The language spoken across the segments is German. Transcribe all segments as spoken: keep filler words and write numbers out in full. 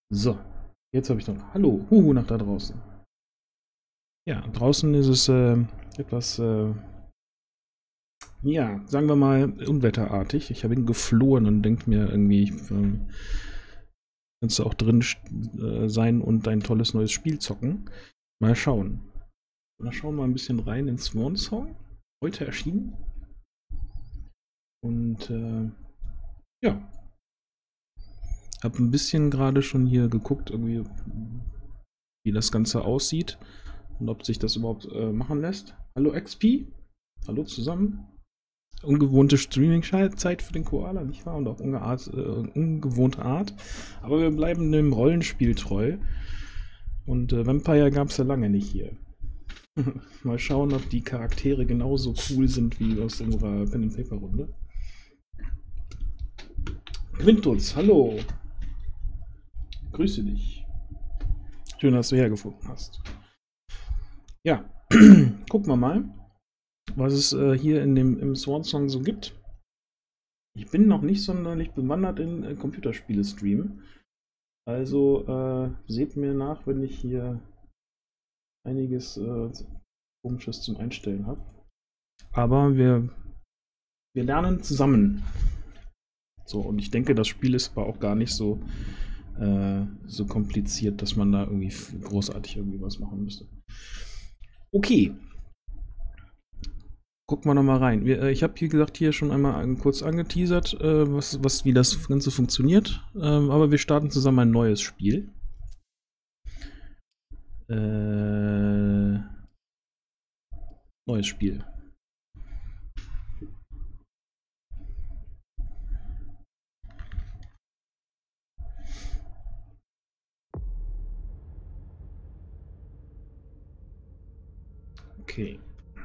So, jetzt habe ich noch. Hallo, Huhu nach da draußen. Ja, draußen ist es äh, etwas, äh, ja, sagen wir mal, unwetterartig. Ich habe ihn geflohen und denke mir irgendwie, ich, äh, kannst du auch drin äh, sein und dein tolles neues Spiel zocken. Mal schauen. Mal schauen wir mal ein bisschen rein in Swan Song. Heute erschienen. Und äh, ja, habe ein bisschen gerade schon hier geguckt, irgendwie, wie das Ganze aussieht und ob sich das überhaupt äh, machen lässt. Hallo X P, hallo zusammen. Ungewohnte Streaming-Zeit für den Koala, nicht wahr? Und auch ungeart, äh, ungewohnte Art. Aber wir bleiben dem Rollenspiel treu. Und äh, Vampire gab es ja lange nicht hier. Mal schauen, ob die Charaktere genauso cool sind wie aus unserer Pen-and-Paper-Runde. Quintus, hallo. Grüße dich. Schön, dass du hergefunden hast. Ja, gucken wir mal, was es äh, hier in dem, im Swan Song so gibt. Ich bin noch nicht sonderlich bewandert in äh, Computerspiele-Stream. Also äh, seht mir nach, wenn ich hier einiges äh, Komisches zum Einstellen habe. Aber wir, wir lernen zusammen. So, und ich denke, das Spiel ist aber auch gar nicht so, äh, so kompliziert, dass man da irgendwie großartig irgendwie was machen müsste. Okay. Gucken wir noch mal rein. Wir, äh, ich habe, wie gesagt, hier schon einmal an, kurz angeteasert, äh, was, was, wie das Ganze funktioniert. Ähm, aber wir starten zusammen ein neues Spiel. Äh, neues Spiel. Okay.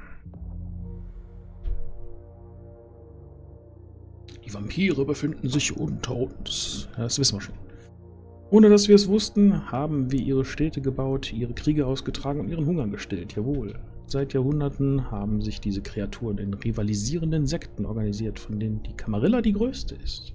Die Vampire befinden sich unter uns. Ja, das wissen wir schon. Ohne dass wir es wussten, haben wir ihre Städte gebaut, ihre Kriege ausgetragen und ihren Hunger gestillt. Jawohl. Seit Jahrhunderten haben sich diese Kreaturen in rivalisierenden Sekten organisiert, von denen die Camarilla die größte ist.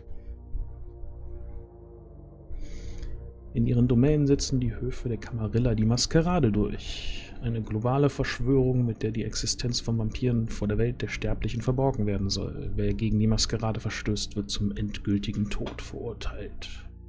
In ihren Domänen setzen die Höfe der Camarilla die Maskerade durch. Eine globale Verschwörung, mit der die Existenz von Vampiren vor der Welt der Sterblichen verborgen werden soll. Wer gegen die Maskerade verstößt, wird zum endgültigen Tod verurteilt.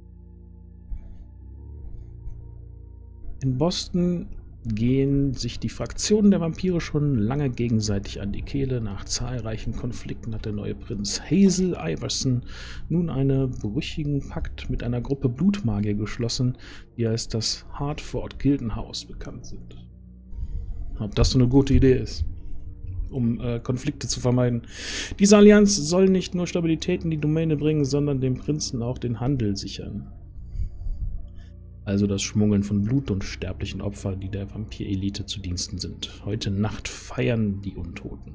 In Boston gehen sich die Fraktionen der Vampire schon lange gegenseitig an die Kehle. Nach zahlreichen Konflikten hat der neue Prinz Hazel Iverson nun einen brüchigen Pakt mit einer Gruppe Blutmagier geschlossen, die als das Hartford Gildenhaus bekannt sind. Ob das so eine gute Idee ist, um äh, Konflikte zu vermeiden. Diese Allianz soll nicht nur Stabilität in die Domäne bringen, sondern dem Prinzen auch den Handel sichern. Also das Schmuggeln von Blut und sterblichen Opfern, die der Vampir-Elite zu Diensten sind. Heute Nacht feiern die Untoten.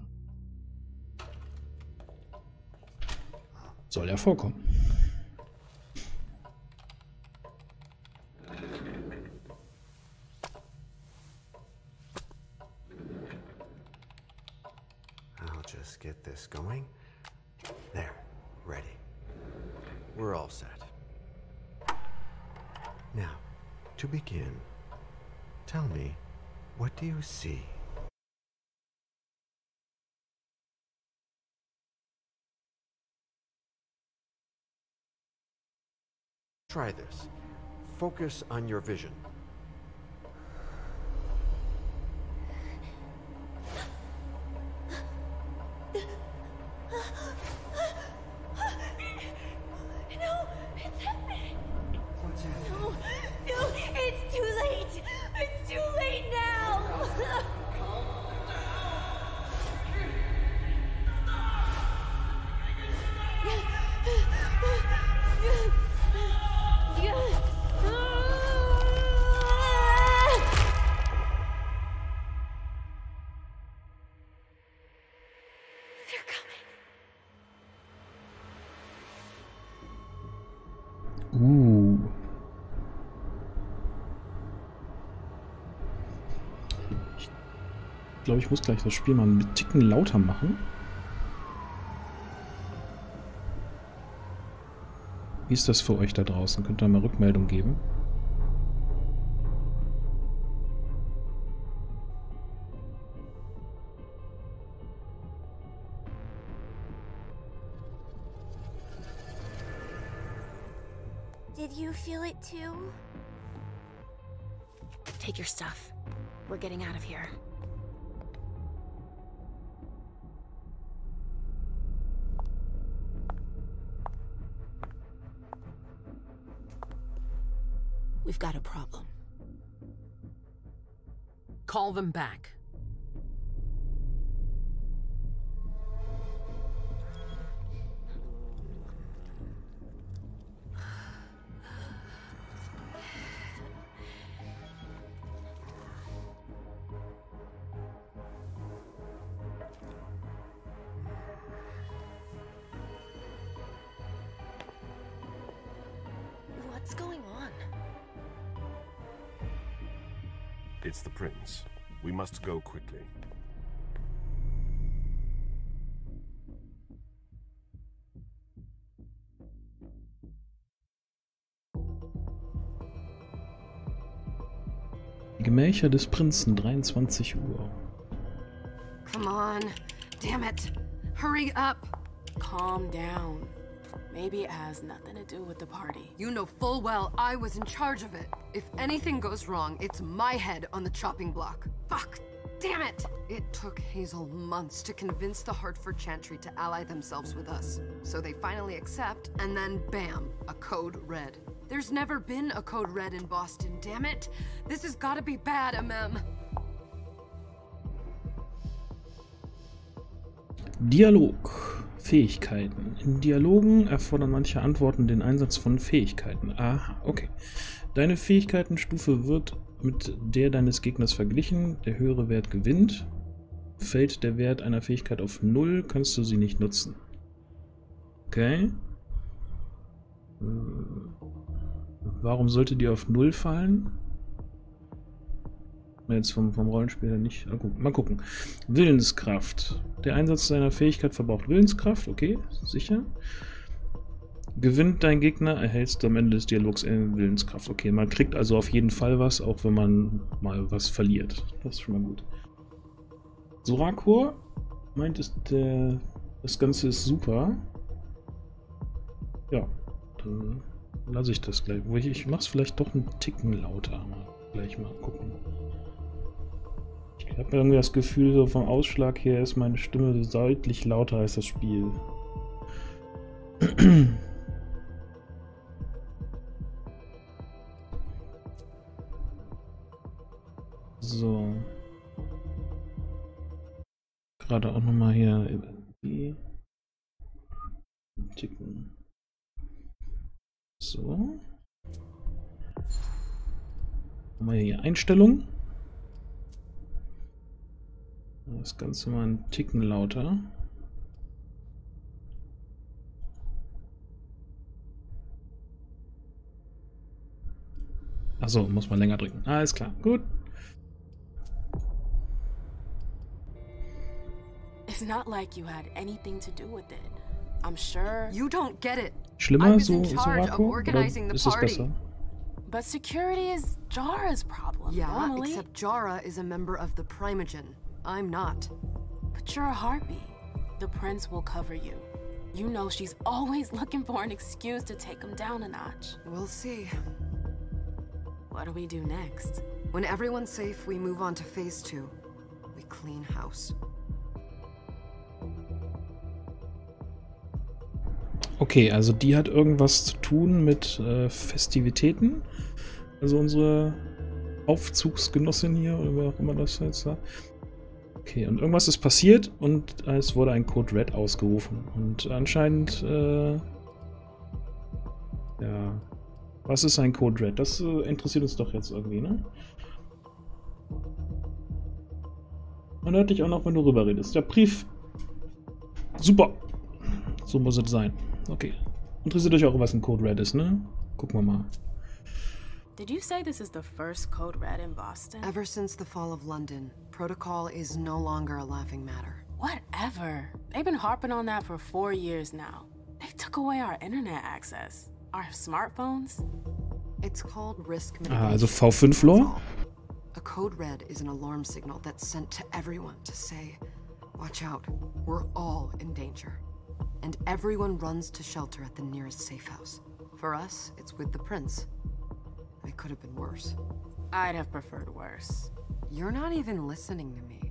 Soll ja vorkommen. I'll just get this going. There, ready. We're all set. Now, to begin, tell me, what do you see? Try this. Focus on your vision. Uh. Ich glaube, ich muss gleich das Spiel mal einen Ticken lauter machen. Wie ist das für euch da draußen? Könnt ihr mal Rückmeldung geben? Did you feel it too? Take your stuff. We're getting out of here. We've got a problem. Call them back. What's going on? It's the prince. We must go quickly. Gemächer des Prinzen, dreiundzwanzig Uhr. Come on. Damn it. Hurry up. Calm down. Maybe it has nothing to do with the party. You know full well I was in charge of it. If anything goes wrong, it's my head on the chopping block. Fuck. Damn it! It took Hazel months to convince the Hartford Chantry to ally themselves with us. So they finally accept, and then bam, a code red. There's never been a code red in Boston, damn it! This has gotta be bad, M M. Dialog. Fähigkeiten. In Dialogen erfordern manche Antworten den Einsatz von Fähigkeiten. Aha, okay. Deine Fähigkeitenstufe wird mit der deines Gegners verglichen. Der höhere Wert gewinnt. Fällt der Wert einer Fähigkeit auf null, kannst du sie nicht nutzen. Okay. Warum sollte die auf null fallen? Jetzt vom, vom Rollenspiel her nicht. Mal gucken. Willenskraft. Der Einsatz seiner Fähigkeit verbraucht Willenskraft. Okay, sicher. Gewinnt dein Gegner, erhältst du am Ende des Dialogs Willenskraft. Okay, man kriegt also auf jeden Fall was, auch wenn man mal was verliert. Das ist schon mal gut. Sorakor meint, ist der, das Ganze ist super. Ja, dann lasse ich das gleich. Ich mache es vielleicht doch einen Ticken lauter. Mal gleich mal gucken. Ich habe irgendwie das Gefühl, so vom Ausschlag her ist meine Stimme deutlich lauter als das Spiel. So. Gerade auch nochmal hier die ticken. So. Mal hier Einstellungen. Das Ganze mal einen Ticken lauter. Achso, muss man länger drücken. Alles klar, gut. It's not like you had anything to do with it. I'm sure. You don't get it. Schlimmer so, Sorako? Oder ist es besser? But security is Jara's problem, Yeah, normally. except Jara is a member of the Primogen. I'm not. But you're a harpy. The prince will cover you. You know she's always looking for an excuse to take him down a notch. We'll see. What do we do next? When everyone's safe, we move on to phase two. We clean house. Okay, also die hat irgendwas zu tun mit äh, Festivitäten. Also unsere Aufzugsgenossin hier, oder wer auch immer das jetzt war. Okay, und irgendwas ist passiert und es wurde ein Code Red ausgerufen. Und anscheinend, äh, ja, was ist ein Code Red? Das äh, interessiert uns doch jetzt irgendwie, ne? Man hört dich auch noch, wenn du rüber redest. Der Brief. Super. So muss es sein. Okay. Interessiert euch auch, was ein Code Red ist, ne? Gucken wir mal. Did you say this is the first Code Red in Boston? Ever since the fall of London, protocol is no longer a laughing matter. Whatever. They've been harping on that for four years now. They took away our internet access. Our smartphones? It's called risk Ah, mitigation. also V fünf Lore? A code red is an alarm signal that's sent to everyone to say, watch out, we're all in danger. And everyone runs to shelter at the nearest safe house. For us, it's with the prince. It could have been worse. I'd have preferred worse. You're not even listening to me.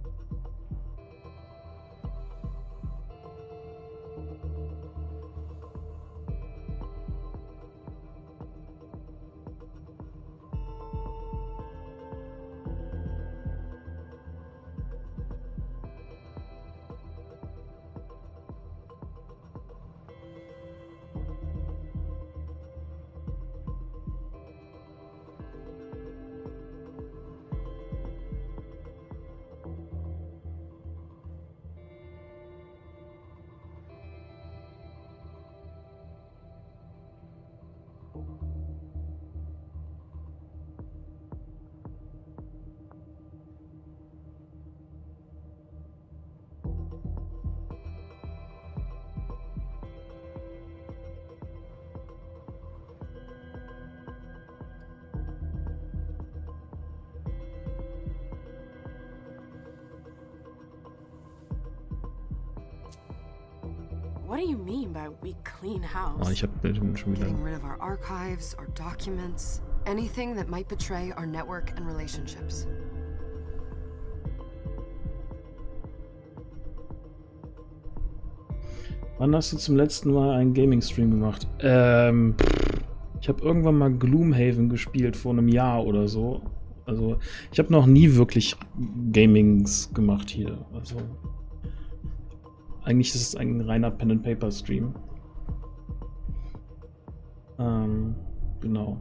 What do you mean by we clean house? Oh, ich habe schon wieder. Getting rid of our archives, our documents, anything that might betray our network and relationships. Wann hast du zum letzten Mal einen Gaming-Stream gemacht? Ähm, ich habe irgendwann mal Gloomhaven gespielt vor einem Jahr oder so. Also, ich habe noch nie wirklich Gamings gemacht hier. Also, eigentlich ist es ein reiner Pen-and-Paper-Stream. Ähm, genau.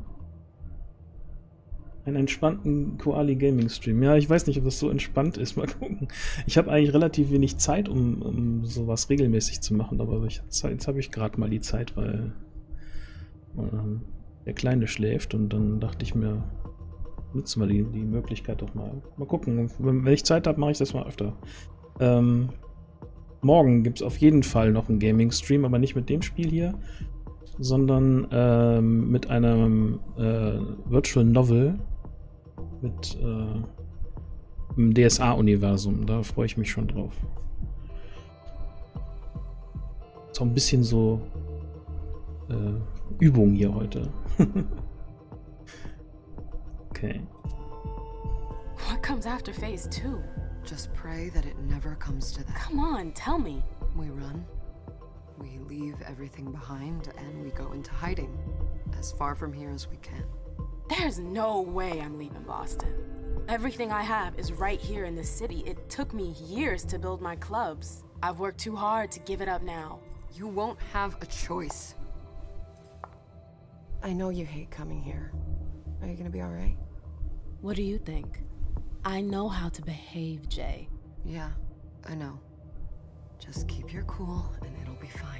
Einen entspannten Koali-Gaming-Stream. Ja, ich weiß nicht, ob das so entspannt ist. Mal gucken. Ich habe eigentlich relativ wenig Zeit, um, um sowas regelmäßig zu machen, aber ich, jetzt habe ich gerade mal die Zeit, weil ähm, der Kleine schläft und dann dachte ich mir, nutzen wir die, die Möglichkeit doch mal. Mal gucken. Wenn ich Zeit habe, mache ich das mal öfter. Ähm, morgen gibt es auf jeden Fall noch einen Gaming-Stream, aber nicht mit dem Spiel hier, sondern ähm, mit einem äh, Virtual Novel mit äh, im D S A-Universum. Da freue ich mich schon drauf. Ist auch ein bisschen so äh, Übung hier heute. Okay. What comes after phase two? Just pray that it never comes to that. Come on, tell me. We run. We leave everything behind and we go into hiding. As far from here as we can. There's no way I'm leaving Boston. Everything I have is right here in the city. It took me years to build my clubs. I've worked too hard to give it up now. You won't have a choice. I know you hate coming here. Are you gonna be alright? What do you think? I know how to behave, Jay. Yeah, I know. Just keep your cool and it'll be fine.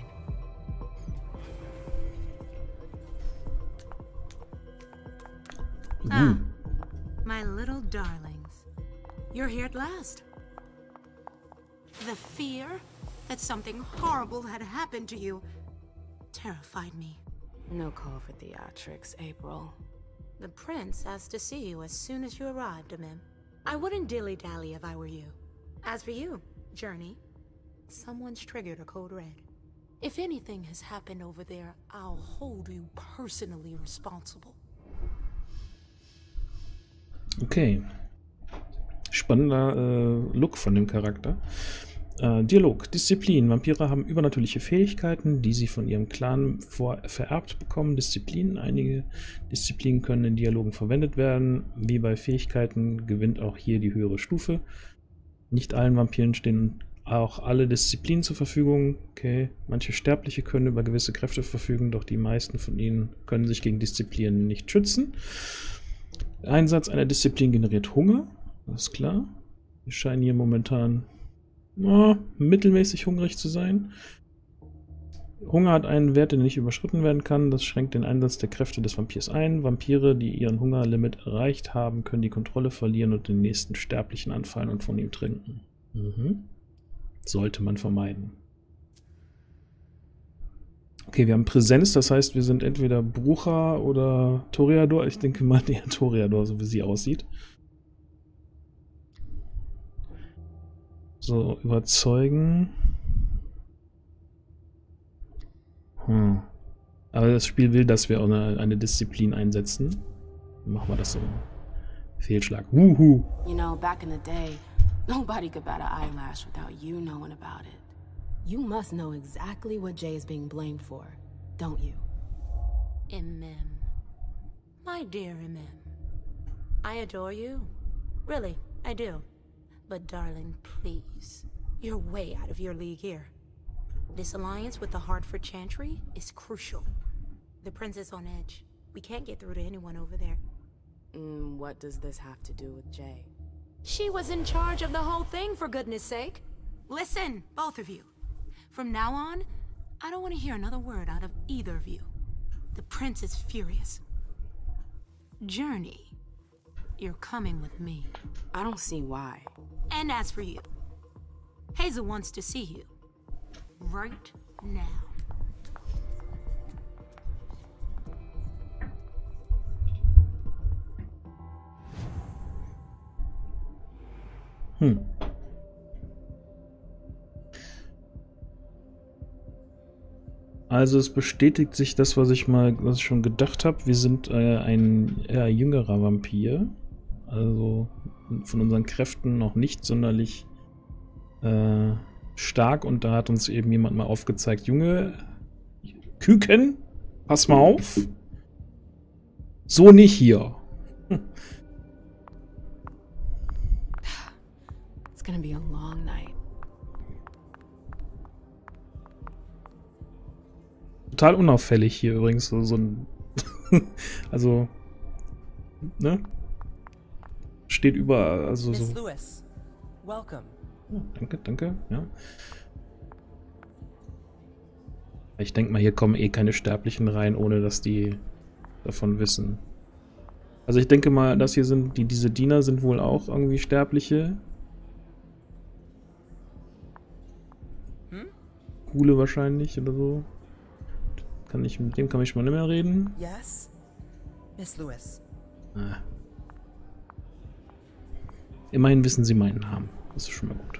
Ah, my little darlings. You're here at last. The fear that something horrible had happened to you terrified me. No call for theatrics, April. The prince asked to see you as soon as you arrived, Amim. I wouldn't dilly-dally if I were you. As for you, Journey, someone's triggered a code red. If anything has happened over there, I'll hold you personally responsible. Okay. Spannender äh, Look von dem Charakter. Äh, Dialog. Disziplin. Vampire haben übernatürliche Fähigkeiten, die sie von ihrem Clan vor vererbt bekommen. Disziplinen. Einige Disziplinen können in Dialogen verwendet werden. Wie bei Fähigkeiten gewinnt auch hier die höhere Stufe. Nicht allen Vampiren stehen auch alle Disziplinen zur Verfügung. Okay. Manche Sterbliche können über gewisse Kräfte verfügen, doch die meisten von ihnen können sich gegen Disziplinen nicht schützen. Der Einsatz einer Disziplin generiert Hunger. Das ist klar. Wir scheinen hier momentan oh, mittelmäßig hungrig zu sein. Hunger hat einen Wert, der nicht überschritten werden kann. Das schränkt den Einsatz der Kräfte des Vampirs ein. Vampire, die ihren Hungerlimit erreicht haben, können die Kontrolle verlieren und den nächsten Sterblichen anfallen und von ihm trinken. Mhm. Sollte man vermeiden. Okay, wir haben Präsenz, das heißt, wir sind entweder Brucher oder Toreador. Ich denke mal, der Toreador, so wie sie aussieht. So, überzeugen. Hm. Aber das Spiel will, dass wir auch eine, eine Disziplin einsetzen. Dann machen wir das so. Fehlschlag. Wuhu. You know, back in the day, nobody could bat an eyelash without you knowing about it. You must know exactly what Jay is being blamed for, don't you? Imem. My dear Imem. I adore you. Really, I do. But darling, please. You're way out of your league here. This alliance with the Hartford Chantry is crucial. The prince is on edge. We can't get through to anyone over there. Mm, what does this have to do with Jay? She was in charge of the whole thing, for goodness sake. Listen, both of you. From now on, I don't want to hear another word out of either of you. The prince is furious. Journey, you're coming with me. I don't see why. And as for you, Hazel wants to see you. Right now. Hm. Also es bestätigt sich das, was ich mal was ich schon gedacht habe. Wir sind äh, ein eher jüngerer Vampir. Also von unseren Kräften noch nicht sonderlich äh, stark. Und da hat uns eben jemand mal aufgezeigt, Junge, Küken, pass mal auf. So nicht hier. Hm. It's gonna be a long night. Total unauffällig hier übrigens, so, so ein, also, ne? Steht überall, also Miss so. Lewis, welcome. Oh, danke, danke, ja. Ich denke mal, hier kommen eh keine Sterblichen rein, ohne dass die davon wissen. Also ich denke mal, das hier sind, die, diese Diener sind wohl auch irgendwie Sterbliche. Hm? Ghule wahrscheinlich oder so. Kann ich, mit dem kann ich mal nicht mehr reden. Yes, Miss Lewis. Ah. Immerhin wissen sie meinen Namen. Das ist schon mal gut.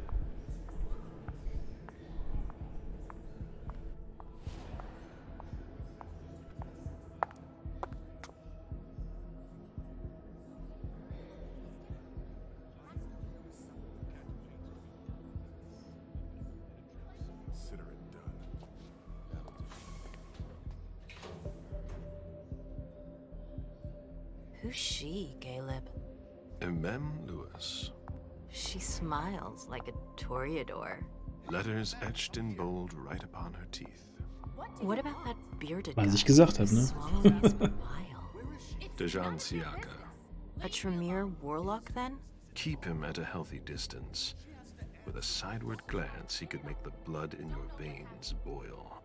Who's she, Caleb? Imem Lewis. She smiles like a Toreador. Letters etched in bold right upon her teeth. What about that bearded Was guy? ich gesagt habe, ne? Swallowing his bile. Dejan Siaka. A Tremere warlock, then? Keep him at a healthy distance. With a sideward glance, he could make the blood in your veins boil.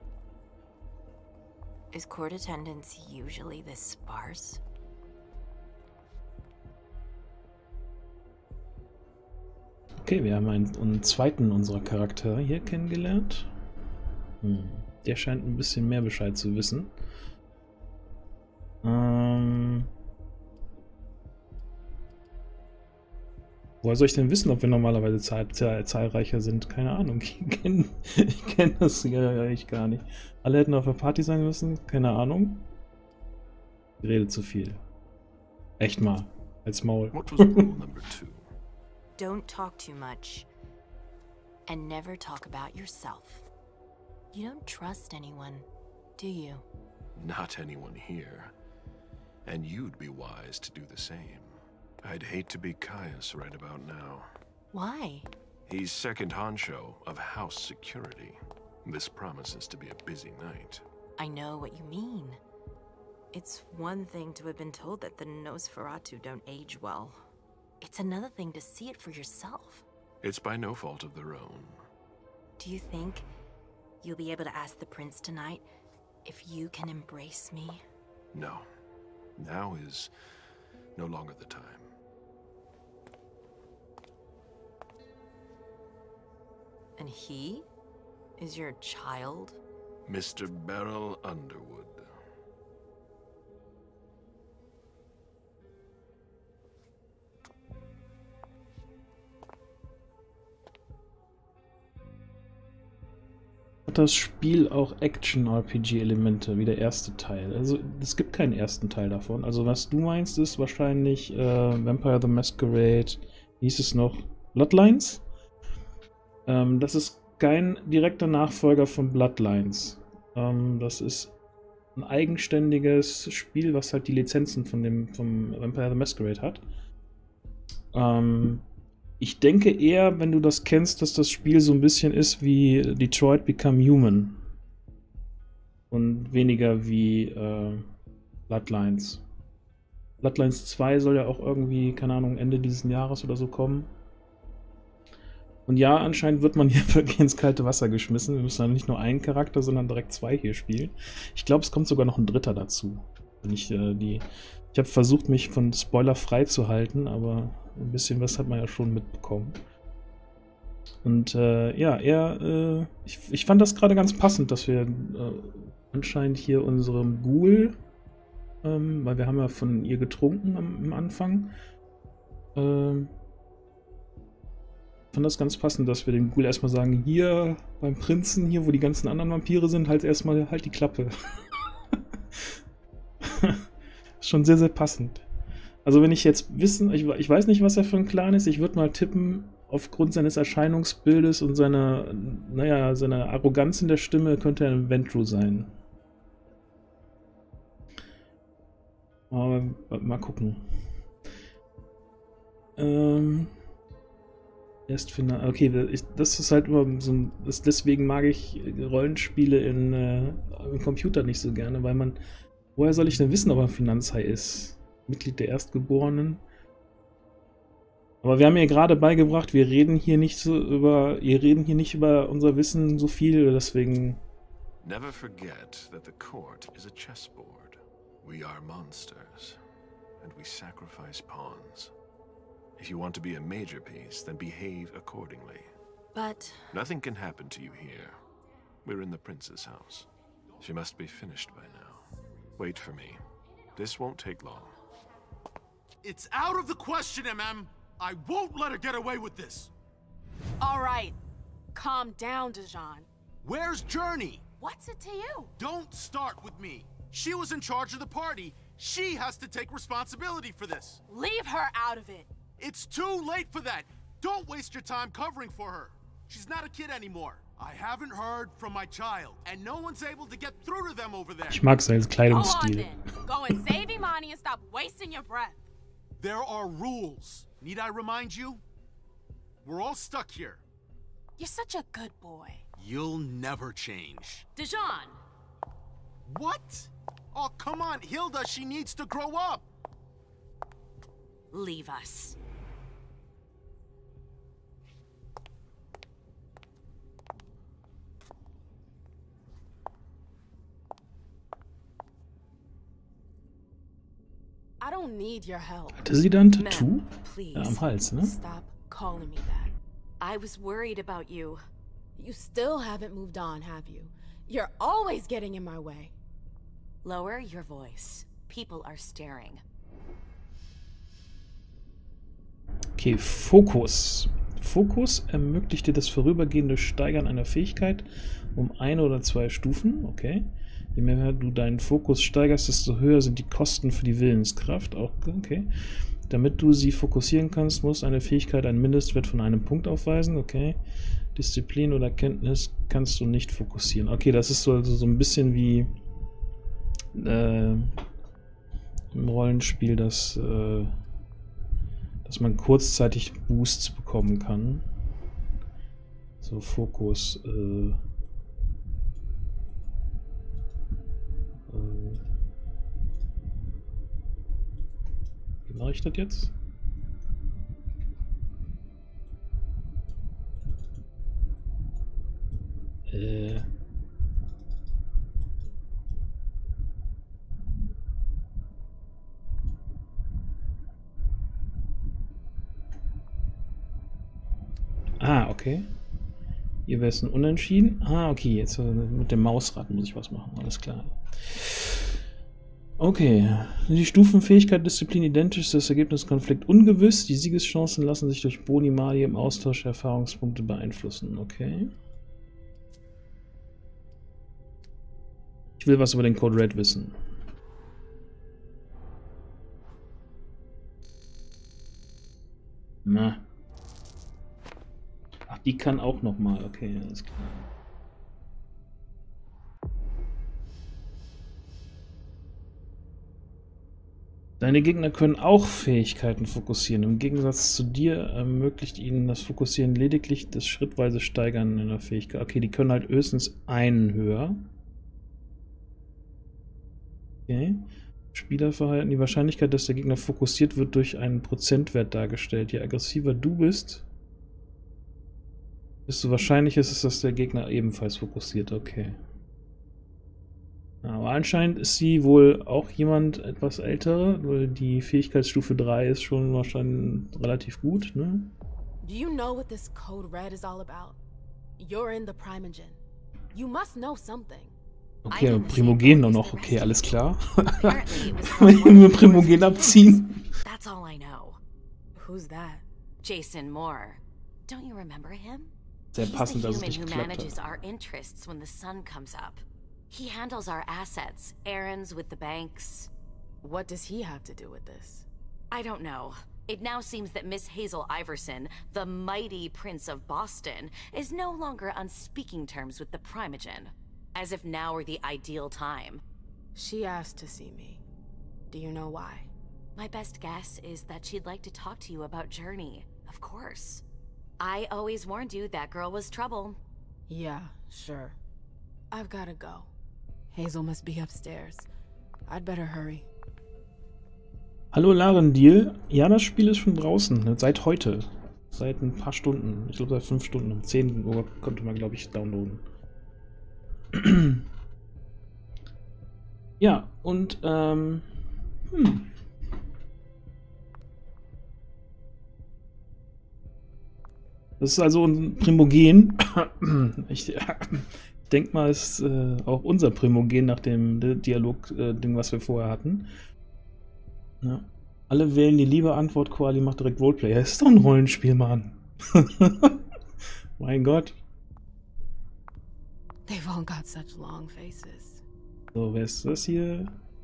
Is court attendance usually this sparse? Okay, wir haben einen, einen zweiten unserer Charaktere hier kennengelernt. Hm. Der scheint ein bisschen mehr Bescheid zu wissen. Ähm... Woher soll ich denn wissen, ob wir normalerweise zahl zahl zahlreicher sind? Keine Ahnung. Ich kenne kenn das ja eigentlich gar nicht. Alle hätten auf der Party sein müssen? Keine Ahnung. Ich rede zu viel. Echt mal. Als Maul. What was rule number two? Don't talk too much. And never talk about yourself. You don't trust anyone, do you? Not anyone here. And you'd be wise to do the same. I'd hate to be Caius right about now. Why? He's second honcho of house security. This promises to be a busy night. I know what you mean. It's one thing to have been told that the Nosferatu don't age well. It's another thing to see it for yourself. It's by no fault of their own. Do you think you'll be able to ask the prince tonight if you can embrace me? No. Now is no longer the time. And he is your child? Mister Beryl Underwood. Hat das Spiel auch Action-R P G-Elemente, wie der erste Teil? Also, es gibt keinen ersten Teil davon. Also, was du meinst, ist wahrscheinlich äh, Vampire the Masquerade, wie hieß es noch? Bloodlines? Ähm, das ist kein direkter Nachfolger von Bloodlines. Ähm, das ist ein eigenständiges Spiel, was halt die Lizenzen von dem vom Vampire the Masquerade hat. Ähm, ich denke eher, wenn du das kennst, dass das Spiel so ein bisschen ist wie Detroit Become Human. Und weniger wie äh, Bloodlines. Bloodlines zwei soll ja auch irgendwie, keine Ahnung, Ende dieses Jahres oder so kommen. Und ja, anscheinend wird man hier wirklich ins kalte Wasser geschmissen. Wir müssen dann nicht nur einen Charakter, sondern direkt zwei hier spielen. Ich glaube, es kommt sogar noch ein dritter dazu. Wenn ich äh, die. Ich habe versucht, mich von Spoiler frei zu halten, aber ein bisschen was hat man ja schon mitbekommen. Und äh, ja, er, äh, ich, ich fand das gerade ganz passend, dass wir äh, anscheinend hier unserem Ghoul, ähm, weil wir haben ja von ihr getrunken am, am Anfang, äh, fand das ganz passend, dass wir dem Ghoul erstmal sagen, hier beim Prinzen, hier wo die ganzen anderen Vampire sind, halt erstmal halt die Klappe. Schon sehr, sehr passend. Also wenn ich jetzt wissen, ich, ich weiß nicht, was er für ein Clan ist, ich würde mal tippen, aufgrund seines Erscheinungsbildes und seiner, naja, seiner Arroganz in der Stimme könnte er ein Ventrue sein. Aber mal gucken. Ähm... Erst finde, okay, ich, das ist halt immer so ein, das, deswegen mag ich Rollenspiele in, äh, im Computer nicht so gerne, weil man, woher soll ich denn wissen, ob er Finanzhai ist? Mitglied der Erstgeborenen. Aber wir haben ja gerade beigebracht, wir reden hier nicht so über, wir reden hier nicht über unser Wissen so viel, deswegen. Never forget that the court is a chessboard. We are monsters, and we sacrifice pawns. If you want to be a major piece, then behave accordingly. But... Nothing can happen to you here. We're in the prince's house. She must be finished by now. Wait for me. This won't take long. It's out of the question, M M. I won't let her get away with this. All right. Calm down, Dijon. Where's Journey? What's it to you? Don't start with me. She was in charge of the party. She has to take responsibility for this. Leave her out of it. It's too late for that. Don't waste your time covering for her. She's not a kid anymore. I haven't heard from my child, and no one's able to get through to them over there. Ich mag seinen Go on Kleidungsstil. then. Go and save Imani and stop wasting your breath. There are rules. Need I remind you? We're all stuck here. You're such a good boy. You'll never change. Dijon. What? Oh, come on, Hilda, she needs to grow up. Leave us. I don't need your help. Hatte sie da ein Tattoo? Ma'am, please. Ja, am Hals, ne? Stop calling me that. I was worried about you. You still haven't moved on, have you? You're always getting in my way. Lower your voice. People are staring. Okay, Fokus. Fokus ermöglicht dir das vorübergehende Steigern einer Fähigkeit um eine oder zwei Stufen. Okay. Je mehr du deinen Fokus steigerst, desto höher sind die Kosten für die Willenskraft. Auch okay. Damit du sie fokussieren kannst, muss eine Fähigkeit einen Mindestwert von einem Punkt aufweisen. Okay. Disziplin oder Kenntnis kannst du nicht fokussieren. Okay, das ist so, also so ein bisschen wie äh, im Rollenspiel, das äh, dass man kurzzeitig Boosts bekommen kann. So, Fokus. Äh, äh, wie mache ich das jetzt? Äh. Ah, okay. Ihr wäre es ein Unentschieden. Ah, okay, jetzt mit dem Mausrad muss ich was machen. Alles klar. Okay. Die Stufenfähigkeit, Disziplin identisch, das Ergebnis Konflikt ungewiss. Die Siegeschancen lassen sich durch Boni Mali im Austausch der Erfahrungspunkte beeinflussen. Okay. Ich will was über den Code Red wissen. Na. Ach, die kann auch nochmal. Okay, alles klar. Deine Gegner können auch Fähigkeiten fokussieren. Im Gegensatz zu dir ermöglicht ihnen das Fokussieren lediglich das schrittweise Steigern in der Fähigkeit. Okay, die können halt höchstens einen höher. Okay. Spielerverhalten. Die Wahrscheinlichkeit, dass der Gegner fokussiert wird, durch einen Prozentwert dargestellt. Je aggressiver du bist, desto wahrscheinlicher ist es, dass der Gegner ebenfalls fokussiert. Okay. Aber anscheinend ist sie wohl auch jemand etwas älter, weil die Fähigkeitsstufe drei ist schon wahrscheinlich relativ gut, ne? Do you know what this Code Red is all about? You're in the Primogen. You must know something. Okay, Primogen nur noch. Okay, alles klar. Wir Primogen abziehen. That's all I know. Who's that? Jason Moore. Don't you remember him? Sehr passend, dass es He's nicht the human who geklappt manages hat. our interests when the sun comes up. He handles our assets, errands with the banks. What does he have to do with this? I don't know. It now seems that Miss Hazel Iverson, the mighty Prince of Boston, is no longer on speaking terms with the Primogen. As if now were the ideal time. She asked to see me. Do you know why? My best guess is that she'd like to talk to you about Journey, of course. I always warned you that girl was trouble. Yeah, sure. I've gotta go. Hazel must be upstairs. I'd better hurry. Hallo Larendil. Ja, das Spiel ist schon draußen. Seit heute. Seit ein paar Stunden. Ich glaube seit fünf Stunden. Um zehn Uhr konnte man, glaube ich, downloaden. Ja, und ähm, hm. Das ist also ein Primogen. Ich denke mal, es ist äh, auch unser Primogen nach dem Dialog-Ding, äh, was wir vorher hatten. Ja. Alle wählen die liebe Antwort, Koali macht direkt Roleplay. Das ist doch ein Rollenspiel, Mann. Mein Gott. They've all got such long faces. So, wer ist das hier?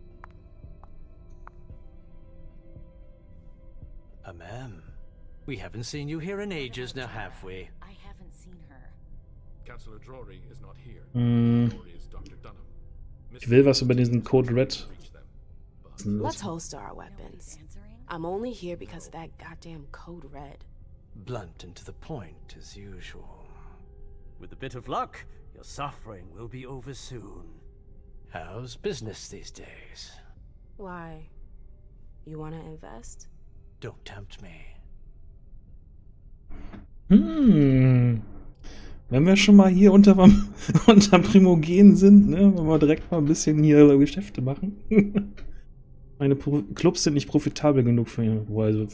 Uh, ma'am, we haven't seen you here in ages now, have we? I haven't seen her. Councillor Drury is not here. Hm. Drury is Doctor Dunham. Ich will was über diesen Code Red. Let's holster our weapons. I'm only here because of that goddamn Code Red. Blunt and to the point, as usual. With a bit of luck, your suffering will be over soon. How's business these days? Why? You want to invest? Don't tempt me. Hm. Wenn wir schon mal hier unter, unter Primogen sind, ne, wollen wir direkt mal ein bisschen hier Geschäfte machen. Meine Pro Clubs sind nicht profitabel genug für ihn. Also,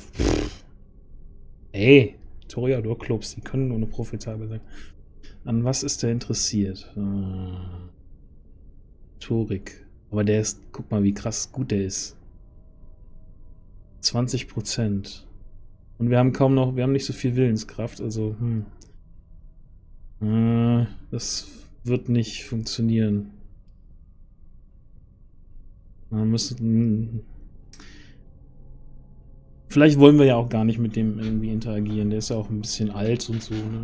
ey, Toreador-Clubs, die können nur noch profitabel sein. An was ist der interessiert? Ah, Torik. Aber der ist, guck mal, wie krass gut der ist. zwanzig Prozent. Und wir haben kaum noch, wir haben nicht so viel Willenskraft, also, hm. Äh, das wird nicht funktionieren. Wir müssen. Vielleicht wollen wir ja auch gar nicht mit dem irgendwie interagieren. Der ist ja auch ein bisschen alt und so, ne?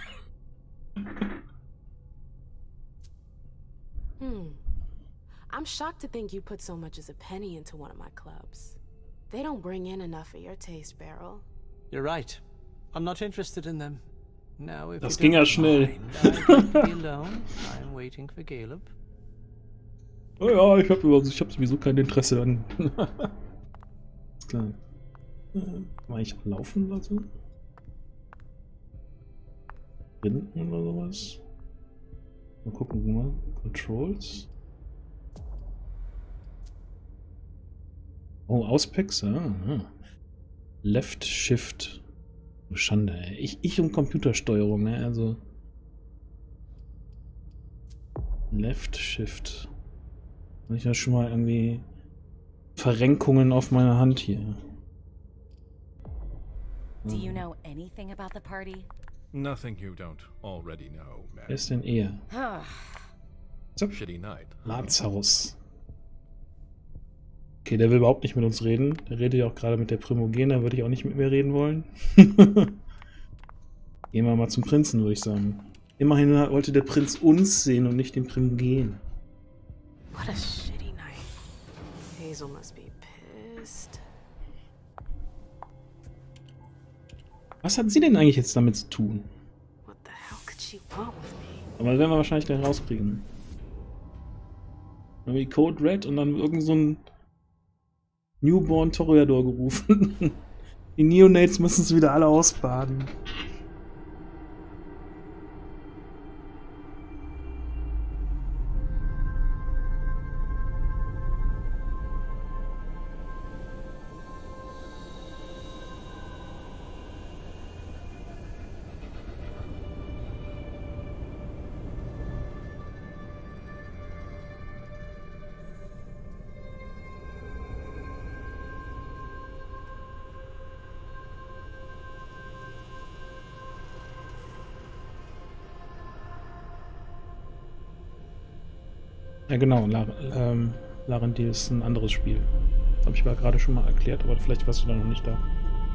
Hmm. I'm shocked to think you put so much as a penny into one of my clubs. They don't bring in enough for your taste, Beryl. You're right. I'm not interested in them. Now, if Das you ging ja don't schnell. mind, I'd like to be alone. I'm waiting for Caleb. Oh ja, ich habe ich hab sowieso kein Interesse an. Ist klar. War ich laufen lassen? Binden oder sowas? Mal gucken, mal. Controls. Oh, Auspacks, ah, ah. Left Shift. Schande, ey. Ich, ich und Computersteuerung, ne? Also. Left Shift. Habe ich ja schon mal irgendwie Verrenkungen auf meiner Hand hier. Do you know anything about the party? Nothing you don't already know, man. Wer ist denn er? So. Shitty night. Lazarus. Okay, der will überhaupt nicht mit uns reden. Der redet ja auch gerade mit der Primogene, da würde ich auch nicht mit mir reden wollen. Gehen wir mal zum Prinzen, würde ich sagen. Immerhin wollte der Prinz uns sehen und nicht den Primogen. What a shitty night. Hazel must be pissed. Was hat sie denn eigentlich jetzt damit zu tun? What the hell could she want with me? Aber das werden wir wahrscheinlich gleich rauskriegen. Irgendwie Code Red und dann irgend so ein Newborn Toreador gerufen. Die Neonates müssen es wieder alle ausbaden. Ja genau, Lar ähm, Larendil ist ein anderes Spiel. Das habe ich aber gerade schon mal erklärt, aber vielleicht warst du da noch nicht da.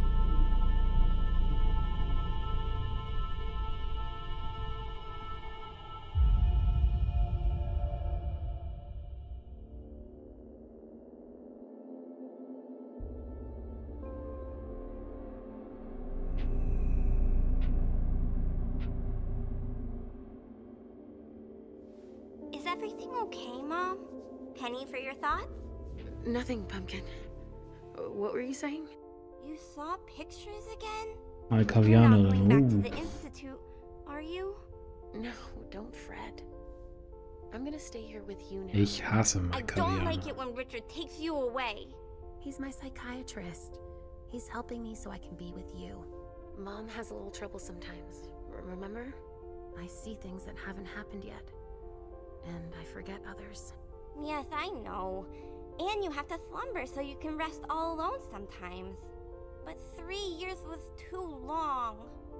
Is everything okay, Mom? Penny for your thoughts? Nothing, Pumpkin. What were you saying? You saw pictures again? Malkavianerin. You're not going back to Uh. the Institute, are you? No, don't fret. I'm gonna stay here with you now. Ich hasse I don't like Malkavianer. it when Richard takes you away. He's my psychiatrist. He's helping me so I can be with you. Mom has a little trouble sometimes, remember? I see things that haven't happened yet. And I forget others. Yes, I know. And you have to slumber so you can rest all alone sometimes. But three years was too long.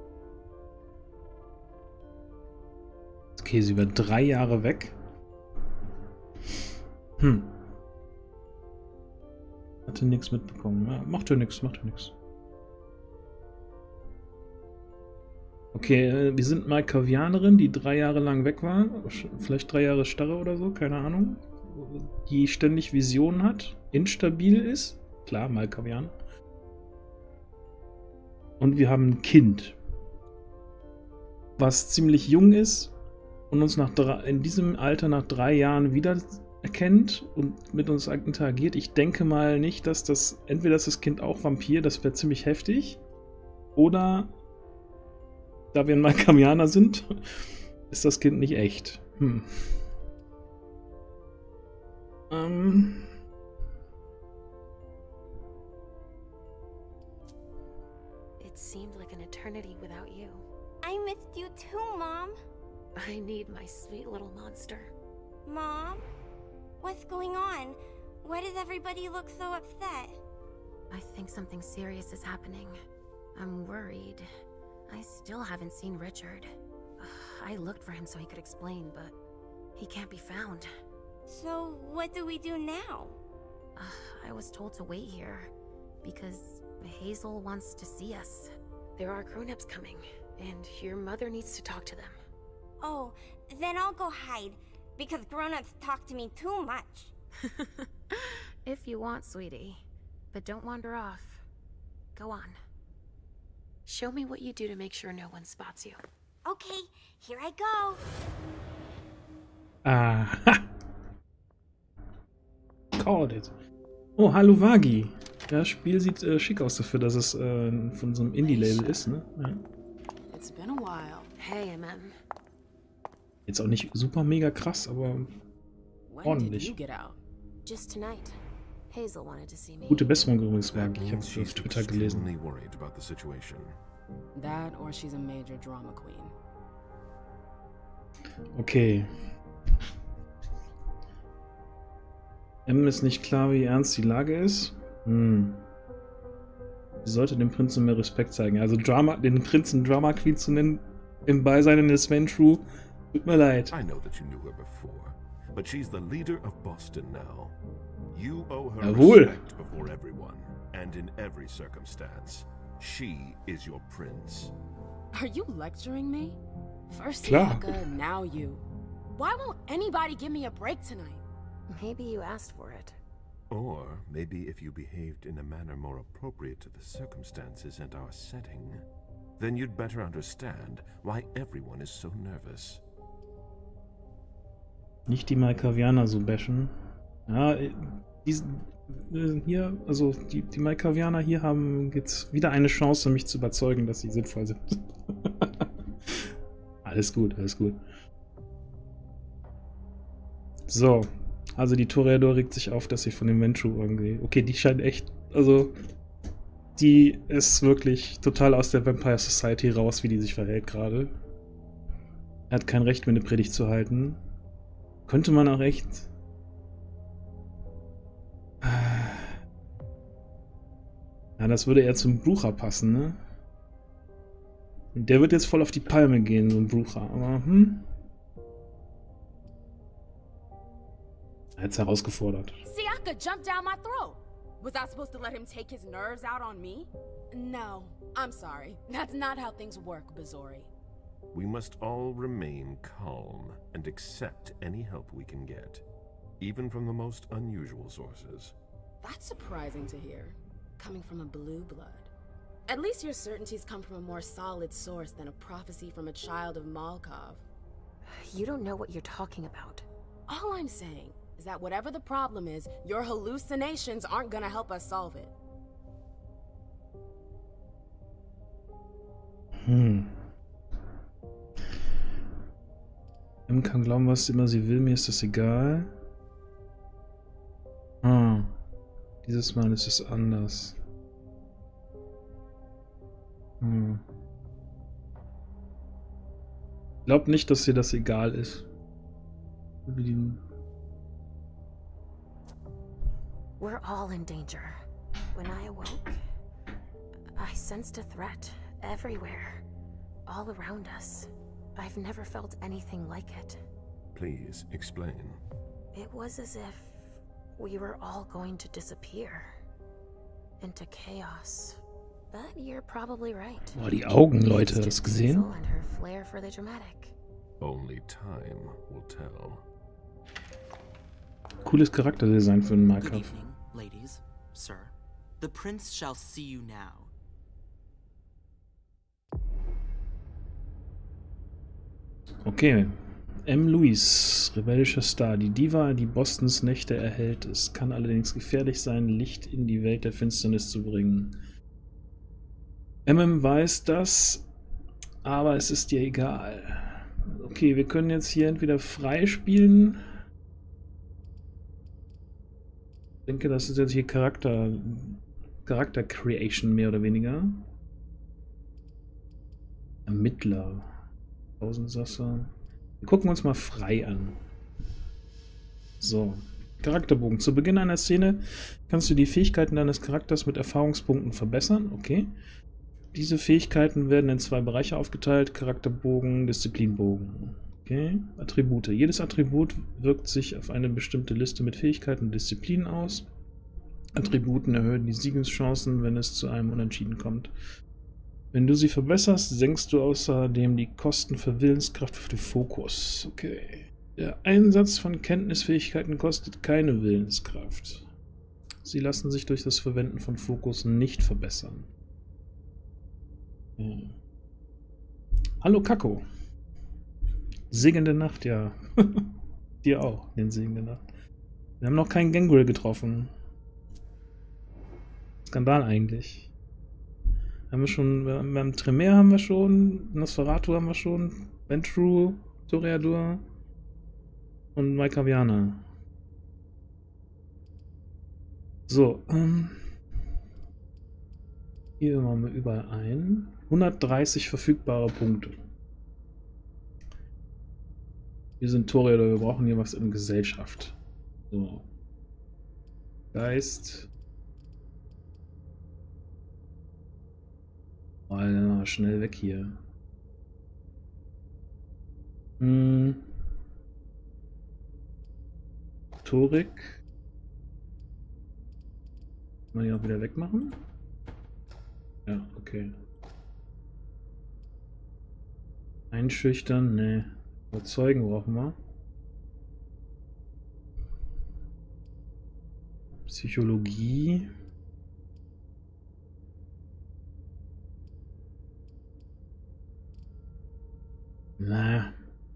Okay, sie war drei Jahre weg. Hm. Hatte nichts mitbekommen. Ja, macht ja nichts, macht ja nichts. Okay, äh, wir sind Malkavianerin, die drei Jahre lang weg war. Vielleicht drei Jahre Starre oder so, keine Ahnung. Die ständig Visionen hat, instabil ist. Klar, Malkavianer. Und wir haben ein Kind, was ziemlich jung ist und uns nach drei, in diesem Alter nach drei Jahren wieder erkennt und mit uns interagiert. Ich denke mal nicht, dass das, entweder ist das Kind auch Vampir, das wäre ziemlich heftig, oder da wir ein Malkavianer sind, ist das Kind nicht echt. Hm. Ähm. It seemed like an eternity without you. I missed you too, Mom. I need my sweet little monster. Mom? What's going on? Why does everybody look so upset? I think something serious is happening. I'm worried. I still haven't seen Richard. I looked for him so he could explain, but he can't be found. So, what do we do now? I was told to wait here because Hazel wants to see us. There are grown-ups coming, and your mother needs to talk to them. Oh, then I'll go hide, because grown-ups talk to me too much. If you want, sweetie. But don't wander off. Go on. Show me what you do to make sure no one spots you. Okay, here I go. Aha. Called it. Oh, hallo Vagi. Ja, das Spiel sieht äh, schick aus dafür, dass es äh, von so einem Indie-Label ist, ne? Ja. It's been a while. Hey, M M. Jetzt auch nicht super mega krass, aber When did ordentlich. you get out? Just tonight. Hazel wanted to see me. Gute Besserung übrigens, Vagi. Ich habe Means es she's auf Twitter gelesen. extremely worried about the situation. That or she's a major drama queen. Okay. M ist nicht klar, wie ernst die Lage ist. Hm. Sie sollte dem Prinzen mehr Respekt zeigen. Also Drama, den Prinzen Drama Queen zu nennen, im Beisein des Ventrue, tut mir leid. I know that you knew her before, but she's the leader of Boston now. You owe her Jawohl. respect before everyone, and in every circumstance. She is your prince. Are you lecturing me? First Klar. Yaka, now you. Why won't anybody give me a break tonight? Maybe you asked for it. Or maybe if you behaved in a manner more appropriate to the circumstances and our setting, then you'd better understand why everyone is so nervous. Nicht die Malkavianer so bashen. Ja, die, hier, also die, die Malkavianer hier haben jetzt wieder eine Chance, mich zu überzeugen, dass sie sinnvoll sind. Alles gut, alles gut. So, also die Toreador regt sich auf, dass sie von dem Ventrue irgendwie... Okay, die scheint echt... Also, die ist wirklich total aus der Vampire Society raus, wie die sich verhält gerade. Er hat kein Recht mehr, eine Predigt zu halten. Könnte man auch echt... Ja, das würde eher zum Brucher passen, ne? Und der wird jetzt voll auf die Palme gehen, so ein Brucher. Aber, hm... Er hat's herausgefordert. Siaka jumped down my throat. Was I supposed to let him take his nerves out on me? No, I'm sorry. That's not how things work, Bazori. We must all remain calm and accept any help we can get, even from the most unusual sources. That's surprising to hear, coming from a blue blood. At least your certainties come from a more solid source than a prophecy from a child of Malkov. You don't know what you're talking about. All I'm saying is that whatever the problem is, your hallucinations aren't gonna help us solve it. Hm. M kann glauben, was immer sie will, mir ist das egal. Ah. Dieses Mal ist es anders. Hm. Glaubt nicht, dass ihr das egal ist. Wie die We're all in danger. When I awoke, I sensed a threat everywhere, all around us. I've never felt anything like it. Please explain. It was as if we were all going to disappear into chaos. But you're probably right. Boah, die Augen, Leute, hast du das gesehen? And her flair for the dramatic. Only time will tell. Cooles Charakterdesign für einen Good Minecraft. evening, ladies, sir. The prince shall see you now. Okay. M. Louis, rebellischer Star. Die Diva, die Bostons Nächte erhält. Es kann allerdings gefährlich sein, Licht in die Welt der Finsternis zu bringen. M M weiß das, aber es ist dir egal. Okay, wir können jetzt hier entweder frei spielen. Ich denke, das ist jetzt hier Charakter, Charakter Creation mehr oder weniger. Ermittler. Tausendsasser. Wir gucken uns mal frei an. So. Charakterbogen. Zu Beginn einer Szene kannst du die Fähigkeiten deines Charakters mit Erfahrungspunkten verbessern. Okay. Diese Fähigkeiten werden in zwei Bereiche aufgeteilt. Charakterbogen, Disziplinbogen. Okay. Attribute. Jedes Attribut wirkt sich auf eine bestimmte Liste mit Fähigkeiten und Disziplinen aus. Attributen erhöhen die Siegeschancen, wenn es zu einem Unentschieden kommt. Wenn du sie verbesserst, senkst du außerdem die Kosten für Willenskraft für den Fokus. Okay. Der Einsatz von Kenntnisfähigkeiten kostet keine Willenskraft. Sie lassen sich durch das Verwenden von Fokus nicht verbessern. Hm. Hallo Kako. Segnende Nacht, ja. Dir auch, den Segnende Nacht. Wir haben noch keinen Gangrel getroffen. Skandal eigentlich. Haben wir schon, beim Tremere haben wir schon, Nosferatu haben wir schon, Ventrue, Toreador und Malkavianer. So, ähm. Hier machen wir überall ein. hundertdreißig verfügbare Punkte. Wir sind Toreador, wir brauchen hier was in Gesellschaft. So. Geist. Alter, schnell weg hier. Hm. Rhetorik. Kann man die auch wieder wegmachen? Ja, okay. Einschüchtern? Ne. Überzeugen brauchen wir. Psychologie. Na.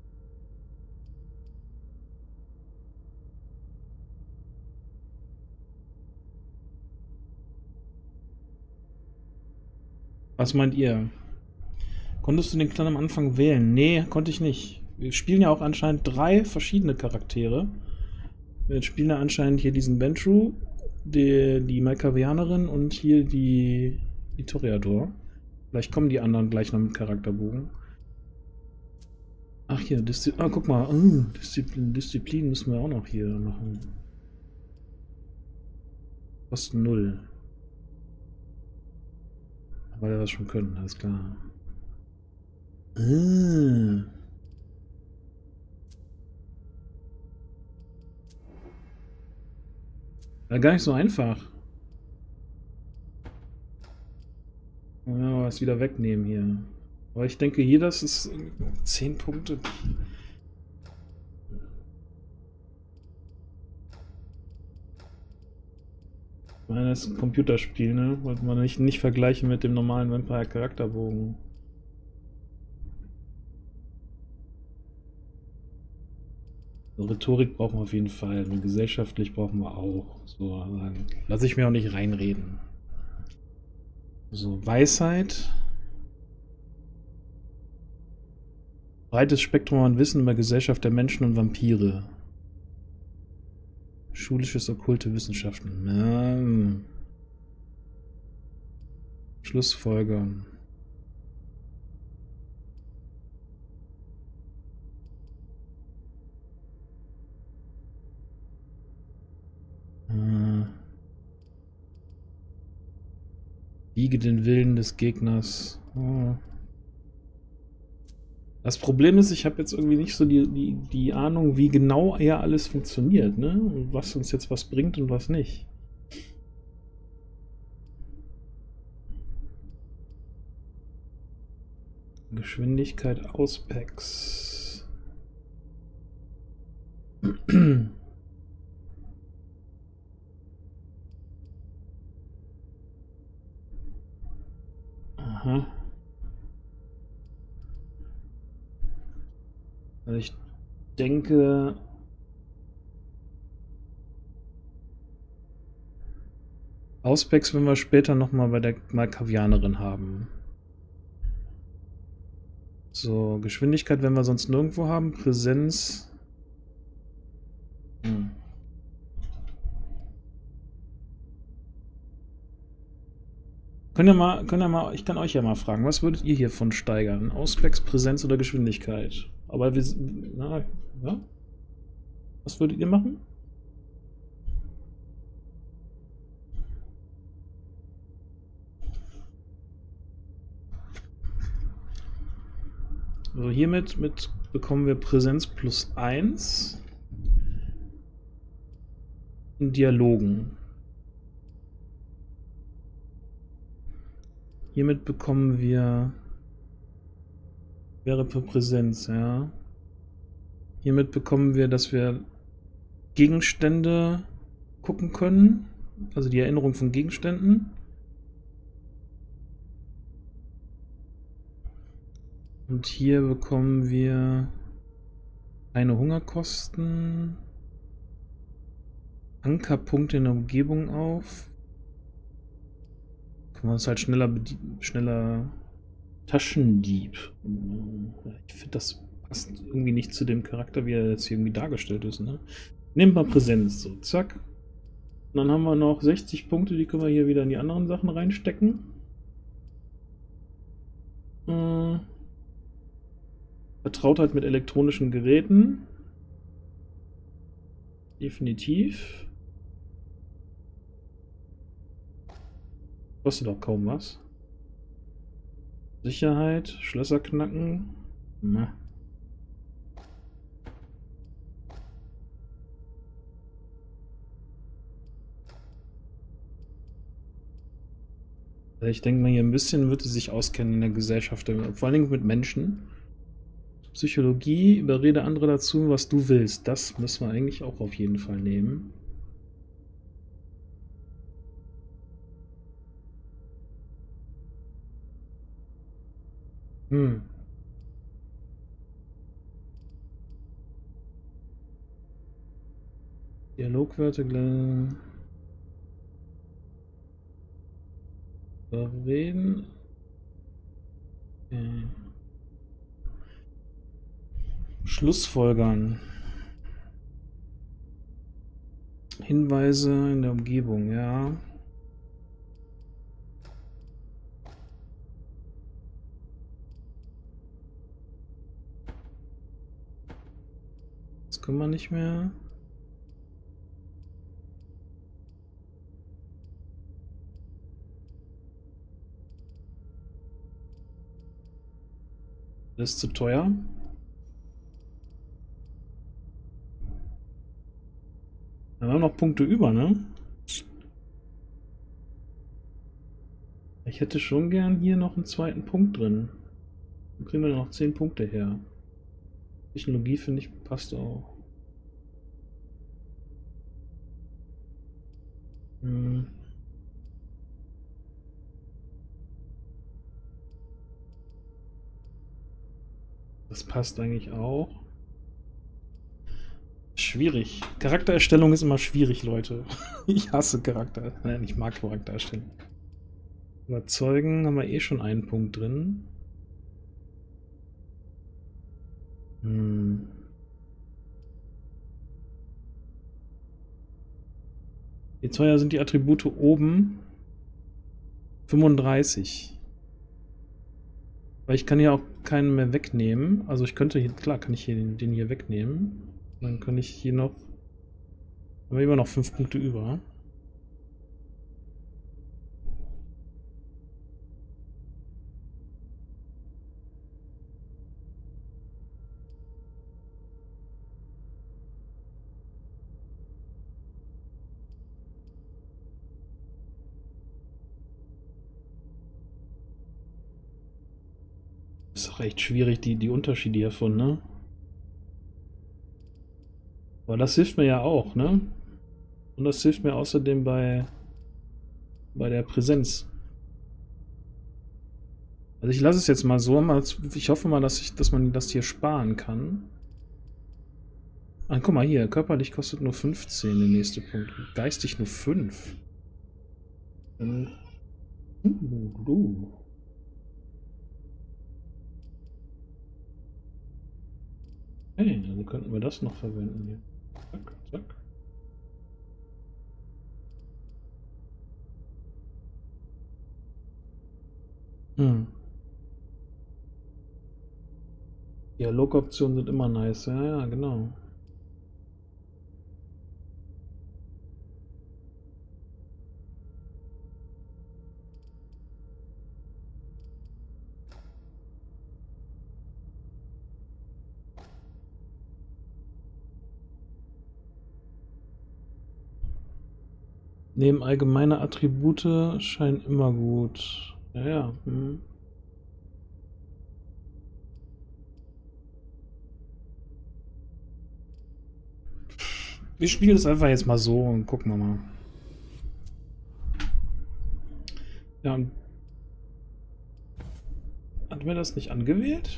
Was meint ihr? Konntest du den Clan am Anfang wählen? Nee, konnte ich nicht. Wir spielen ja auch anscheinend drei verschiedene Charaktere. Wir spielen ja anscheinend hier diesen Ventrue, die, die Malkavianerin und hier die, die Toreador. Vielleicht kommen die anderen gleich noch mit Charakterbogen. Ach hier, Diszi ah, guck mal, oh, Disziplin, Disziplin müssen wir auch noch hier machen. Kosten null. Weil wir das schon können, alles klar. Ah. War gar nicht so einfach. Ja, was wieder wegnehmen hier. Aber ich denke hier, das ist zehn Punkte. Ich meine, das ist ein Computerspiel, ne? Wollte man nicht, nicht vergleichen mit dem normalen Vampire-Charakterbogen. Rhetorik brauchen wir auf jeden Fall. Und gesellschaftlich brauchen wir auch. So, lasse ich mir auch nicht reinreden. So, Weisheit. Breites Spektrum an Wissen über Gesellschaft der Menschen und Vampire. Schulisches okkulte Wissenschaften. Ja. Schlussfolgern. Äh. Wiege den Willen des Gegners. Oh. Das Problem ist, ich habe jetzt irgendwie nicht so die, die, die Ahnung, wie genau er alles funktioniert, ne? Und was uns jetzt was bringt und was nicht. Geschwindigkeit Auspacks. Aha. Also ich denke, Auspacks werden wir später nochmal bei der Malkavianerin haben. So, Geschwindigkeit werden wir sonst nirgendwo haben. Präsenz. Hm. Können ja mal, können ja mal, ich kann euch ja mal fragen, was würdet ihr hiervon steigern? Auspacks, Präsenz oder Geschwindigkeit? Aber wir sind, na, ja? Was würdet ihr machen? Also hiermit mit bekommen wir Präsenz plus eins in Dialogen. Hiermit bekommen wir wäre für Präsenz, ja. Hiermit bekommen wir, dass wir Gegenstände gucken können, also die Erinnerung von Gegenständen. Und hier bekommen wir keine Hungerkosten, Ankerpunkte in der Umgebung auf. Können wir uns halt schneller schneller Taschendieb. Ich finde, das passt irgendwie nicht zu dem Charakter, wie er jetzt hier irgendwie dargestellt ist. Ne? Nehmen wir Präsenz, so, zack. Und dann haben wir noch sechzig Punkte, die können wir hier wieder in die anderen Sachen reinstecken. Äh, Vertrautheit mit elektronischen Geräten. Definitiv. Kostet doch kaum was. Sicherheit, Schlösser knacken. Na. Ich denke mal, hier ein bisschen wird sie sich auskennen in der Gesellschaft, vor allen Dingen mit Menschen. Psychologie, überrede andere dazu, was du willst. Das müssen wir eigentlich auch auf jeden Fall nehmen. Hm. Dialogwörter, reden. Okay. Schlussfolgern. Hinweise in der Umgebung, ja. Das können wir nicht mehr. Das ist zu teuer. Wir haben noch Punkte über, ne? Ich hätte schon gern hier noch einen zweiten Punkt drin. Dann kriegen wir noch zehn Punkte her. Technologie finde ich passt auch. Hm. Das passt eigentlich auch. Schwierig. Charaktererstellung ist immer schwierig, Leute. Ich hasse Charakter. Nein, ich mag Charaktererstellung. Überzeugen haben wir eh schon einen Punkt drin. Hm. Je teuer sind die Attribute oben? fünfunddreißig. Weil ich kann ja auch keinen mehr wegnehmen. Also ich könnte hier, klar, kann ich hier den, den hier wegnehmen. Dann kann ich hier noch, haben wir immer noch fünf Punkte über. Ist auch echt schwierig, die, die Unterschiede hiervon, ne? Aber das hilft mir ja auch, ne? Und das hilft mir außerdem bei, bei der Präsenz. Also ich lasse es jetzt mal so. Ich hoffe mal, dass, ich, dass man das hier sparen kann. Ah, guck mal hier. Körperlich kostet nur fünfzehn der nächste Punkt. Geistig nur fünf. Dann... Uh, uh. Hey, also könnten wir das noch verwenden hier. Zack, zack. Hm. Dialogoptionen sind immer nice. Ja, ja, genau. Neben allgemeine Attribute scheinen immer gut. Ja, ja. Hm. Wir spielen es einfach jetzt mal so und gucken wir mal. Ja, und hatten wir das nicht angewählt?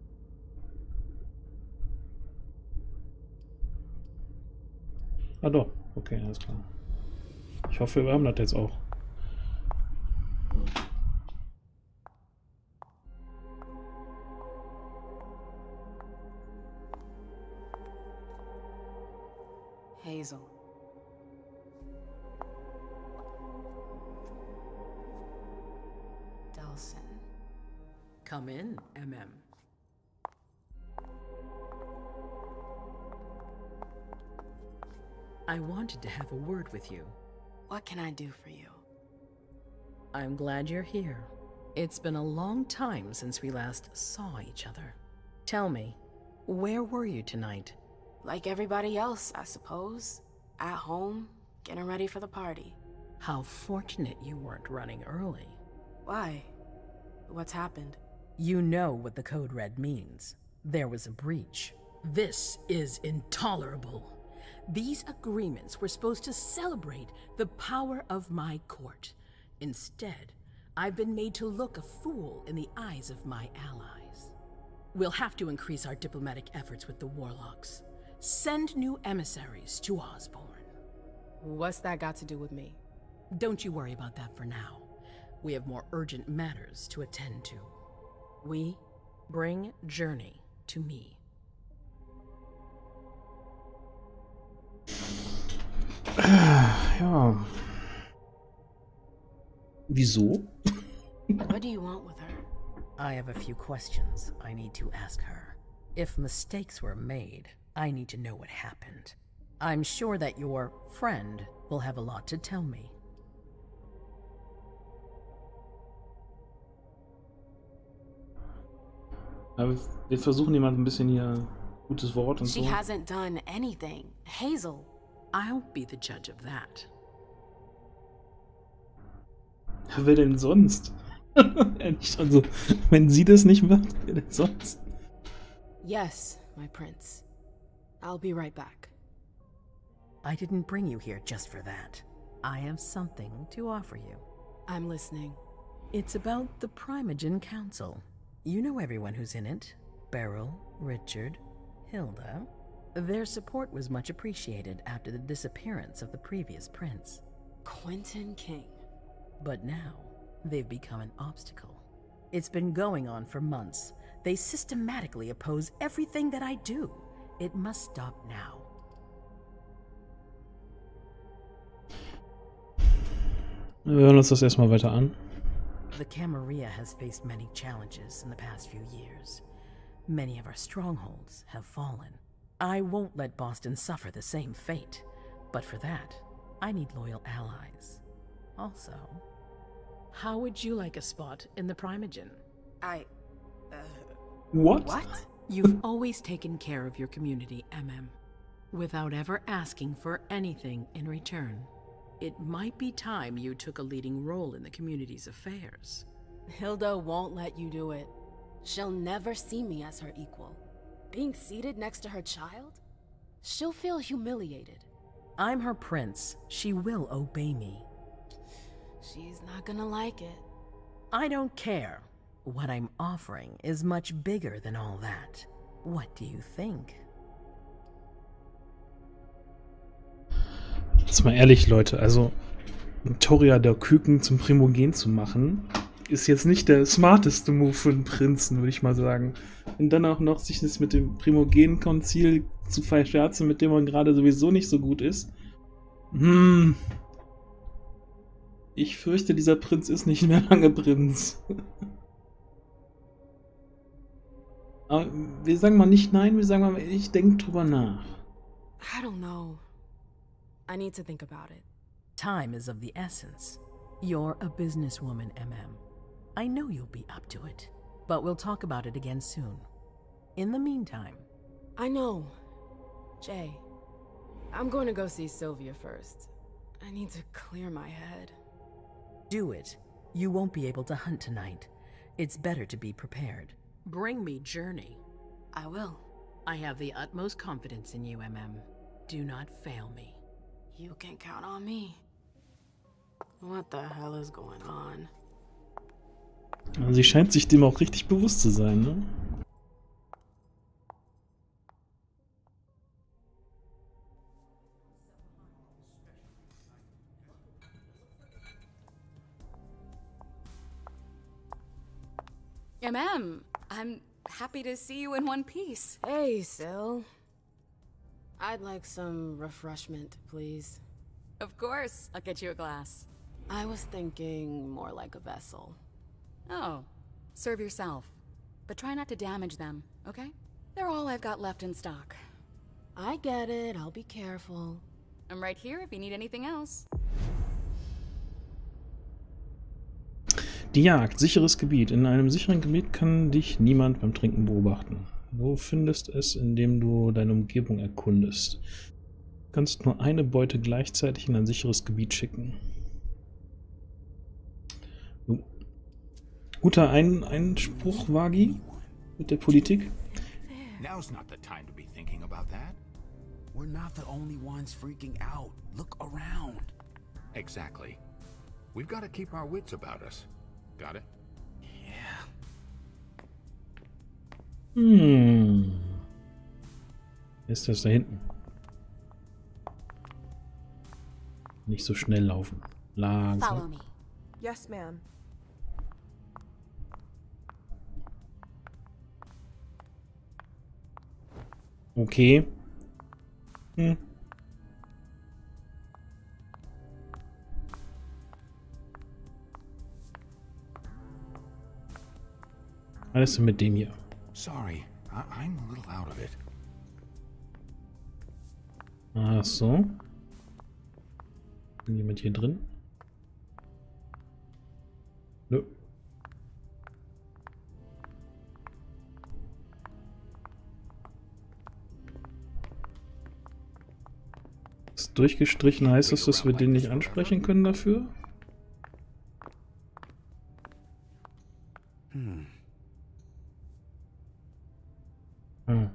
Ah doch, okay, alles klar. Ich hoffe, wir haben das jetzt auch. Hazel. Delsin. Come in, M M. I wanted to have a word with you. What can I do for you? I'm glad you're here. It's been a long time since we last saw each other. Tell me, where were you tonight? Like everybody else, I suppose. At home, getting ready for the party. How fortunate you weren't running early. Why? What's happened? You know what the Code Red means. There was a breach. This is intolerable. These agreements were supposed to celebrate the power of my court. Instead, I've been made to look a fool in the eyes of my allies. We'll have to increase our diplomatic efforts with the Warlocks. Send new emissaries to Osborn. What's that got to do with me? Don't you worry about that for now. We have more urgent matters to attend to. We bring Journey to me. Ja. Wieso? What do you want with her? I have a few questions I need to ask her. If mistakes were made, I need to know what happened. I'm sure that your friend will have a lot to tell me. Aber wir versuchen jemand ein bisschen hier gutes Wort und so. She hasn't done anything. Hazel. I'll be the judge of that. Wer denn sonst? Also, wenn sie das nicht macht, wer denn sonst? Yes, my prince. I'll be right back. I didn't bring you here just for that. I have something to offer you. I'm listening. It's about the Primogen Council. You know everyone who's in it. Beryl, Richard, Hilda. Their support was much appreciated after the disappearance of the previous prince. Quentin King. But now, they've become an obstacle. It's been going on for months. They systematically oppose everything that I do. It must stop now. Wir hören uns das erstmal weiter an. The Camarilla has faced many challenges in the past few years. Many of our strongholds have fallen. I won't let Boston suffer the same fate, but for that, I need loyal allies. Also, how would you like a spot in the Primogen? I... Uh, what? What? You've always taken care of your community, M M, without ever asking for anything in return. It might be time you took a leading role in the community's affairs. Hilda won't let you do it. She'll never see me as her equal. Being seated next to her child? She'll feel humiliated. I'm her prince. She will obey me. She's not gonna like it. I don't care. What I'm offering is much bigger than all that. What do you think? Jetzt mal ehrlich, Leute, also Toria der Küken zum Primogen zu machen, ist jetzt nicht der smarteste Move für einen Prinzen, würde ich mal sagen. Und dann auch noch sich das mit dem Primogen-Konzil zu verscherzen, mit dem man gerade sowieso nicht so gut ist. Hm. Ich fürchte, dieser Prinz ist nicht mehr lange Prinz. Aber wir sagen mal nicht nein, wir sagen mal, ich denke drüber nach. I don't know. I need to think about it. Time is of the essence. You're a businesswoman, M M. I know you'll be up to it, but we'll talk about it again soon. In the meantime... I know. Jay, I'm going to go see Sylvia first. I need to clear my head. Do it. You won't be able to hunt tonight. It's better to be prepared. Bring me Journey. I will. I have the utmost confidence in you, M M. Do not fail me. You can count on me. What the hell is going on? Sie scheint sich dem auch richtig bewusst zu sein, ne? M M, I'm happy to see you in one piece. Hey, Syl. I'd like some refreshment, please. Of course, I'll get you a glass. I was thinking more like a vessel. Oh, serve yourself. But try not to damage them, okay? They're all I've got left in stock. I get it, I'll be careful. I'm right here if you need anything else. Die Jagd, sicheres Gebiet. In einem sicheren Gebiet kann dich niemand beim Trinken beobachten. Du findest es, indem du deine Umgebung erkundest. Du kannst nur eine Beute gleichzeitig in ein sicheres Gebiet schicken. So. Guter ein Einspruch, Wagi, mit der Politik. Now's not the time to be thinking about that. We're not the only ones freaking out. Look around. Exactly. We've got to keep our wits about us. Got it? Yeah. Hm. Ist das da hinten? Nicht so schnell laufen. Langsam. Follow me. Yes, ma'am. Okay. Hm. Was ist denn mit dem hier? Sorry, I I'm a little out of it. Ach so. Ist jemand hier drin? Nö. Ist durchgestrichen, heißt das, dass wir den nicht ansprechen können dafür? Hm. Hm.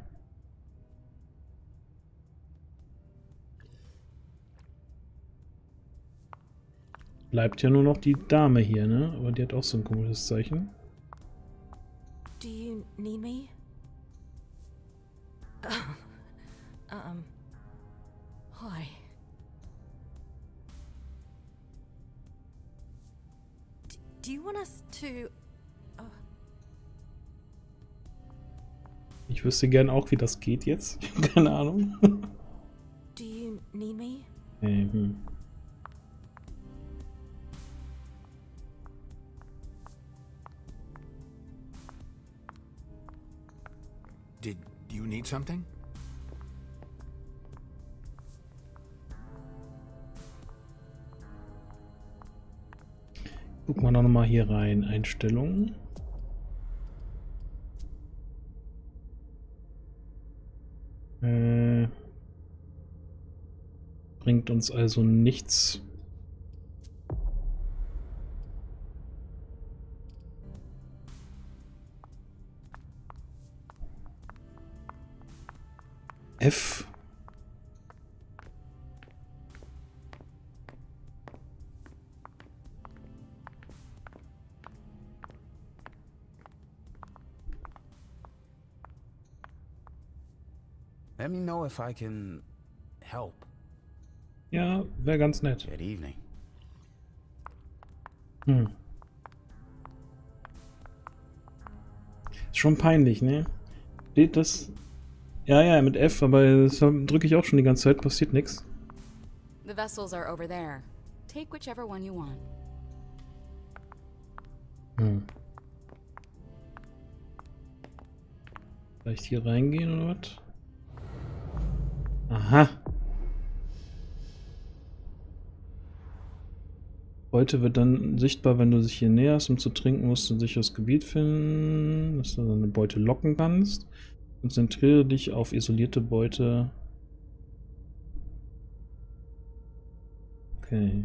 Bleibt ja nur noch die Dame hier, ne? Aber die hat auch so ein komisches Zeichen. Do you need me? um. Hi. D do you want us to? Uh... Ich wüsste gern auch, wie das geht jetzt. Ich habe keine Ahnung. Do you need me? Mhm. Did you need something? Gucken wir noch mal hier rein. Einstellungen. Äh, bringt uns also nichts. F. Let me know if I can help. Ja, wäre ganz nett. Good evening. Hm. Ist schon peinlich, ne? Steht das... Ja, ja, mit F, aber das drücke ich auch schon die ganze Zeit, passiert nichts. The vessels are over there. Take whichever one you want. Hm. Vielleicht hier reingehen oder was? Aha. Beute wird dann sichtbar, wenn du dich hier näherst. Um zu trinken, musst du ein sicheres Degebiet finden, dass du deine Beute locken kannst. Konzentriere dich auf isolierte Beute. Okay.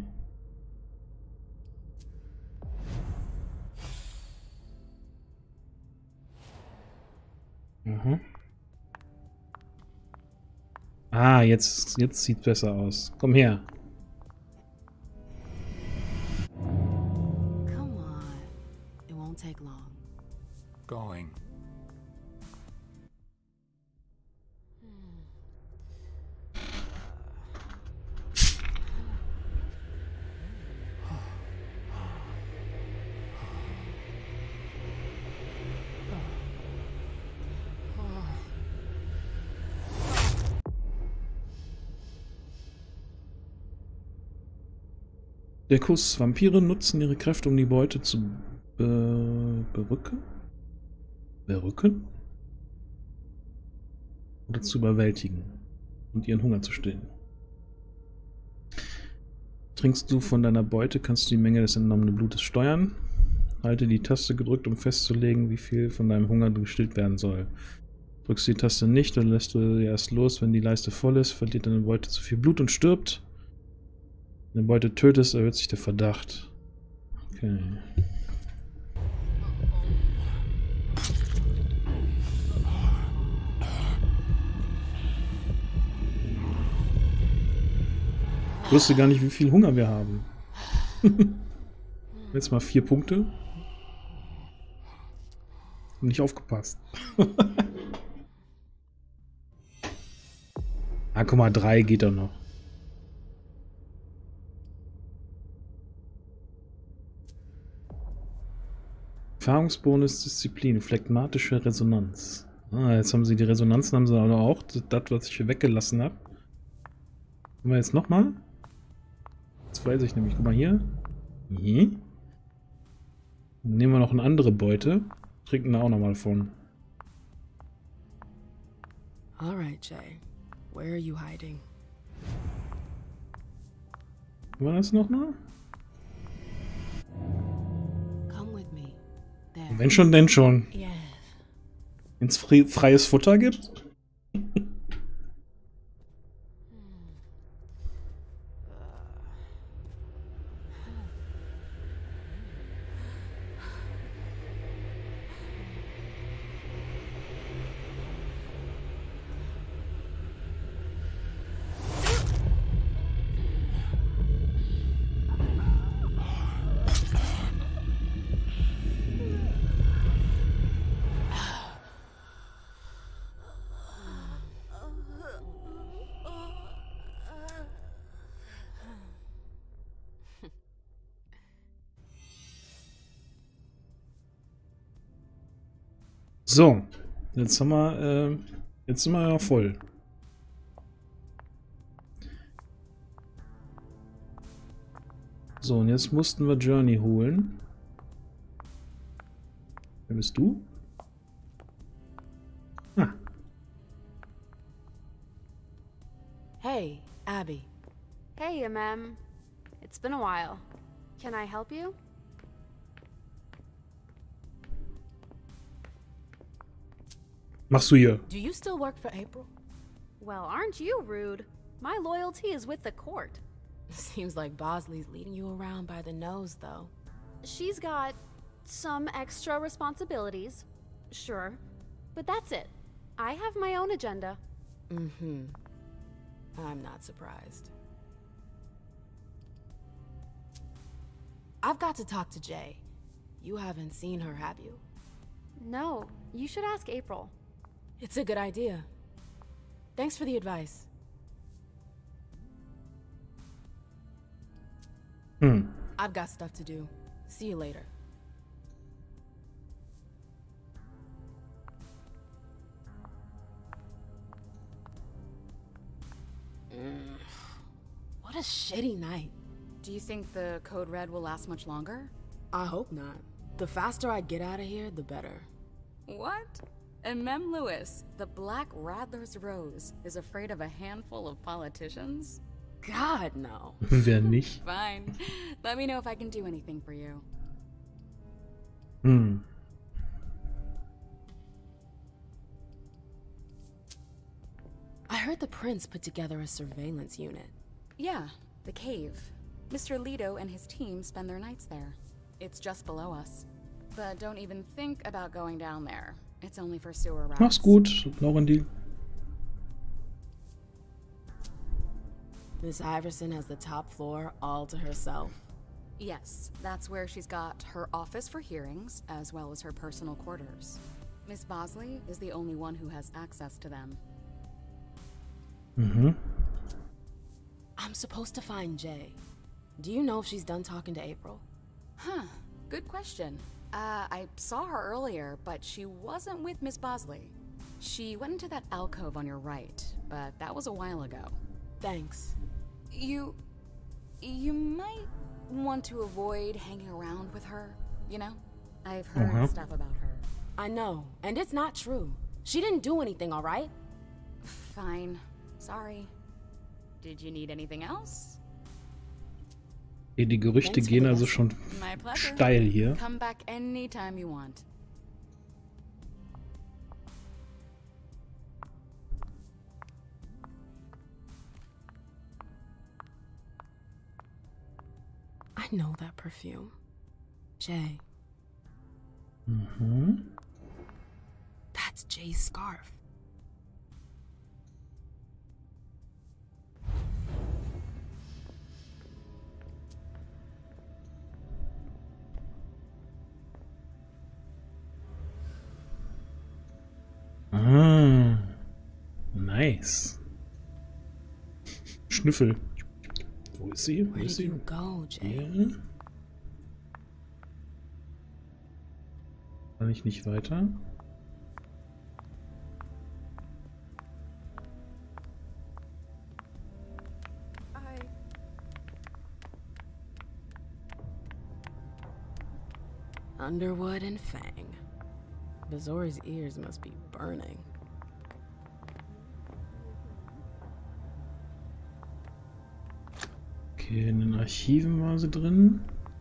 Mhm. Ah, jetzt, jetzt sieht besser aus. Komm her. Come on. It won't take long. Going. Der Kuss. Vampire nutzen ihre Kräfte, um die Beute zu be berücken? Berücken? Oder zu überwältigen und ihren Hunger zu stillen. Trinkst du von deiner Beute, kannst du die Menge des entnommenen Blutes steuern. Halte die Taste gedrückt, um festzulegen, wie viel von deinem Hunger gestillt werden soll. Drückst du die Taste nicht, dann lässt du sie erst los, wenn die Leiste voll ist, verliert deine Beute zu viel Blut und stirbt. Wenn du Beute tötest, erhöht sich der Verdacht. Okay. Ich wusste gar nicht, wie viel Hunger wir haben. Jetzt mal vier Punkte. Nicht aufgepasst. Ah, guck mal, drei geht doch noch. Erfahrungsbonus, Disziplin, phlegmatische Resonanz. Ah, jetzt haben sie die Resonanzen, haben sie aber auch. Das, das was ich hier weggelassen habe. Können wir jetzt nochmal? Jetzt weiß ich nämlich. Guck mal hier. Hier. Dann nehmen wir noch eine andere Beute. Trinken da auch nochmal von. Alright, Jay. Where are you hiding? War das nochmal? Come with me. There. Wenn schon, denn schon. Yes. Wenn es fre freies Futter gibt? So, jetzt haben wir, äh, jetzt sind wir ja voll. So, und jetzt mussten wir Journey holen. Wer bist du? Ah. Hey, Abby. Hey, Mem. It's been a while. Can I help you? Machst du hier? Do you still work for April? Well, aren't you rude? My loyalty is with the court. Seems like Bosley's leading you around by the nose, though. She's got some extra responsibilities, sure, but that's it. I have my own agenda. Mm-hmm. I'm not surprised. I've got to talk to Jay. You haven't seen her, have you? No, you should ask April. It's a good idea. Thanks for the advice. Hmm. I've got stuff to do. See you later. Mm. What a shitty night. Do you think the Code Red will last much longer? I hope not. The faster I get out of here, the better. What? And Mem Lewis, the Black Rattler's Rose, is afraid of a handful of politicians? God, no. Wer nicht? Fine. Let me know if I can do anything for you. Hmm. I heard the Prince put together a surveillance unit. Yeah, the cave. Mister Leto and his team spend their nights there. It's just below us. But don't even think about going down there. It's only for sewer rats. Mach's gut, Laurendil. Miss Iverson has the top floor all to herself. Yes, that's where she's got her office for hearings, as well as her personal quarters. Miss Bosley is the only one who has access to them. Mm-hmm. I'm supposed to find Jay. Do you know if she's done talking to April? Huh, good question. Uh, I saw her earlier, but she wasn't with Miss Bosley. She went into that alcove on your right, but that was a while ago. Thanks. You... you might want to avoid hanging around with her, you know? I've heard Uh-huh. stuff about her. I know, and it's not true. She didn't do anything, all right? Fine. Sorry. Did you need anything else? Okay, die Gerüchte gehen also schon steil hier. Come back anytime you want. I know that perfume. Jay. Mhm. That's Jay's scarf. Ah, nice. Schnüffel. Wo ist sie? Wo ist sie? Go, Jay? Ja. Kann ich nicht weiter? Underwood and Fang. Bazori's ears must be burning. Okay, in den Archiven war sie drin.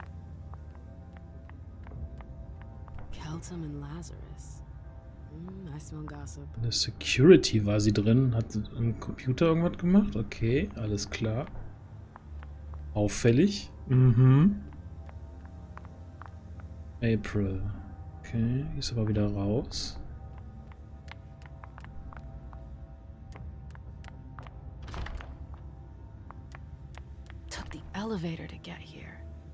Kelton and Lazarus. Mm, I smell gossip. In der Security war sie drin. Hat sie am Computer irgendwas gemacht? Okay, alles klar. Auffällig. Mhm. April. Okay, ist aber wieder raus. Took the elevator to get here.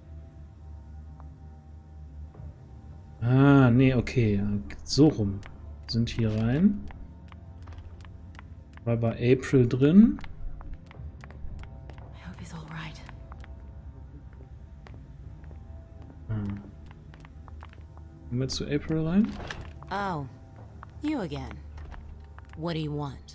Ah, nee, okay. So rum. Sind hier rein. War bei April drin. I hope he's all right. Hm. Gehen wir zu April rein? Oh, you again. What do you want?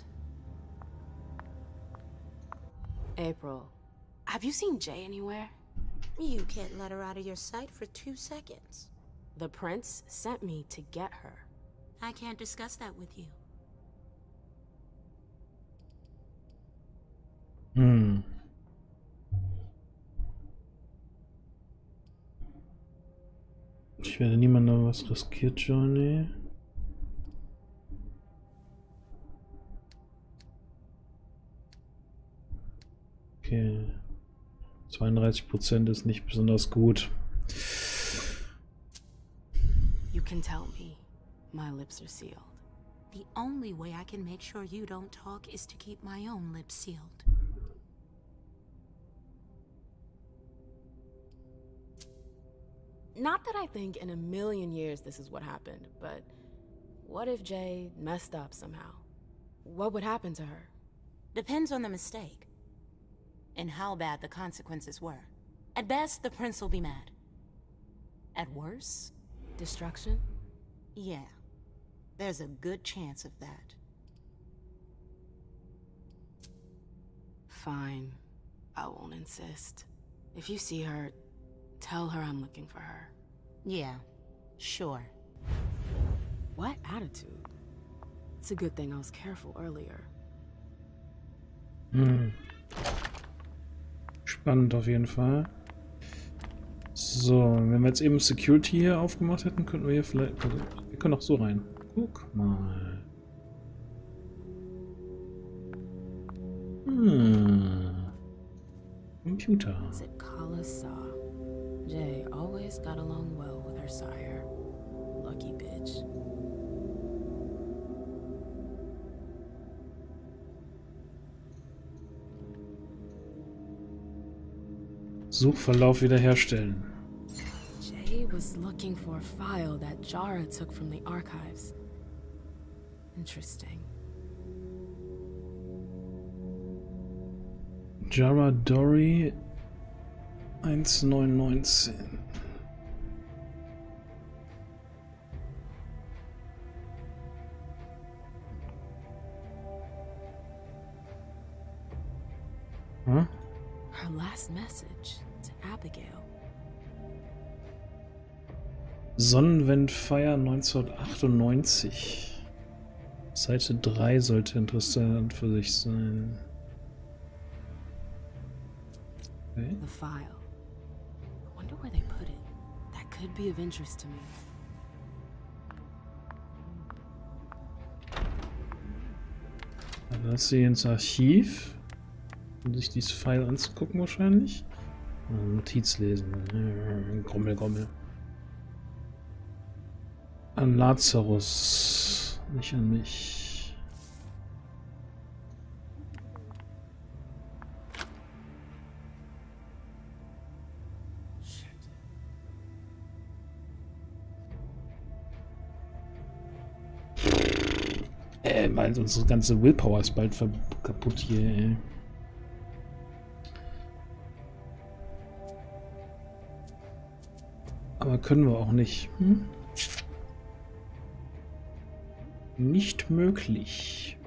April, have you seen Jay anywhere? You can't let her out of your sight for two seconds. The prince sent me to get her. I can't discuss that with you. Hm. Ich werde niemandem was riskiert, Johnny. Okay. zweiunddreißig Prozent ist nicht besonders gut. You can tell me. My lips are sealed. The only way I can make sure you don't talk is to keep my own lips sealed. Not that I think in a million years this is what happened, but what if Jay messed up somehow? What would happen to her? Depends on the mistake. And how bad the consequences were. At best, the prince will be mad. At worst, destruction? Yeah. There's a good chance of that. Fine. I won't insist. If you see her, tell her I'm looking for her. Yeah, sure. What attitude? It's a good thing I was careful earlier. Hm. Spannend auf jeden Fall. So, wenn wir jetzt eben Security hier aufgemacht hätten, könnten wir hier vielleicht... Wir können auch so rein. Guck mal. Hm. Computer. Is it Kala Sa? Jay always got along well with her sire. Lucky bitch. Suchverlauf wiederherstellen. Jay was looking for a file that Jara took from the archives. Interesting. Jara Dory nineteen neunzehn. Huh? Her last message to Abigail. Sonnenwendfeier neunzehnhundertachtundneunzig. Seite drei sollte interessant für sich sein. Okay. The file. wonder where they put it. That could be of interest to me. Dann lass sie ins Archiv, um sich dieses File anzugucken wahrscheinlich. Notiz lesen. Grommel, Grommel. An Lazarus, nicht an mich. Äh, weil unsere ganze Willpower ist bald kaputt hier, ey. Aber können wir auch nicht. Hm? Nicht möglich.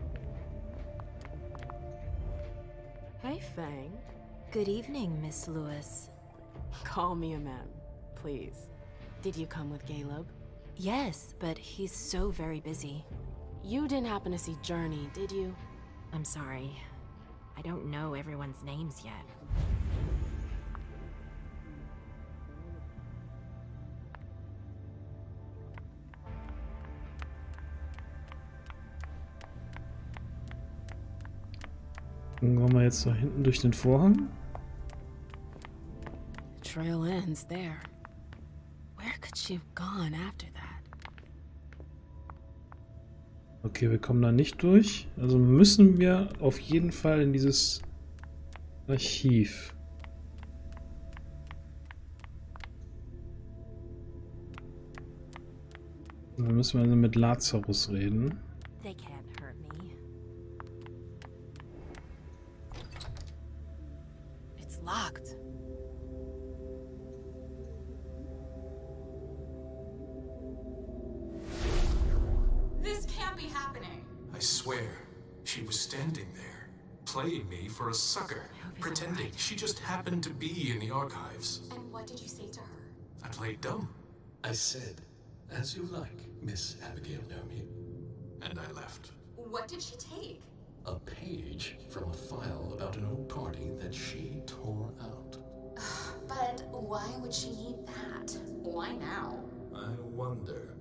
Hey, Fang. Good evening, Miss Lewis. Call me a ma'am, please. Did you come with Caleb? Yes, but he's so very busy. You didn't happen to see Journey, did you? I'm sorry. I don't know everyone's names yet. Dann gehen wir jetzt da hinten durch den Vorhang. The trail ends there. Where could she have gone after that? Okay, wir kommen da nicht durch. Also müssen wir auf jeden Fall in dieses Archiv. Dann müssen wir also mit Lazarus reden. They can't hurt me. It's locked. This can't be happening. I swear, she was standing there, playing me for a sucker, pretending right. She just happened to be in the archives. And what did you say to her? I played dumb. I said, as you like, Miss Abigail Naomi. And I left. What did she take? A page from a file about an old party that she tore out. But why would she need that? Why now? I wonder.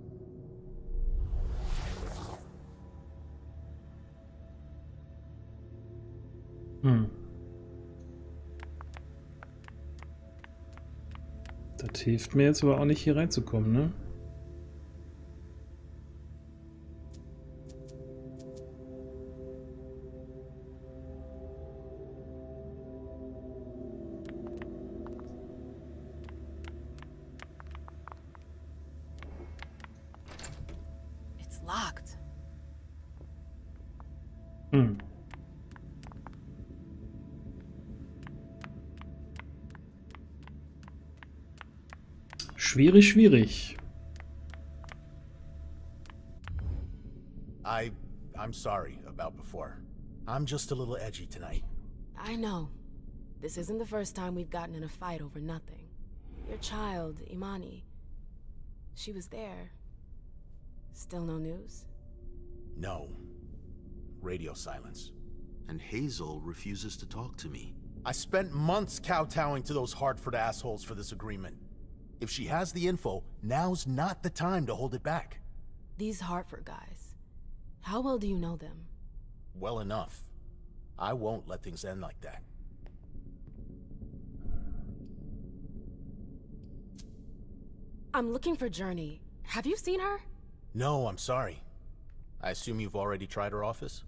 Hm. Das hilft mir jetzt aber auch nicht, hier reinzukommen, ne? It's locked. Hm. Schwierig, schwierig. I... I'm sorry about before. I'm just a little edgy tonight. I know. This isn't the first time we've gotten in a fight over nothing. Your child, Imani. She was there. Still no news? No. Radio silence. And Hazel refuses to talk to me. I spent months kowtowing to those Hartford assholes for this agreement. If she has the info, now's not the time to hold it back. These Hartford guys. How well do you know them? Well enough. I won't let things end like that. I'm looking for Journey. Have you seen her? No, I'm sorry. I assume you've already tried her office?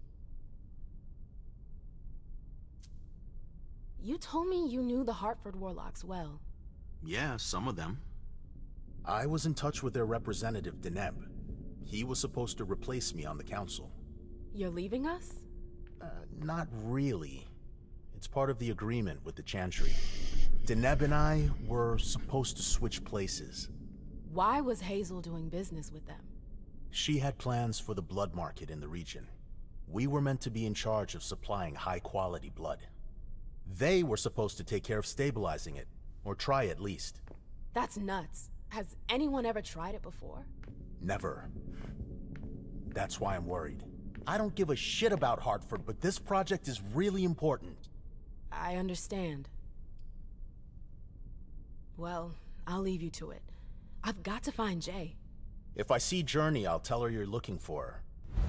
You told me you knew the Hartford Warlocks well. Yeah, some of them. I was in touch with their representative, Deneb. He was supposed to replace me on the council. You're leaving us? Uh, not really. It's part of the agreement with the Chantry. Deneb and I were supposed to switch places. Why was Hazel doing business with them? She had plans for the blood market in the region. We were meant to be in charge of supplying high-quality blood. They were supposed to take care of stabilizing it, or try at least. That's nuts. Has anyone ever tried it before? Never. That's why I'm worried. I don't give a shit about Hartford, but this project is really important. I understand. Well, I'll leave you to it. I've got to find Jay. If I see Journey, I'll tell her you're looking for her.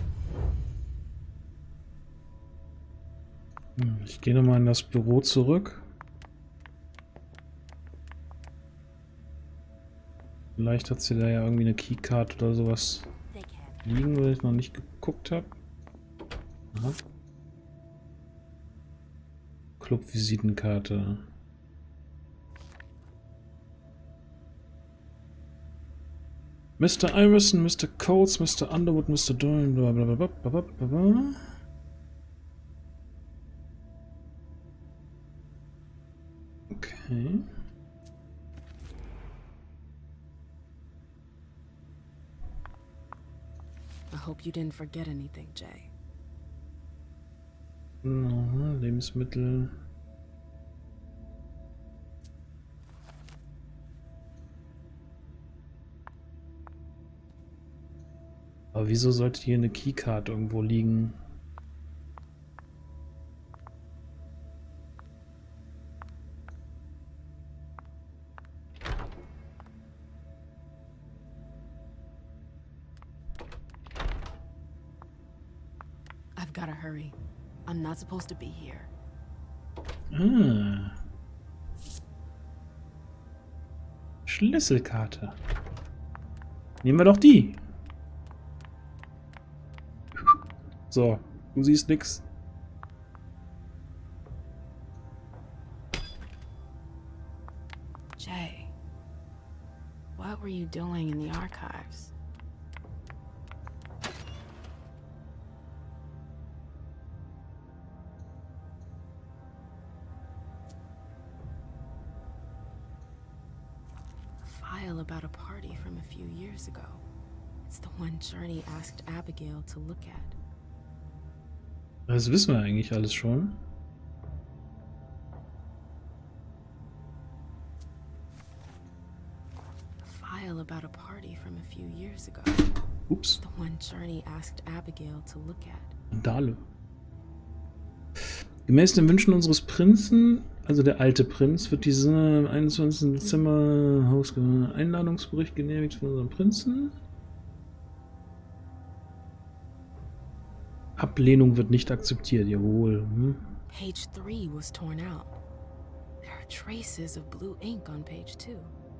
Ich gehe nochmal in das Büro zurück. Vielleicht hat sie da ja irgendwie eine Keycard oder sowas liegen, weil ich noch nicht geguckt habe. Aha. Club-Visitenkarte. Mister Iverson, Mister Coates, Mister Underwood, Mister Doyle, bla bla bla bla bla bla. Okay. I hope you didn't forget anything, Jay. No, Lebensmittel. Aber wieso sollte hier eine Keycard irgendwo liegen? I've gotta hurry. I'm not supposed to be here. Ah. Schlüsselkarte. Nehmen wir doch die. So, du siehst nix. Jay, what were you doing in the archives? A file about a party from a few years ago. It's the one Journey asked Abigail to look at. Das wissen wir eigentlich alles schon. A file about a party from a few years ago. Ups. The one Journey asked Abigail to look at. Dale. Gemäß den Wünschen unseres Prinzen, also der alte Prinz, wird dieser am einundzwanzigsten Dezember Haus Einladungsbericht genehmigt von unserem Prinzen. Ablehnung wird nicht akzeptiert, jawohl. Hm. Page three was torn out. There are traces of blue ink on page two.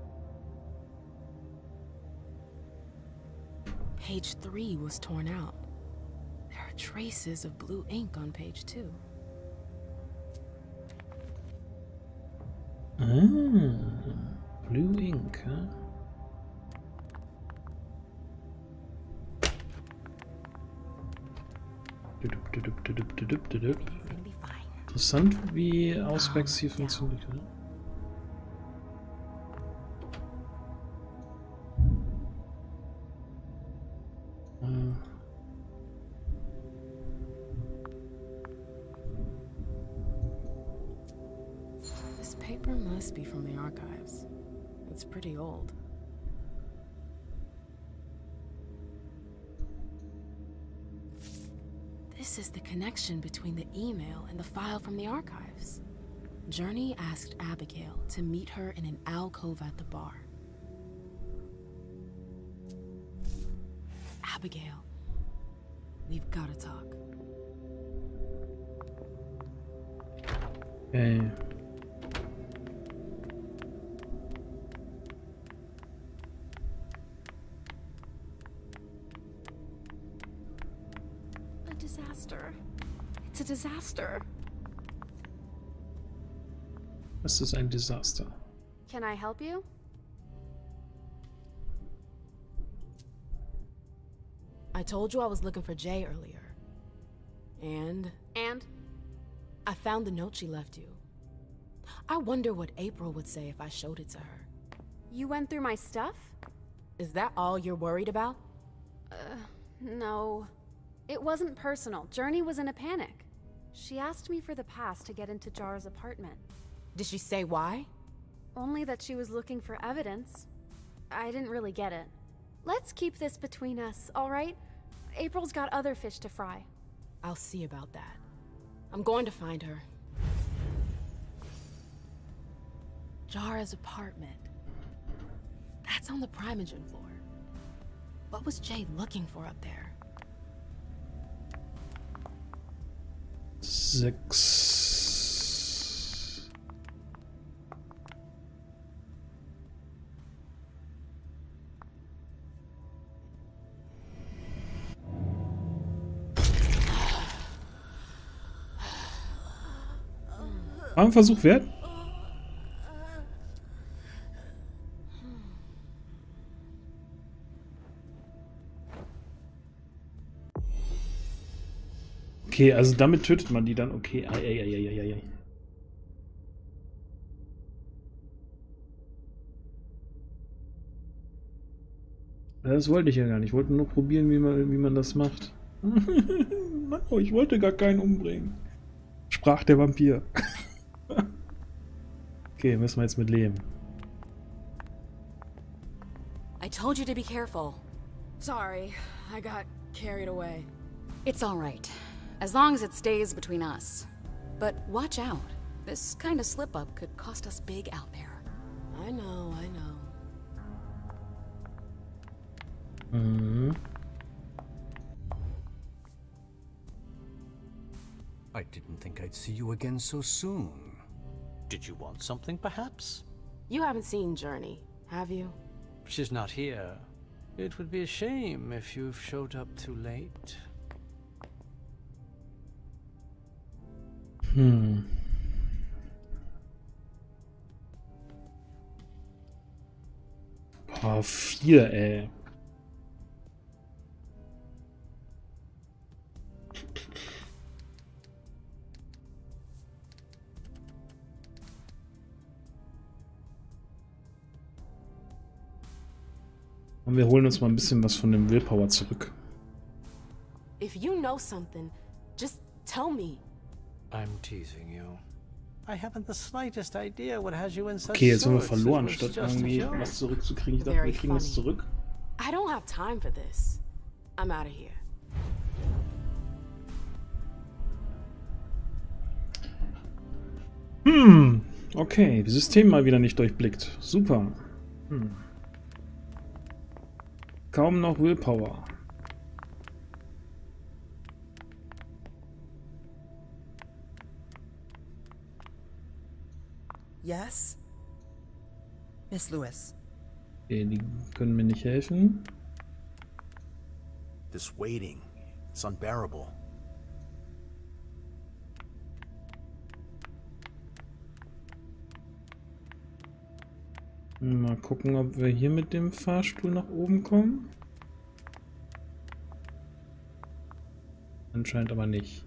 Page three was torn out. There are traces of blue ink on page two. Ah, blue ink, huh? Interessant, wie Auswechs hier funktioniert. Äh. This paper must be from the archives. It's pretty old. This is the connection between the email and the file from the archives. Journey asked Abigail to meet her in an alcove at the bar. Abigail, we've got to talk. Okay. Disaster. It's a disaster. Das ist ein Desaster. Can I help you? I told you I was looking for Jay earlier. And? And? I found the note she left you. I wonder what April would say if I showed it to her. You went through my stuff? Is that all you're worried about? Uh, no. It wasn't personal. Journey was in a panic. She asked me for the pass to get into Jar's apartment. Did she say why? Only that she was looking for evidence. I didn't really get it. Let's keep this between us, all right? April's got other fish to fry. I'll see about that. I'm going to find her. Jara's apartment. That's on the Primogen floor. What was Jade looking for up there? Sechs. War ein Versuch wert? Okay, also damit tötet man die dann. Okay, ei, ei, ei, ei, ei, ei. Das wollte ich ja gar nicht. Ich wollte nur probieren, wie man, wie man das macht. Oh, ich wollte gar keinen umbringen. Sprach der Vampir. Okay, müssen wir jetzt mit leben. I told you to be careful. Sorry, I got carried away. It's all right, as long as it stays between us. But watch out. This kind of slip-up could cost us big out there. I know, I know. Mhm. I didn't think I'd see you again so soon. Did you want something, perhaps? You haven't seen Journey, have you? She's not here. It would be a shame if you've showed up too late. Hm. Boah, vier, ey. Und wir holen uns mal ein bisschen was von dem Willpower zurück. If you know something, just tell me. I'm teasing you. I haven't the slightest idea what has you in such Okay, jetzt haben wir sorts. verloren, It was statt just a irgendwie joke. was zurückzukriegen. Ich dachte, wir kriegen das zurück. I don't have time for this. I'm out of here. Hm, okay, System mal wieder nicht durchblickt. Super. Hm. Kaum noch Willpower. Yes? Miss Lewis. Okay, die können mir nicht helfen. This waiting, it's unbearable. Mal gucken, ob wir hier mit dem Fahrstuhl nach oben kommen. Anscheinend aber nicht.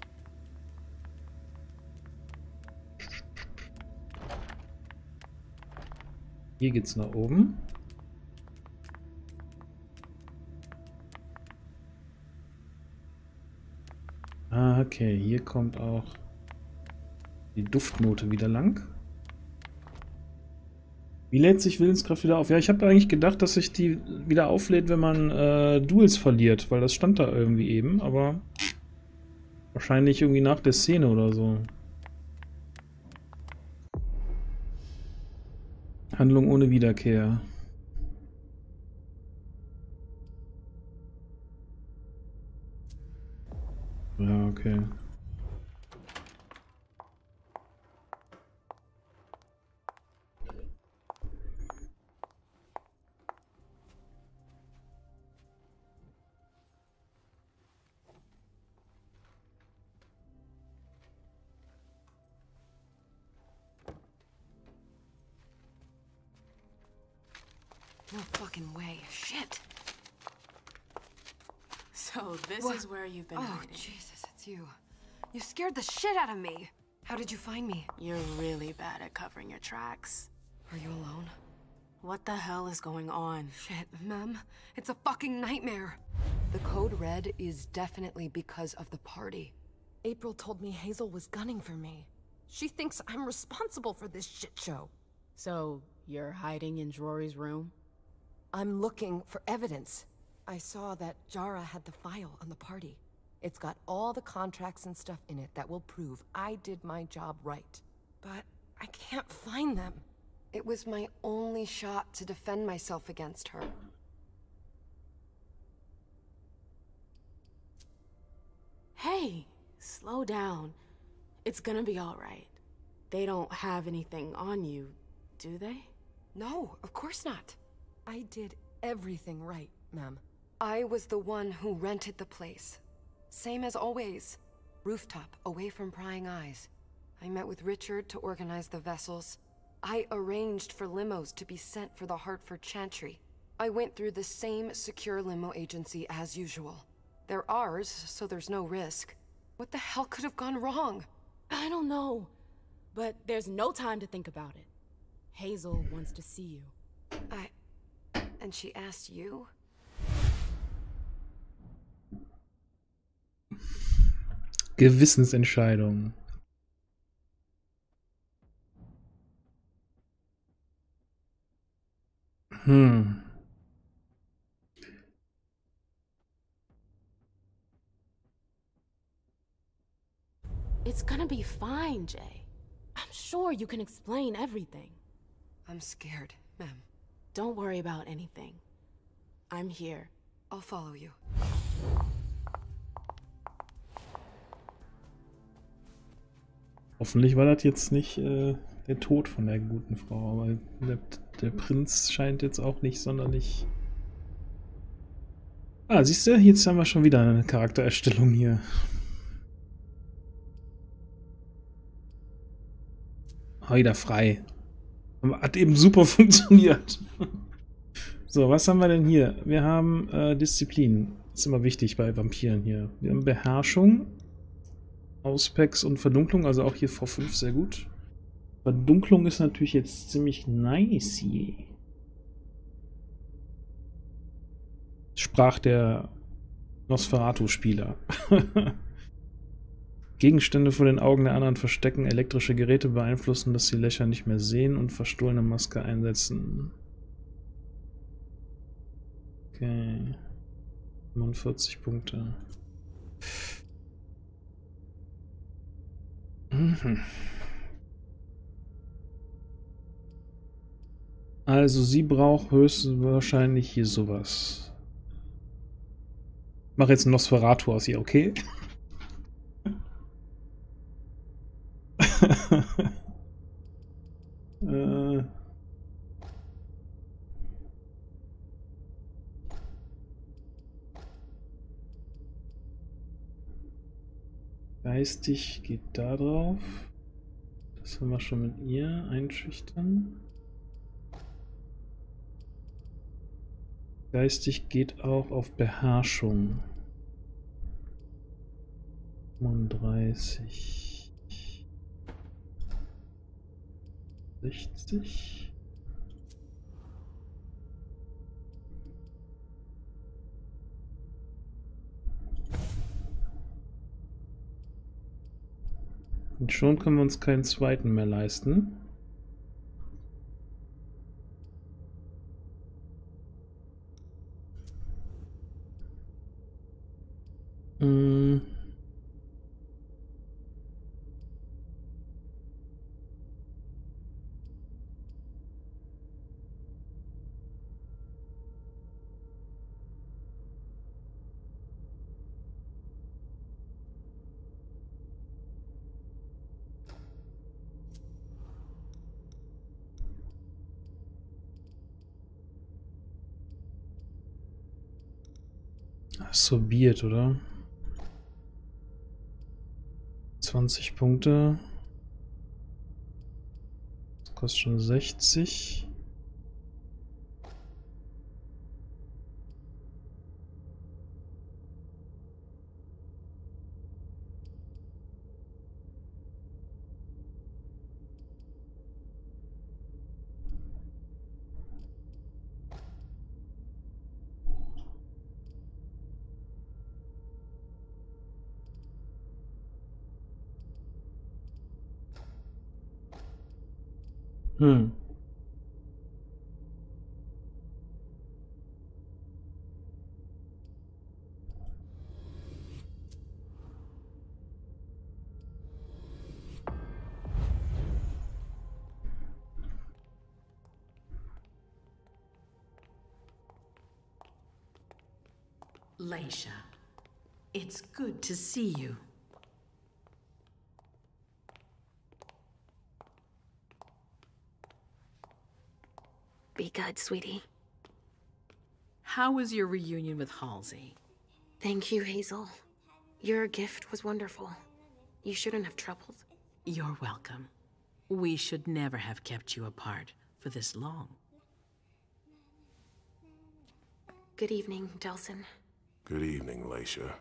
Hier geht's nach oben. Ah, okay. Hier kommt auch die Duftnote wieder lang. Wie lädt sich Willenskraft wieder auf? Ja, ich habe eigentlich gedacht, dass sich die wieder auflädt, wenn man äh, Duels verliert, weil das stand da irgendwie eben, aber wahrscheinlich irgendwie nach der Szene oder so. Handlung ohne Wiederkehr. Ja, okay. No fucking way. Shit. So this What? is where you've been Oh, hiding. Jesus, it's you. You scared the shit out of me. How did you find me? You're really bad at covering your tracks. Are you alone? What the hell is going on? Shit, Mem. It's a fucking nightmare. The code red is definitely because of the party. April told me Hazel was gunning for me. She thinks I'm responsible for this shit show. So, you're hiding in Rory's room? I'm looking for evidence. I saw that Jara had the file on the party. It's got all the contracts and stuff in it that will prove I did my job right. But I can't find them. It was my only shot to defend myself against her. Hey, slow down. It's gonna be all right. They don't have anything on you, do they? No, of course not. I did everything right, ma'am. I was the one who rented the place. Same as always. Rooftop, away from prying eyes. I met with Richard to organize the vessels. I arranged for limos to be sent for the Hartford Chantry. I went through the same secure limo agency as usual. They're ours, so there's no risk. What the hell could have gone wrong? I don't know. But there's no time to think about it. Hazel wants to see you. I... And she asked you? Gewissensentscheidung. Hm. It's gonna be fine, Jay. I'm sure you can explain everything. I'm scared, ma'am. Don't worry about anything. I'm here. I'll follow you. Hoffentlich war das jetzt nicht äh, der Tod von der guten Frau, aber der, der Prinz scheint jetzt auch nicht sonderlich... Ah, siehst du, jetzt haben wir schon wieder eine Charaktererstellung hier. Wieder frei. Hat eben super funktioniert. So, was haben wir denn hier? Wir haben äh, Disziplin. Ist immer wichtig bei Vampiren hier. Wir haben Beherrschung, Auspex und Verdunklung, also auch hier V fünf sehr gut. Verdunklung ist natürlich jetzt ziemlich nice hier. Sprach der Nosferatu-Spieler. Gegenstände vor den Augen der anderen verstecken, elektrische Geräte beeinflussen, dass die Löcher nicht mehr sehen und verstohlene Maske einsetzen. Okay. fünfundvierzig Punkte. Mhm. Also sie braucht höchstwahrscheinlich hier sowas. Ich mache jetzt einen Nosferatu aus ihr, okay? äh. Geistig geht da drauf. Das haben wir schon mit ihr. Einschüchtern. Geistig geht auch auf Beherrschung. fünfunddreißig. sechzig. Und schon können wir uns keinen zweiten mehr leisten. Hm. Absorbiert, oder? zwanzig Punkte. Das kostet schon sechzig. Hm. Leisha, it's good to see you. Be good, sweetie. How was your reunion with Halsey? Thank you, Hazel. Your gift was wonderful. You shouldn't have troubled. You're welcome. We should never have kept you apart for this long. Good evening, Delsin. Good evening, Leisha.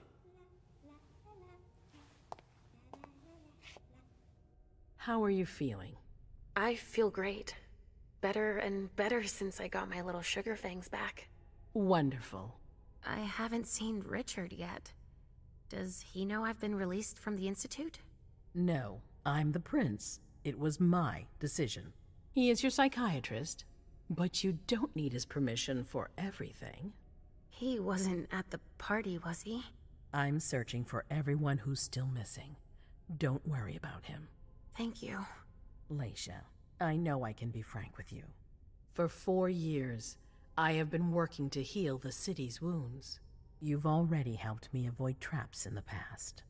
How are you feeling? I feel great. Better and better since I got my little sugar fangs back. Wonderful. I haven't seen Richard yet. Does he know I've been released from the Institute? No, I'm the prince. It was my decision. He is your psychiatrist, but you don't need his permission for everything. He wasn't at the party, was he? I'm searching for everyone who's still missing. Don't worry about him. Thank you. Leisha, I know I can be frank with you. For four years, I have been working to heal the city's wounds. You've already helped me avoid traps in the past.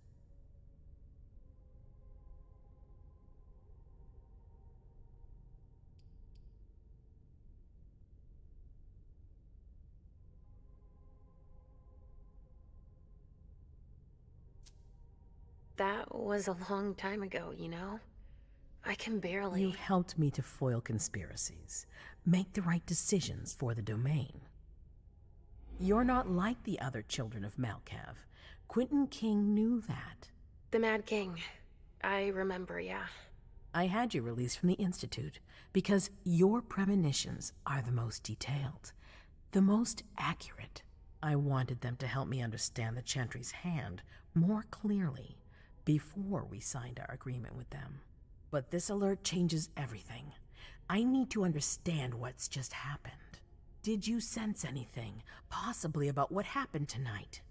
That was a long time ago, you know? I can barely... You've helped me to foil conspiracies, make the right decisions for the domain. You're not like the other children of Malkav. Quentin King knew that. The Mad King. I remember, yeah. I had you released from the Institute because your premonitions are the most detailed, the most accurate. I wanted them to help me understand the Chantry's hand more clearly before we signed our agreement with them. But this alert changes everything. I need to understand what's just happened. Did you sense anything, possibly about what happened tonight?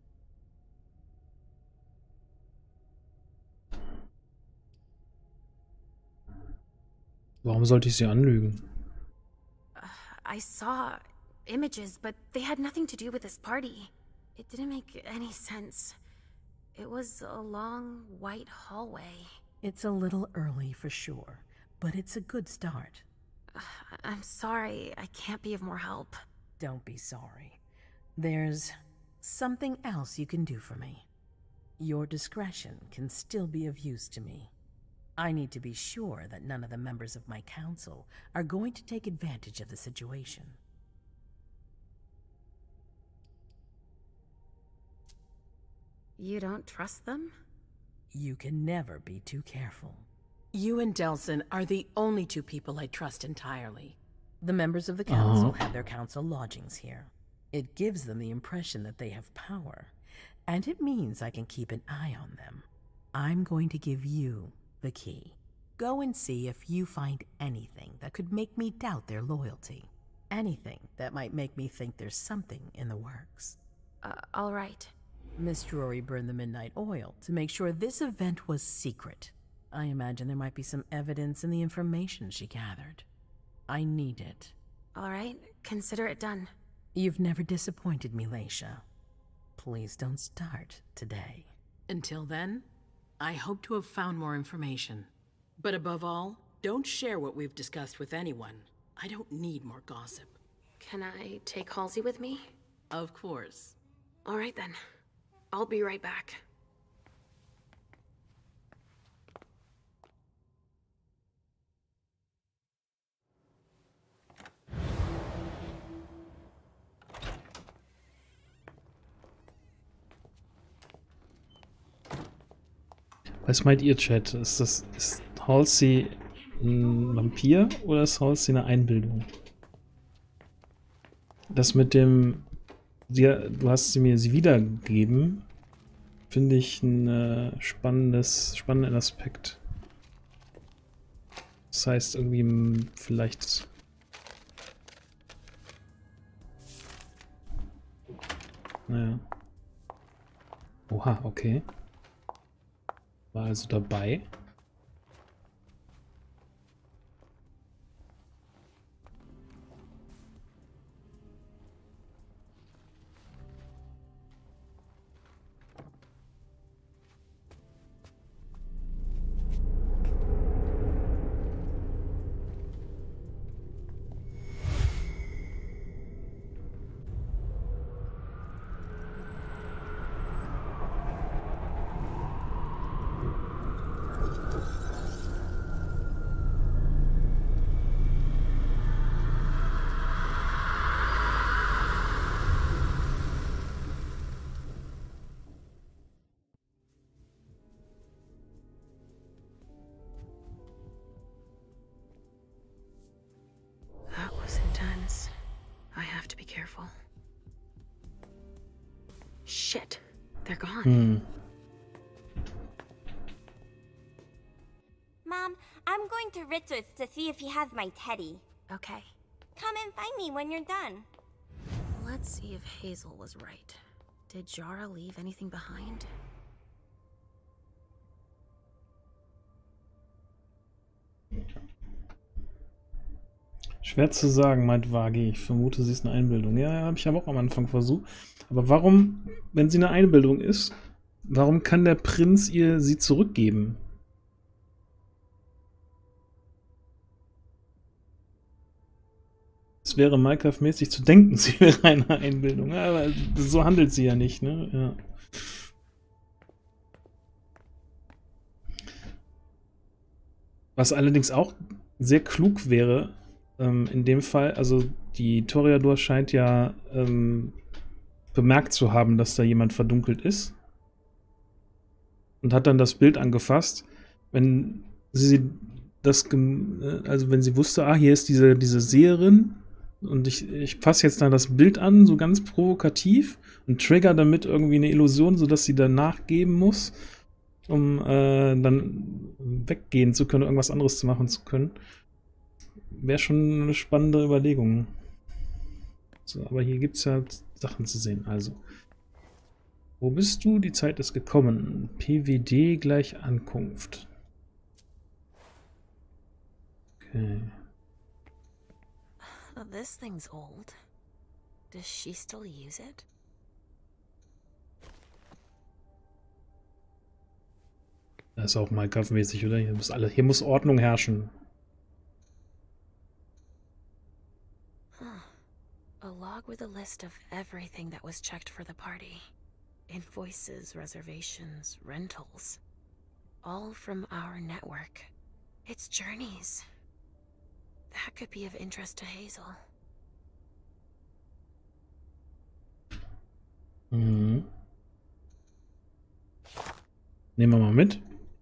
Warum sollte ich sie anlügen? Uh, I saw images, but they had nothing to do with this party. It didn't make any sense. It was a long, white hallway. It's a little early for sure, but it's a good start. Uh, I'm sorry, I can't be of more help. Don't be sorry. There's something else you can do for me. Your discretion can still be of use to me. I need to be sure that none of the members of my council are going to take advantage of the situation. You don't trust them? You can never be too careful. You and Delsin are the only two people I trust entirely. The members of the council uh-huh. have their council lodgings here. It gives them the impression that they have power, and it means I can keep an eye on them. I'm going to give you the key. Go and see if you find anything that could make me doubt their loyalty. Anything that might make me think there's something in the works. Uh, all right. Miss Drury burned the midnight oil to make sure this event was secret. I imagine there might be some evidence in the information she gathered. I need it. All right, consider it done. You've never disappointed me, Leisha. Please don't start today. Until then, I hope to have found more information. But above all, don't share what we've discussed with anyone. I don't need more gossip. Can I take Halsey with me? Of course. All right then. I'll be right back. Was meint ihr, Chat? Ist das ist Halsey ein Vampir oder ist Halsey eine Einbildung? Das mit dem, sie, du hast sie mir sie wiedergegeben, finde ich ein äh, spannendes, spannenden Aspekt. Das heißt irgendwie vielleicht. Naja. Oha, okay. War also dabei. careful. Shit, they're gone. Hm. Mom, I'm going to Richard's to see if he has my teddy. Okay. Come and find me when you're done. Let's see if Hazel was right. Did Jara leave anything behind? Schwer zu sagen, meint Wagi. Ich vermute, sie ist eine Einbildung. Ja, habe ich aber auch am Anfang versucht. Aber warum, wenn sie eine Einbildung ist, warum kann der Prinz ihr sie zurückgeben? Es wäre Minecraft-mäßig zu denken, sie wäre eine Einbildung. Ja, aber so handelt sie ja nicht, ne? Ja. Was allerdings auch sehr klug wäre, ähm, in dem Fall, also die Toreador scheint ja ähm, bemerkt zu haben, dass da jemand verdunkelt ist. Und hat dann das Bild angefasst. Wenn sie das, also wenn sie wusste, ah, hier ist diese, diese Seherin, und ich, ich passe jetzt da das Bild an, so ganz provokativ, und trigger damit irgendwie eine Illusion, sodass sie dann nachgeben muss, um äh, dann weggehen zu können, irgendwas anderes zu machen zu können. Wäre schon eine spannende Überlegung. So, aber hier gibt es ja Sachen zu sehen. Also, wo bist du? Die Zeit ist gekommen. P W D gleich Ankunft. Okay. Oh, this thing's old. Does she still use it? Das ist auch Minecraft-mäßig, oder? Hier muss, alle, hier muss Ordnung herrschen. A log with a list of everything that was checked for the party. Invoices, reservations, rentals. All from our network. It's Journey's. That could be of interest to Hazel. Mhm. Nehmen wir mal mit.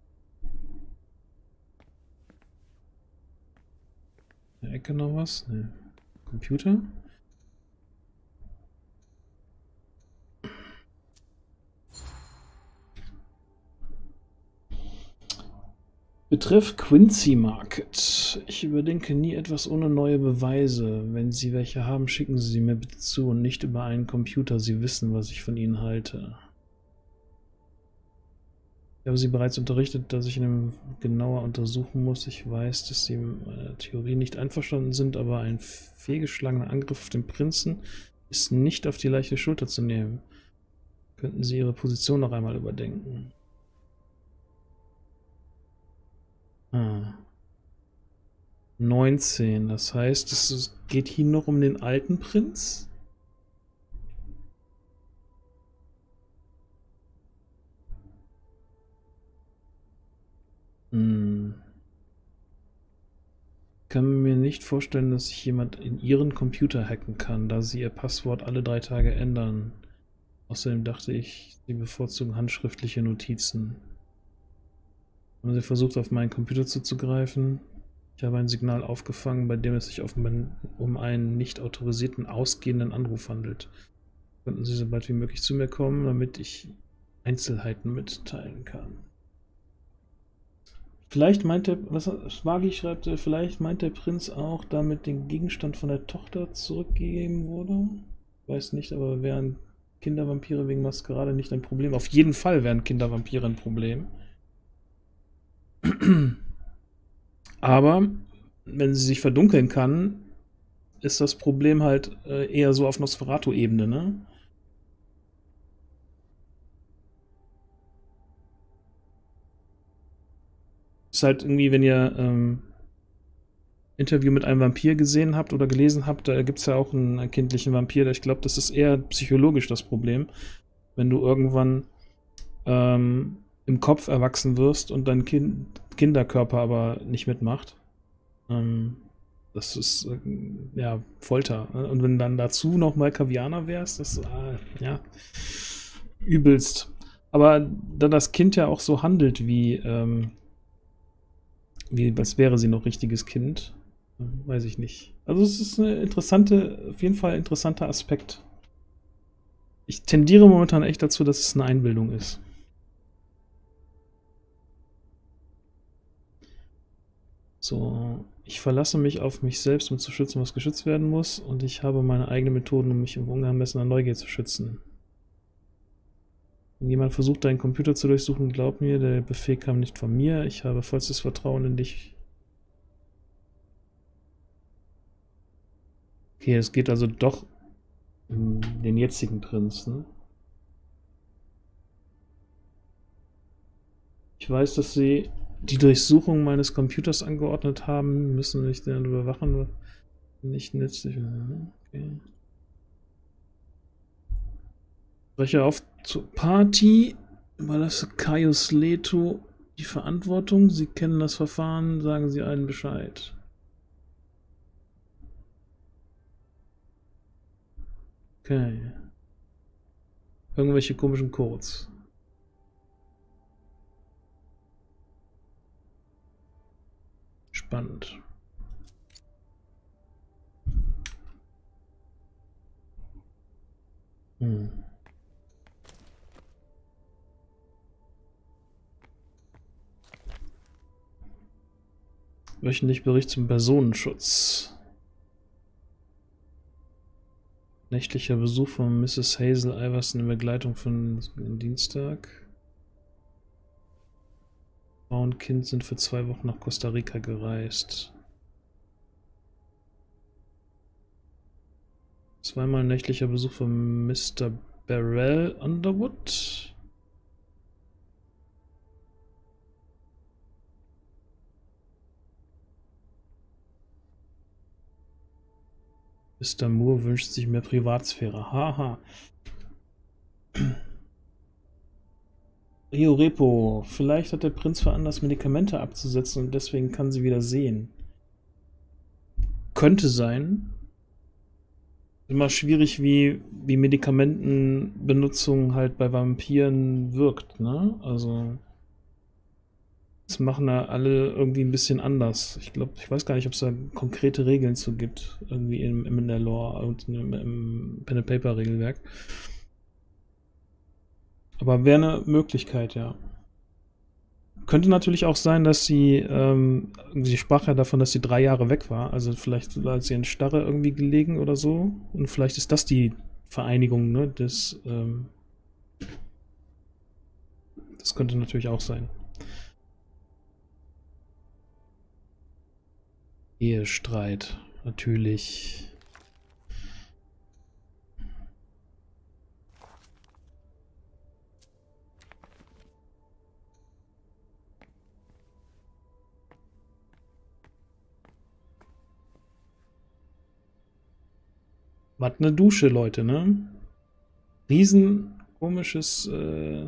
In der Ecke noch was? Nee. Computer? Betreff Quincy Market. Ich überdenke nie etwas ohne neue Beweise. Wenn Sie welche haben, schicken Sie sie mir bitte zu und nicht über einen Computer. Sie wissen, was ich von Ihnen halte. Ich habe Sie bereits unterrichtet, dass ich ihn genauer untersuchen muss. Ich weiß, dass Sie mit meiner Theorie nicht einverstanden sind, aber ein fehlgeschlagener Angriff auf den Prinzen ist nicht auf die leichte Schulter zu nehmen. Könnten Sie Ihre Position noch einmal überdenken? Ah. neunzehn, das heißt, es geht hier noch um den alten Prinz? Hm. Ich kann mir nicht vorstellen, dass sich jemand in ihren Computer hacken kann, da sie ihr Passwort alle drei Tage ändern. Außerdem dachte ich, sie bevorzugen handschriftliche Notizen. Haben sie versucht, auf meinen Computer zuzugreifen? Ich habe ein Signal aufgefangen, bei dem es sich auf mein, um einen nicht autorisierten ausgehenden Anruf handelt. Könnten Sie so bald wie möglich zu mir kommen, damit ich Einzelheiten mitteilen kann? Vielleicht meint der, was Wagi schreibt, vielleicht meint der Prinz auch, damit den Gegenstand von der Tochter zurückgegeben wurde? Weiß nicht, aber wären Kindervampire wegen Maskerade nicht ein Problem? Auf jeden Fall wären Kindervampire ein Problem. Aber wenn sie sich verdunkeln kann, ist das Problem halt äh, eher so auf Nosferatu-Ebene, ne? Ist halt irgendwie, wenn ihr ähm, Interview mit einem Vampir gesehen habt oder gelesen habt, da gibt es ja auch einen, einen kindlichen Vampir. Ich glaube, das ist eher psychologisch das Problem. Wenn du irgendwann ähm, im Kopf erwachsen wirst und dein kind, Kinderkörper aber nicht mitmacht. Ähm, das ist äh, ja Folter. Und wenn dann dazu noch mal Kavianer wärst, das ist äh, ja übelst. Aber da das Kind ja auch so handelt, wie, ähm, wie als wäre sie noch richtiges Kind, weiß ich nicht. Also es ist eine interessante, auf jeden Fall ein interessanter Aspekt. Ich tendiere momentan echt dazu, dass es eine Einbildung ist. So, ich verlasse mich auf mich selbst, um zu schützen, was geschützt werden muss, und ich habe meine eigenen Methoden, um mich im ungemessener Neugier zu schützen. Wenn jemand versucht, deinen Computer zu durchsuchen, glaub mir, der Befehl kam nicht von mir. Ich habe vollstes Vertrauen in dich. Okay, es geht also doch um den jetzigen Prinzen. Ich weiß, dass sie die Durchsuchung meines Computers angeordnet haben, müssen mich dann überwachen. Nicht nützlich. Okay. Spreche auf zur Party, überlasse Caius Leto die Verantwortung. Sie kennen das Verfahren, sagen Sie allen Bescheid. Okay. Irgendwelche komischen Codes. Spannend. Hm. Wöchentlich Bericht zum Personenschutz. Nächtlicher Besuch von Misses Hazel Iverson in Begleitung von Dienstag. Frau und Kind sind für zwei Wochen nach Costa Rica gereist. Zweimal nächtlicher Besuch von Mister Beryl Underwood. Mister Moore wünscht sich mehr Privatsphäre. Haha. Rio Repo. Vielleicht hat der Prinz veranlasst, Medikamente abzusetzen und deswegen kann sie wieder sehen. Könnte sein. Immer schwierig, wie, wie Medikamentenbenutzung halt bei Vampiren wirkt, ne? Also das machen da alle irgendwie ein bisschen anders. Ich glaube, ich weiß gar nicht, ob es da konkrete Regeln zu gibt, irgendwie in, in der Lore und im, im Pen-and-Paper-Regelwerk. Aber wäre eine Möglichkeit, ja. Könnte natürlich auch sein, dass sie, ähm, sie sprach ja davon, dass sie drei Jahre weg war. Also vielleicht hat sie in Starre irgendwie gelegen oder so. Und vielleicht ist das die Vereinigung, ne, des, ähm, das könnte natürlich auch sein. Ehestreit, natürlich. Was eine Dusche, Leute, ne? Riesen komisches äh,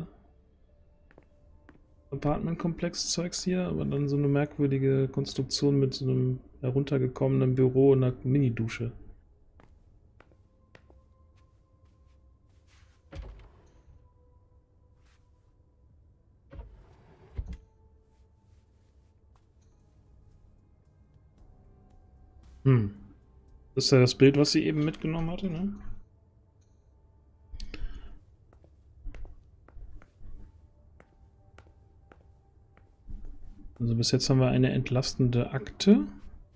Apartmentkomplex-Zeugs hier, aber dann so eine merkwürdige Konstruktion mit so einem heruntergekommenen Büro und einer Mini-Dusche. Hm. Das ist ja das Bild, was sie eben mitgenommen hatte, ne? Also bis jetzt haben wir eine entlastende Akte.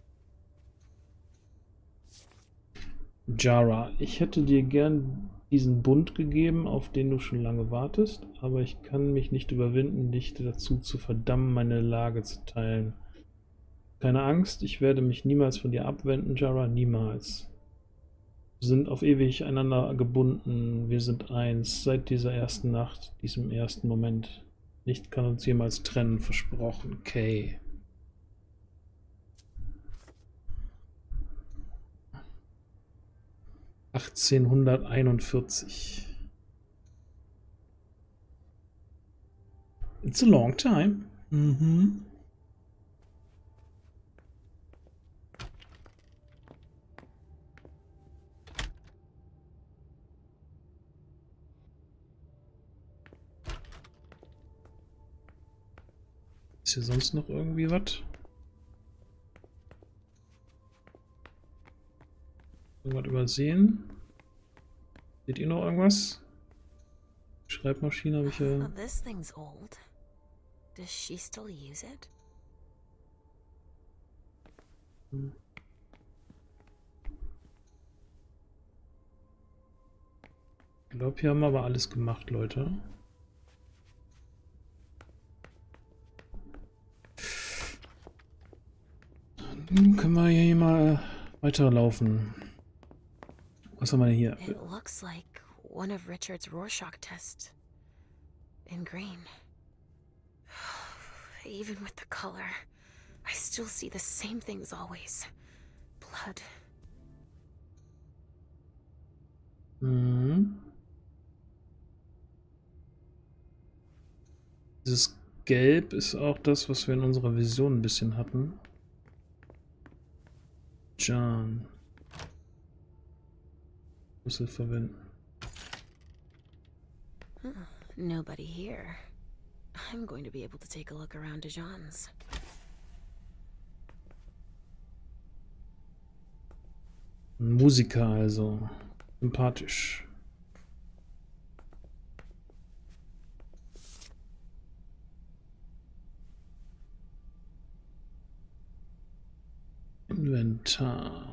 Jara, ich hätte dir gern diesen Bund gegeben, auf den du schon lange wartest, aber ich kann mich nicht überwinden, dich dazu zu verdammen, meine Lage zu teilen. Keine Angst, ich werde mich niemals von dir abwenden, Jara, niemals. Wir sind auf ewig einander gebunden, wir sind eins, seit dieser ersten Nacht, diesem ersten Moment. Nichts kann uns jemals trennen, versprochen, Kay. achtzehnhunderteinundvierzig. It's a long time. Mhm. Ist hier sonst noch irgendwie was? Irgendwas übersehen? Seht ihr noch irgendwas? Schreibmaschine habe ich ja. Oh, this thing's old. Does she still use it? Hm. Ich glaube, hier haben wir aber alles gemacht, Leute. Dann können wir hier mal weiterlaufen. Was haben wir denn hier? It looks like one of Richard's Rorschach tests. In green. Even with the color, I still see the same things always. Blood. Mhm. Dieses Gelb ist auch das, was wir in unserer Vision ein bisschen hatten. John. Schlüssel verwenden. Huh. Nobody here. I'm going to be able to take a look around Dijon's. Ein Musiker also. Sympathisch. Inventar.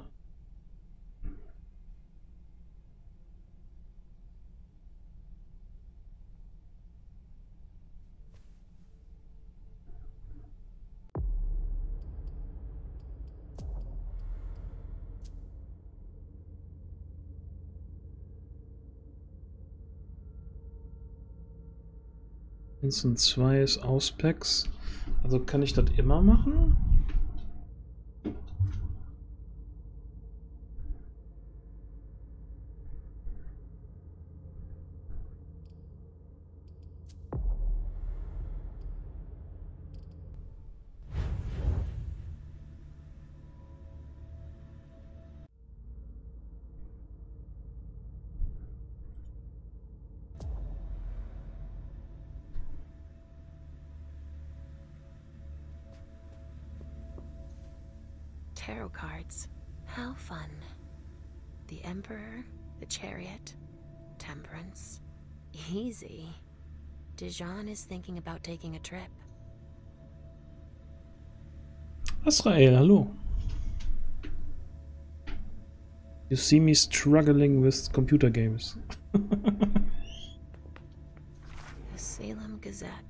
eins und zwei ist Auspacks. Also kann ich das immer machen? Tarot cards. How fun. The Emperor, the Chariot, Temperance. Easy. Dijon is thinking about taking a trip. Azrael, hallo. You see me struggling with computer games. The Salem Gazette.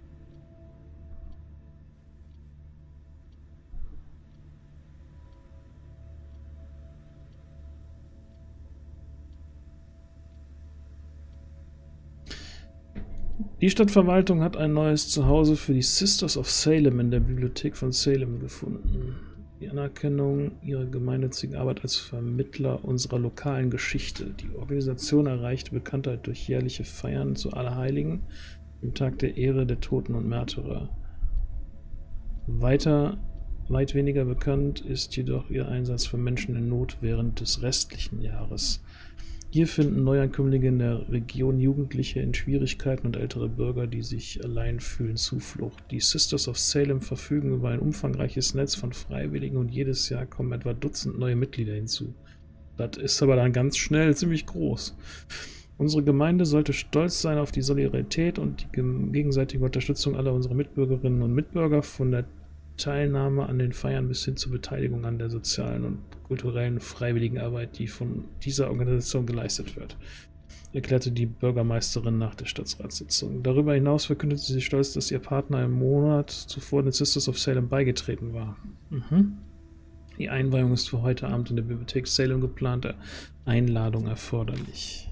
Die Stadtverwaltung hat ein neues Zuhause für die Sisters of Salem in der Bibliothek von Salem gefunden. Die Anerkennung ihrer gemeinnützigen Arbeit als Vermittler unserer lokalen Geschichte. Die Organisation erreichte Bekanntheit durch jährliche Feiern zu Allerheiligen, dem Tag der Ehre der Toten und Märtyrer. Weiter, weit weniger bekannt ist jedoch ihr Einsatz für Menschen in Not während des restlichen Jahres. Hier finden Neuankömmlinge in der Region, Jugendliche in Schwierigkeiten und ältere Bürger, die sich allein fühlen, Zuflucht. Die Sisters of Salem verfügen über ein umfangreiches Netz von Freiwilligen und jedes Jahr kommen etwa Dutzend neue Mitglieder hinzu. Das ist aber dann ganz schnell ziemlich groß. Unsere Gemeinde sollte stolz sein auf die Solidarität und die gegenseitige Unterstützung aller unserer Mitbürgerinnen und Mitbürger, von der Teilnahme an den Feiern bis hin zur Beteiligung an der sozialen und kulturellen Freiwilligenarbeit, die von dieser Organisation geleistet wird, erklärte die Bürgermeisterin nach der Stadtratssitzung. Darüber hinaus verkündete sie stolz, dass ihr Partner im Monat zuvor den Sisters of Salem beigetreten war. Mhm. Die Einweihung ist für heute Abend in der Bibliothek Salem geplant, Einladung erforderlich.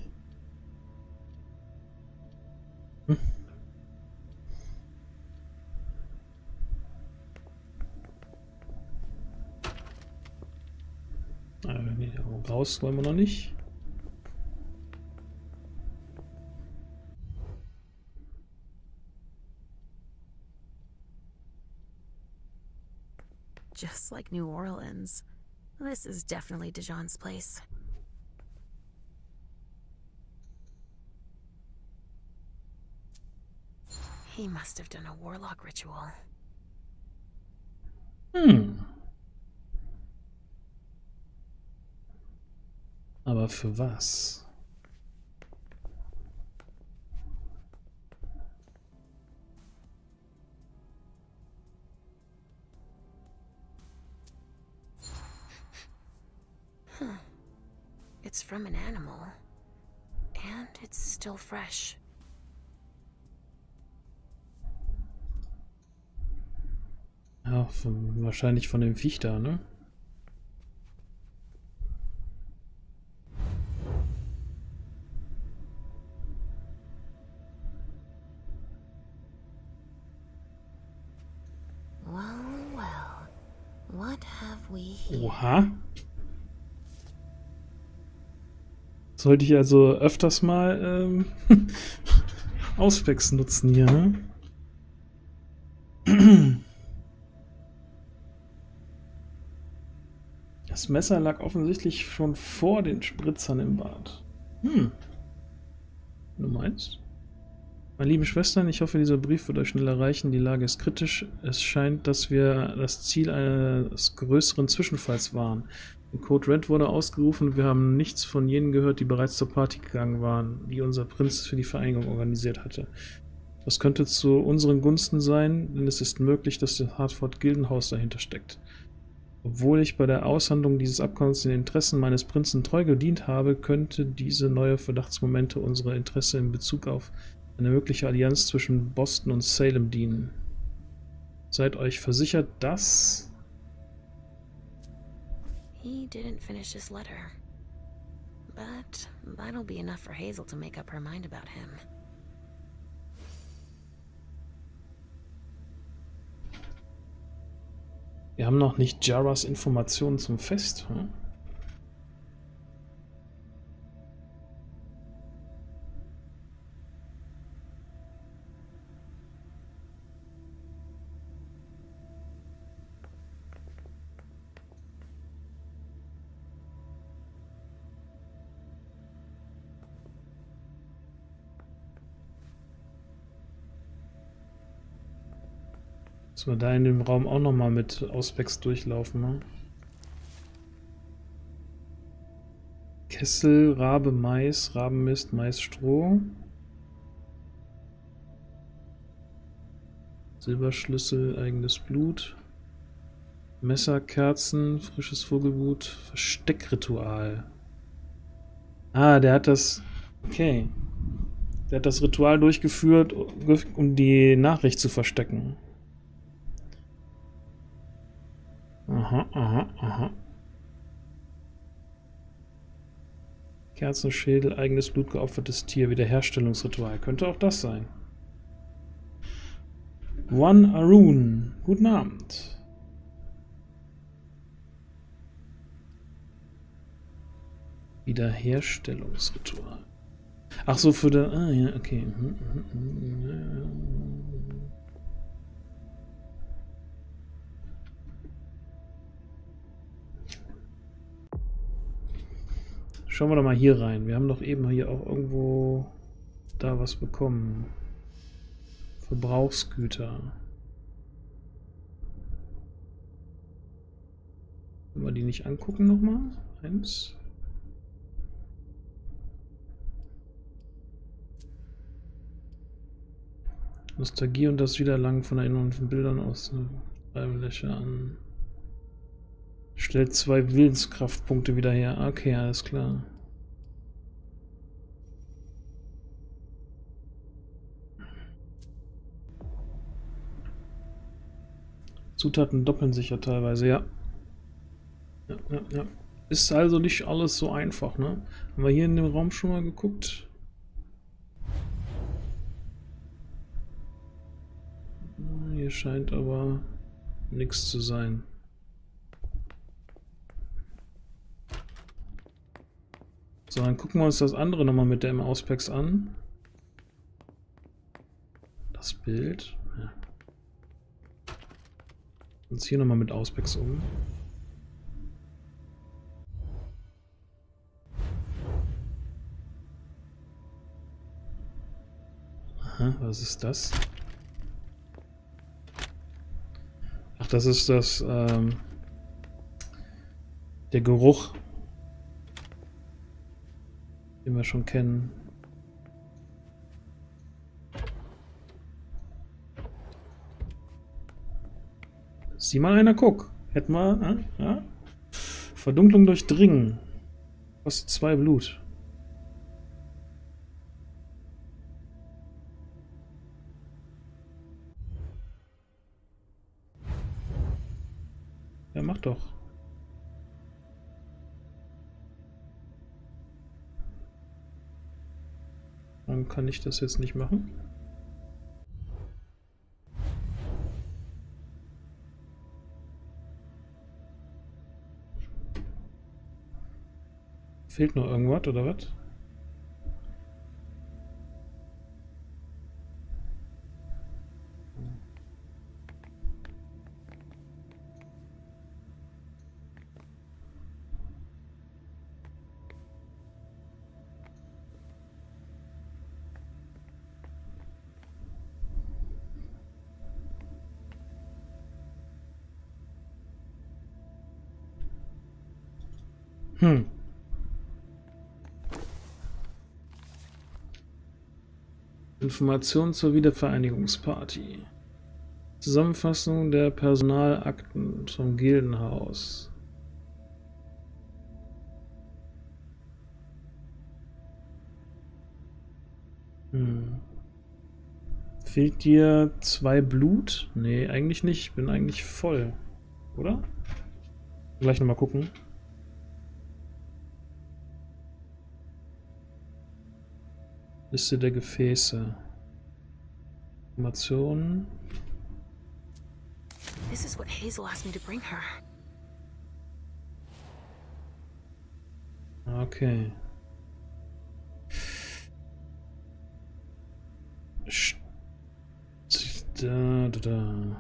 Hm. Nee, raus wollen wir noch nicht. Just like New Orleans. This is definitely Dijon's place. He must have done a warlock ritual. Hmm. Aber für was? Huh. It's from an animal. And it's still fresh. Ja, von, wahrscheinlich von dem Viech da, ne? Well, well. What have we here? Oha. Sollte ich also öfters mal ähm, Auspex nutzen hier, ne? Das Messer lag offensichtlich schon vor den Spritzern im Bad. Hm. Du meinst? Meine lieben Schwestern, ich hoffe, dieser Brief wird euch schnell erreichen. Die Lage ist kritisch. Es scheint, dass wir das Ziel eines größeren Zwischenfalls waren. Der Code Red wurde ausgerufen und wir haben nichts von jenen gehört, die bereits zur Party gegangen waren, die unser Prinz für die Vereinigung organisiert hatte. Das könnte zu unseren Gunsten sein, denn es ist möglich, dass das Hartford Gildenhaus dahinter steckt. Obwohl ich bei der Aushandlung dieses Abkommens den Interessen meines Prinzen treu gedient habe, könnte diese neue Verdachtsmomente unsere Interesse in Bezug auf eine mögliche Allianz zwischen Boston und Salem dienen. Seid euch versichert, dass... He didn't finish his letter. But that'll be enough for Hazel to make up her mind about him. Wir haben noch nicht Jaras Informationen zum Fest, hm? Müssen wir da in dem Raum auch nochmal mit Auspex durchlaufen, ne? Kessel, Rabe, Mais, Rabenmist, Maisstroh. Silberschlüssel, eigenes Blut. Messer, Kerzen, frisches Vogelblut, Versteckritual. Ah, der hat das... Okay. Der hat das Ritual durchgeführt, um die Nachricht zu verstecken. Aha, aha, aha. Kerzenschädel, eigenes Blut, geopfertes Tier, Wiederherstellungsritual. Könnte auch das sein. One Arun. Guten Abend. Wiederherstellungsritual. Ach so, für den... Ah, ja, okay. Schauen wir doch mal hier rein. Wir haben doch eben hier auch irgendwo da was bekommen. Verbrauchsgüter. Wollen wir die nicht angucken nochmal? Eins. Nostalgie und das Wiedererlangen von Erinnerungen von Bildern aus Löcher an. Stellt zwei Willenskraftpunkte wieder her. Okay, alles klar. Zutaten doppeln sich ja teilweise, ja. Ja, ja, ja. Ist also nicht alles so einfach, ne? Haben wir hier in dem Raum schon mal geguckt? Hier scheint aber nichts zu sein. So, dann gucken wir uns das andere nochmal mit dem Auspex an. Das Bild. Ja. Uns hier nochmal mit Auspex um. Aha, was ist das? Ach, das ist das, ähm, der Geruch. Den wir schon kennen. Sieh mal einer, guck. Hätten wir, äh, ja? Verdunklung durchdringen. Kostet zwei Blut. Ja, mach doch. Warum kann ich das jetzt nicht machen? Fehlt noch irgendwas, oder was? Hm. Informationen zur Wiedervereinigungsparty. Zusammenfassung der Personalakten vom Gildenhaus. Hm. Fehlt dir zwei Blut? Nee, eigentlich nicht. Ich bin eigentlich voll. Oder? Gleich nochmal gucken. Liste der Gefäße. Informationen. This is what Hazel asked me to bring her. Okay. Da, da, da.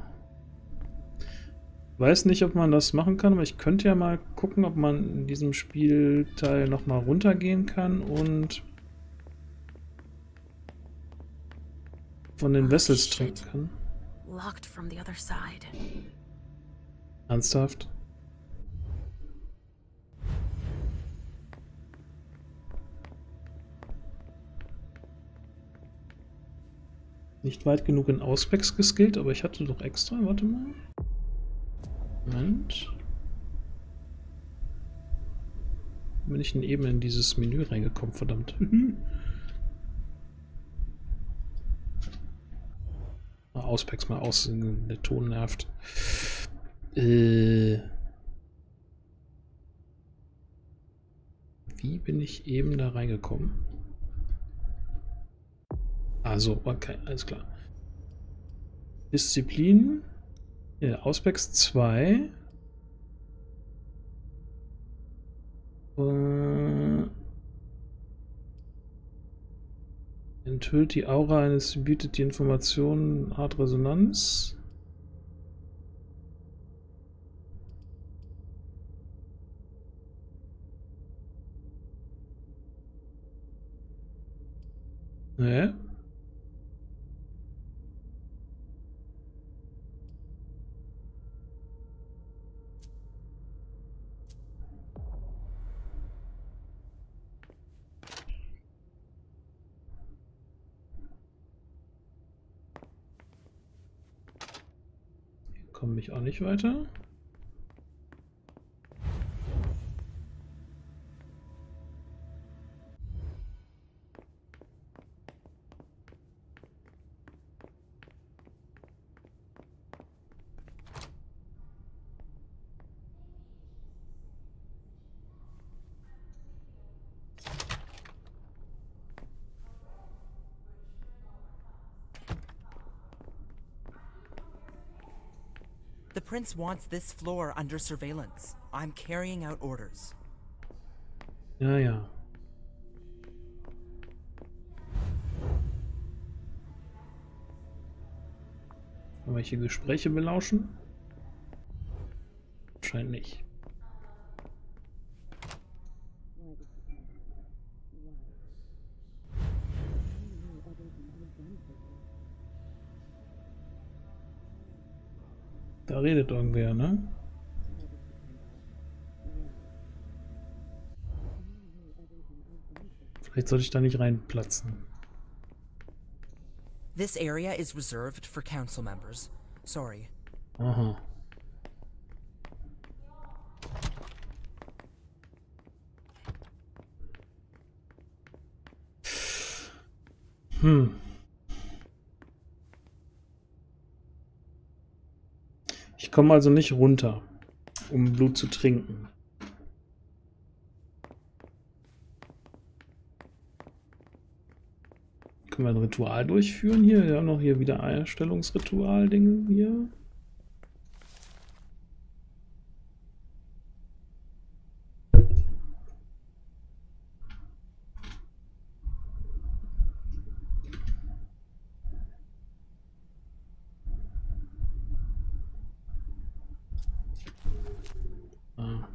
Weiß nicht, ob man das machen kann, aber ich könnte ja mal gucken, ob man in diesem Spielteil nochmal runtergehen kann und von den Vessels trinken kann. Locked from the other side. Ernsthaft? Nicht weit genug in Auspex geskillt, aber ich hatte doch extra. Warte mal. Moment. Bin ich denn eben in dieses Menü reingekommen, verdammt. Auspex mal aus, der Ton nervt. Äh, wie bin ich eben da reingekommen? Also, okay, alles klar. Disziplin. Ja, Auspex zwei. Äh, enthüllt die Aura eines, bietet die Informationen, Art Resonanz. Nee. Komme ich auch nicht weiter. The Prince wants this floor under surveillance. I'm carrying out orders. Ja, ja. Welche Gespräche belauschen? Scheint nicht. Da redet irgendwer, ne? Vielleicht sollte ich da nicht reinplatzen. This area is reserved for council members. Sorry. Aha. Hm. Ich komme also nicht runter, um Blut zu trinken. Können wir ein Ritual durchführen hier? Ja, noch hier wieder Einstellungsritual-Dinge hier. Ah.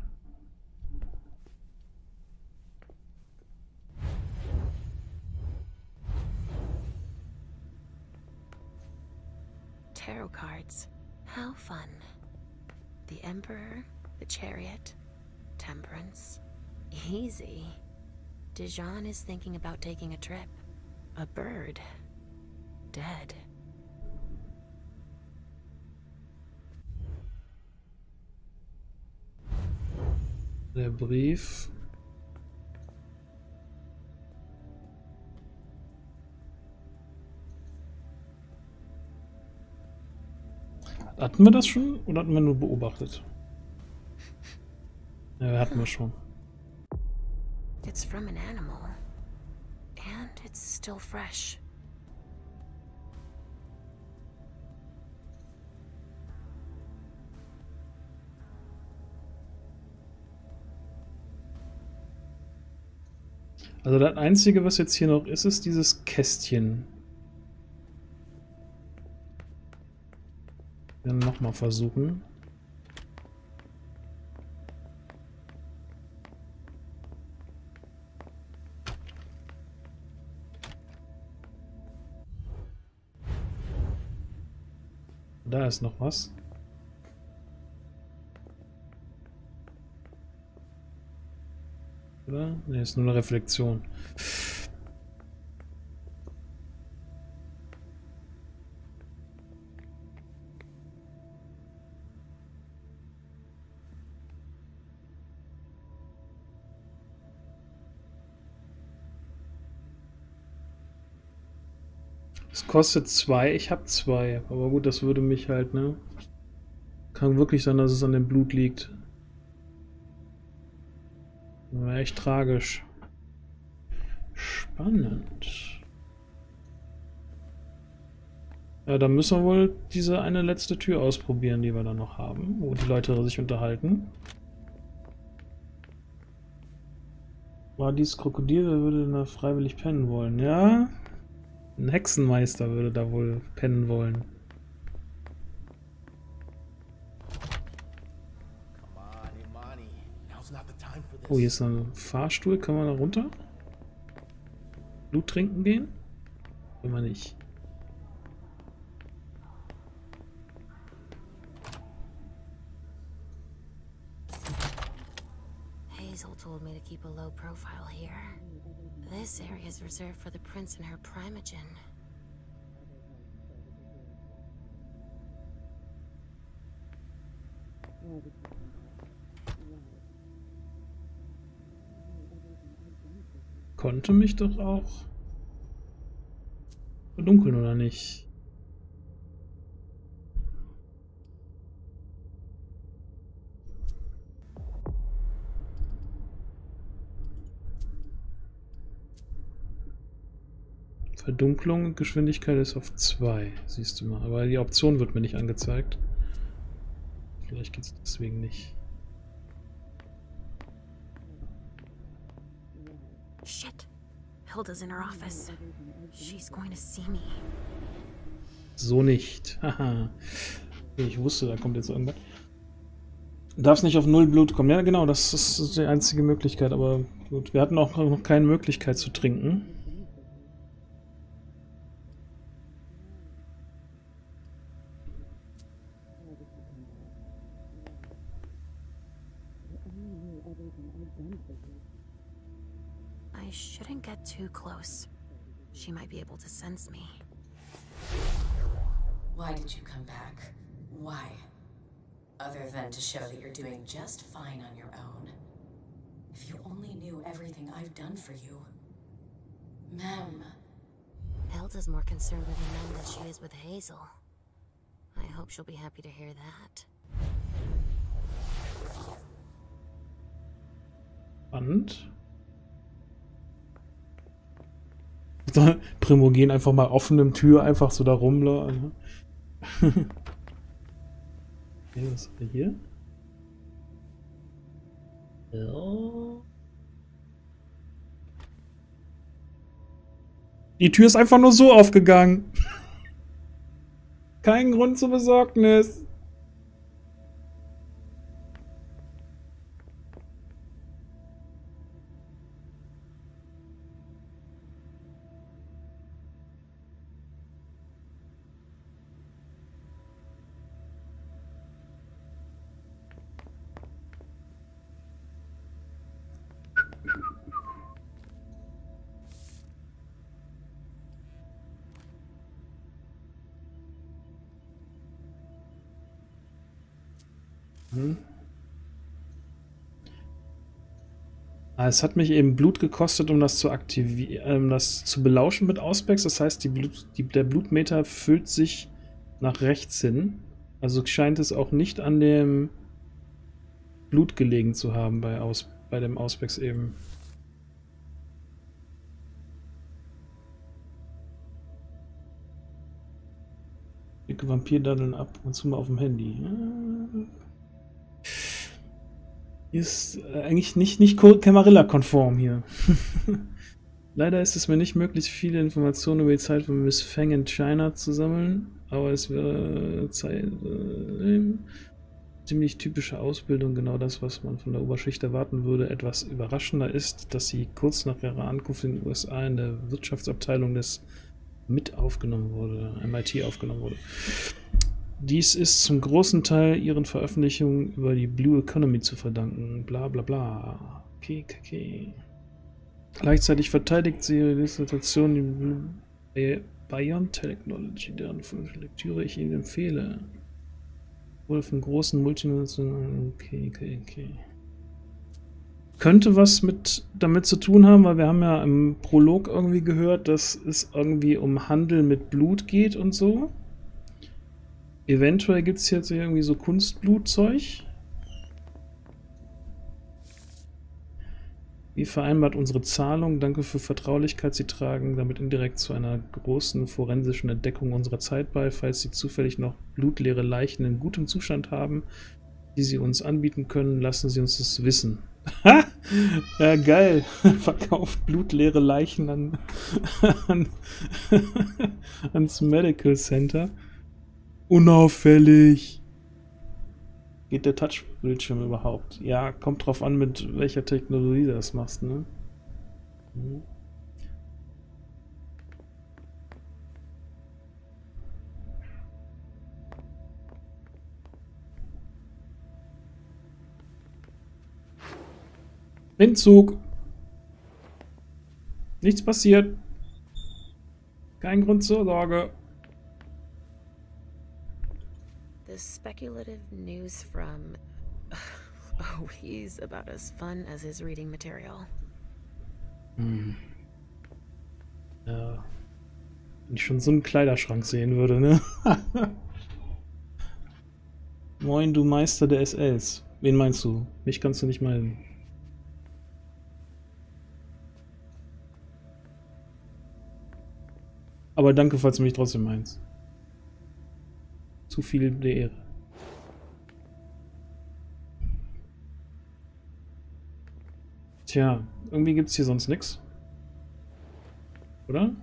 Tarot cards. How fun. The Emperor, the Chariot, Temperance. Easy. Dijon is thinking about taking a trip. A bird. Dead. Der Brief. Hatten wir das schon oder hatten wir nur beobachtet? Ja, hatten wir schon. It's from an animal. And it's still fresh. Also das Einzige, was jetzt hier noch ist, ist dieses Kästchen. Dann nochmal versuchen. Da ist noch was. Oder? Ne, ist nur eine Reflexion. Es kostet zwei, ich habe zwei. Aber gut, das würde mich halt, ne? Kann wirklich sein, dass es an dem Blut liegt. War echt tragisch. Spannend. Ja, dann müssen wir wohl diese eine letzte Tür ausprobieren, die wir dann noch haben, wo die Leute sich unterhalten. War dieses Krokodil, wer würde da freiwillig pennen wollen? Ja, ein Hexenmeister würde da wohl pennen wollen. Oh, hier ist ein Fahrstuhl. Kann man da runter? Blut trinken gehen? Wenn man nicht. Hazel told me to keep a low profile here. This area is reserved for the prince and her primogen. Konnte mich doch auch verdunkeln, oder nicht? Verdunklung und Geschwindigkeit ist auf zwei, siehst du mal. Aber die Option wird mir nicht angezeigt. Vielleicht geht es deswegen nicht. Shit. Hilda's in her office. She's going to see me. So nicht. Haha. Ich wusste, da kommt jetzt irgendwas. Darf es nicht auf null Blut kommen? Ja, genau, das ist die einzige Möglichkeit. Aber gut, wir hatten auch noch keine Möglichkeit zu trinken. I I shouldn't get too close. She might be able to sense me. Why did you come back? Why? Other than to show that you're doing just fine on your own. If you only knew everything I've done for you. Mem. Hilda's more concerned with Mem than she is with Hazel. I hope she'll be happy to hear that. Spannend. Primogen einfach mal offenem Tür einfach so da rumlaufen. Okay, was haben wir hier? Ja. Die Tür ist einfach nur so aufgegangen. Kein Grund zur Besorgnis. Hm. Es hat mich eben Blut gekostet, um das zu aktivieren, um das zu belauschen mit Auspex. Das heißt, die Blut, die, der Blutmeter füllt sich nach rechts hin. Also scheint es auch nicht an dem Blut gelegen zu haben bei, Aus, bei dem Auspex eben. Dicke Vampirdadeln ab und zu mal auf dem Handy. Ist äh, eigentlich nicht, nicht Camarilla-konform hier. Leider ist es mir nicht möglich, viele Informationen über die Zeit von Miss Feng in China zu sammeln, aber es wäre Zeit, äh, ziemlich typische Ausbildung, genau das, was man von der Oberschicht erwarten würde. Etwas überraschender ist, dass sie kurz nach ihrer Ankunft in den U S A in der Wirtschaftsabteilung des M I T aufgenommen wurde, M I T aufgenommen wurde. Dies ist zum großen Teil ihren Veröffentlichungen über die Blue Economy zu verdanken. Bla bla bla. Okay, okay, okay. Gleichzeitig verteidigt sie ihre Dissertation die Biotechnology, deren Lektüre ich Ihnen empfehle. Wurde von großen Multinationalen. Okay, okay, okay. Könnte was mit damit zu tun haben, weil wir haben ja im Prolog irgendwie gehört, dass es irgendwie um Handel mit Blut geht und so. Eventuell gibt es jetzt irgendwie so Kunstblutzeug. Wie vereinbart unsere Zahlung? Danke für Vertraulichkeit. Sie tragen damit indirekt zu einer großen forensischen Entdeckung unserer Zeit bei. Falls Sie zufällig noch blutleere Leichen in gutem Zustand haben, die Sie uns anbieten können, lassen Sie uns das wissen. Ja, geil. Verkauft blutleere Leichen an, an ans Medical Center. Unauffällig. Geht der Touchbildschirm überhaupt? Ja, kommt drauf an, mit welcher Technologie du das machst, ne? Mhm. Entzug. Nichts passiert. Kein Grund zur Sorge. The speculative news from... Oh, he's about as fun as his reading material. Hm. Ja. Wenn ich schon so einen Kleiderschrank sehen würde, ne? Moin, du Meister der S Ls. Wen meinst du? Mich kannst du nicht meinen. Aber danke, falls du mich trotzdem meinst. Zu viel der Ehre. Tja, irgendwie gibt's hier sonst nichts. Oder?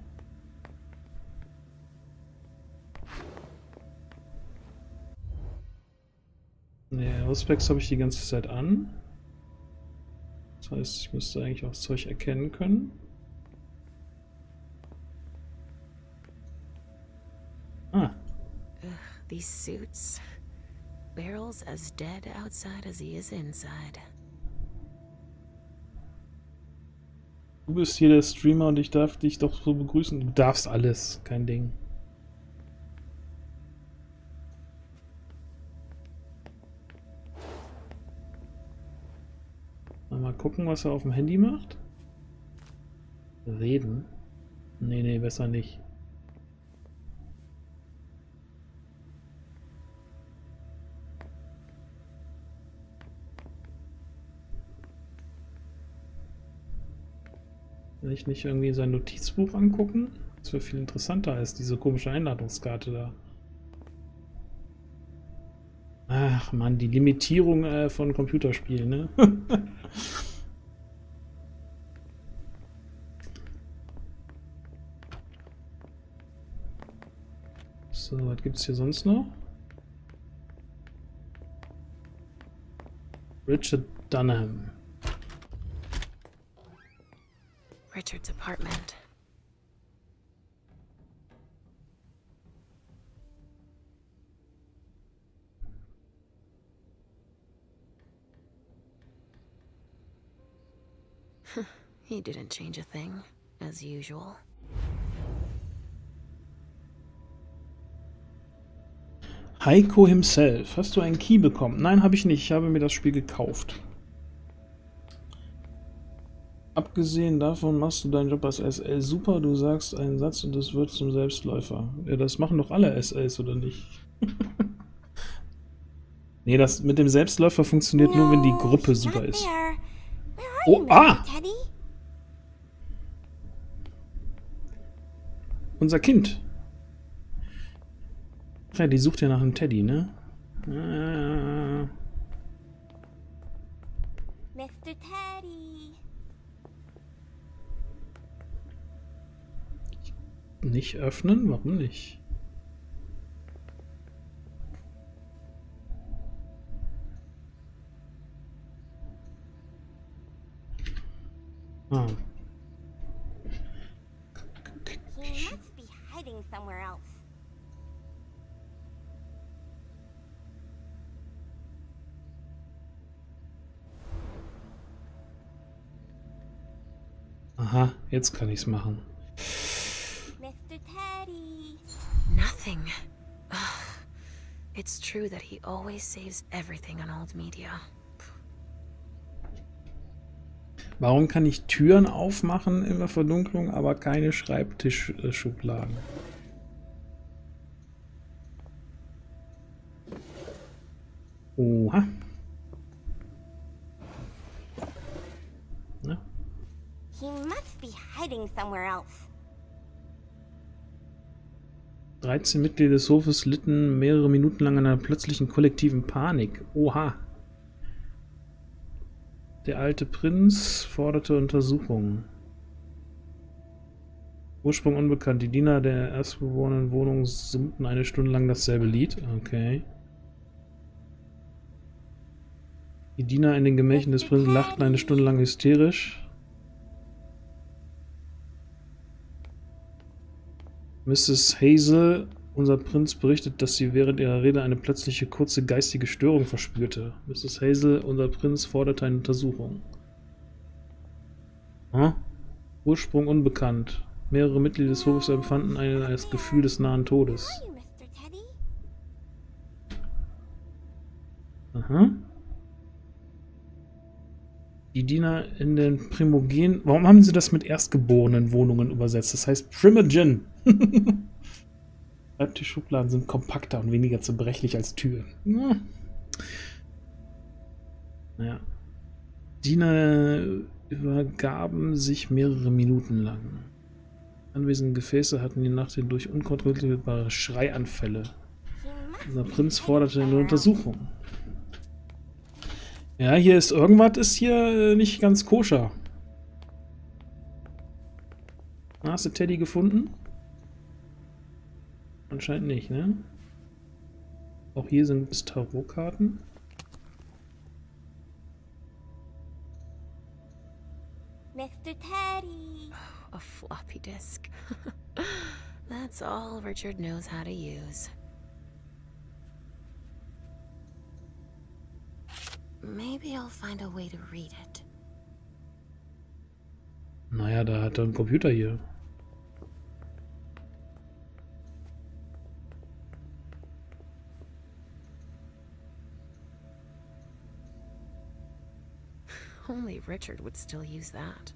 Ne, Auspex habe ich die ganze Zeit an. Das heißt, ich müsste eigentlich auch das Zeug erkennen können. Ah. Ugh, these suits. Barrel's as dead outside as he is inside. Du bist hier der Streamer und ich darf dich doch so begrüßen. Du darfst alles, kein Ding. Mal gucken, was er auf dem Handy macht. Reden? Nee, nee, besser nicht. Will ich nicht irgendwie sein Notizbuch angucken? Das wäre viel interessanter als diese komische Einladungskarte da. Ach man, die Limitierung äh, von Computerspielen, ne? So, was gibt's hier sonst noch? Richard Dunham. Richard's apartment. He didn't change a thing, as usual. Heiko himself. Hast du einen Key bekommen? Nein, habe ich nicht. Ich habe mir das Spiel gekauft. Abgesehen davon machst du deinen Job als S L super. Du sagst einen Satz und es wird zum Selbstläufer. Ja, das machen doch alle S Ls, oder nicht? Nee, das mit dem Selbstläufer funktioniert no, nur, wenn die Gruppe super ist. Oh, ah! Unser Kind. Ja, die sucht ja nach einem Teddy, ne? Ah. Mister Teddy. Nicht öffnen? Warum nicht? Ah. He must be hiding somewhere else. Aha, jetzt kann ich's machen. Mister Teddy. Nothing. Ugh. It's true that he always saves everything on old media. Warum kann ich Türen aufmachen in der Verdunklung, aber keine Schreibtischschubladen? Oha. Na? He must be hiding somewhere else. dreizehn Mitglieder des Hofes litten mehrere Minuten lang an einer plötzlichen kollektiven Panik. Oha. Der alte Prinz forderte Untersuchungen. Ursprung unbekannt. Die Diener der erstbewohnten Wohnung summten eine Stunde lang dasselbe Lied. Okay. Die Diener in den Gemächen des Prinzen lachten eine Stunde lang hysterisch. Misses Hazel, unser Prinz, berichtet, dass sie während ihrer Rede eine plötzliche kurze geistige Störung verspürte. Misses Hazel, unser Prinz, forderte eine Untersuchung. Hm? Ursprung unbekannt. Mehrere Mitglieder des Hofes empfanden ein, das Gefühl des nahen Todes. Aha. Die Diener in den Primogen... Warum haben sie das mit erstgeborenen Wohnungen übersetzt? Das heißt Primogen. Schreibtischschubladen sind kompakter und weniger zerbrechlich als Türen. Ja. Naja. Diener übergaben sich mehrere Minuten lang. Anwesende Gefäße hatten die Nacht hindurch unkontrollierbare Schreianfälle. Unser Prinz forderte eine Untersuchung. Ja, hier ist irgendwas ist hier nicht ganz koscher. Hast du Teddy gefunden? Anscheinend nicht, ne? Auch hier sind es Tarotkarten. Mister Teddy. Oh, a floppy disk. That's all Richard knows how to use. Maybe I'll find a way to read it. Naja, da hat er einen Computer hier. Only Richard would still use that.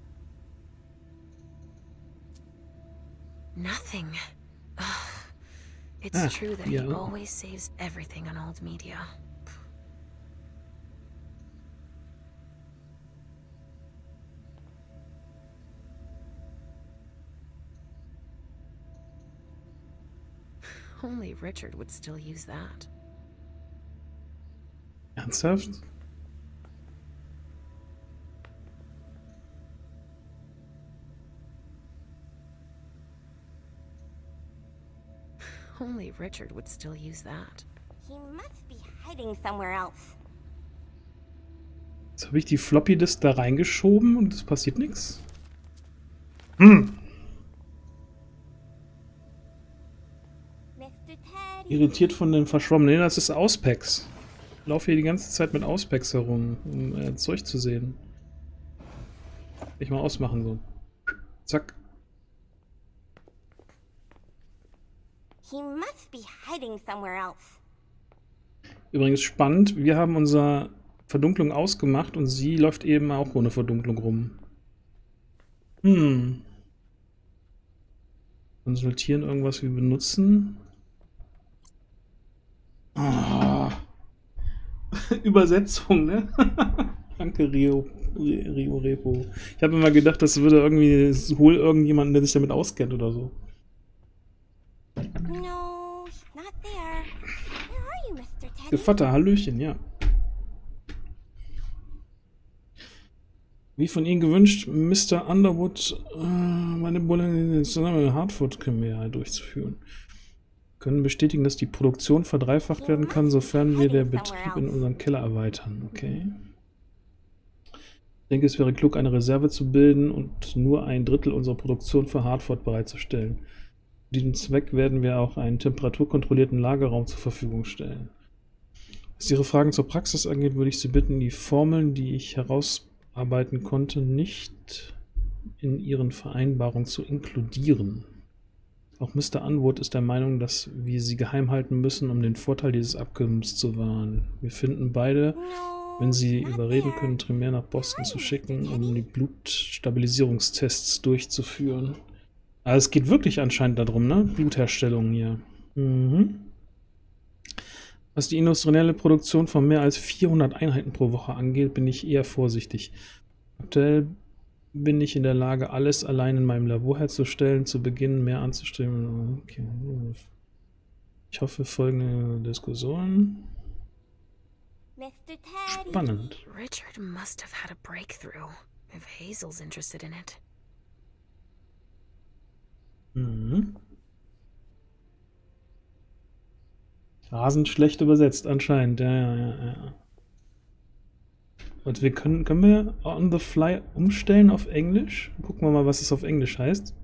Nothing. Ugh. It's Ah, true that ja. he always saves everything on old media. Only Richard would still use that. Ernsthaft? Only Richard would still use that. He must be hiding somewhere else. Jetzt habe ich die Floppy-Disk da reingeschoben und es passiert nichts. Hm. Irritiert von den verschwommenen. Nee, das ist Auspacks. Ich laufe hier die ganze Zeit mit Auspacks herum, um äh, Zeug zu sehen. Ich mal ausmachen so. Zack. He must be hiding somewhere else. Übrigens spannend, wir haben unsere Verdunklung ausgemacht und sie läuft eben auch ohne Verdunklung rum. Hm. Konsultieren irgendwas wie benutzen. Ah. Übersetzung, ne? Danke, Rio, Rio Repo. Ich habe immer gedacht, das würde irgendwie, das hol irgendjemanden, der sich damit auskennt oder so. No, he's not there. Where are you, Mister Teddy? Gevatter, Hallöchen, ja. Wie von Ihnen gewünscht, Mister Underwood, äh, meine Bulle zusammen mit Hartford-Khmer durchzuführen. Wir können bestätigen, dass die Produktion verdreifacht werden kann, sofern wir den Betrieb in unserem Keller erweitern. Okay. Ich denke, es wäre klug, eine Reserve zu bilden und nur ein Drittel unserer Produktion für Hartford bereitzustellen. Zu diesem Zweck werden wir auch einen temperaturkontrollierten Lagerraum zur Verfügung stellen. Was Ihre Fragen zur Praxis angeht, würde ich Sie bitten, die Formeln, die ich herausarbeiten konnte, nicht in Ihren Vereinbarungen zu inkludieren. Auch Mister Underwood ist der Meinung, dass wir sie geheim halten müssen, um den Vorteil dieses Abkommens zu wahren. Wir finden beide, wenn Sie überreden können, Tremere nach Boston zu schicken, um die Blutstabilisierungstests durchzuführen. Aber es geht wirklich anscheinend darum, ne? Blutherstellung hier. Mhm. Was die industrielle Produktion von mehr als vierhundert Einheiten pro Woche angeht, bin ich eher vorsichtig. Aktuell bin ich in der Lage, alles allein in meinem Labor herzustellen, zu Beginn mehr anzustreben. Okay. Ich hoffe, folgende Diskussion. Spannend. Richard must have had a breakthrough, if Hazel's interested in it. Mhm. Rasend schlecht übersetzt, anscheinend. Ja, ja, ja, ja. Und wir können, können wir on the fly umstellen auf Englisch? Gucken wir mal, was es auf Englisch heißt.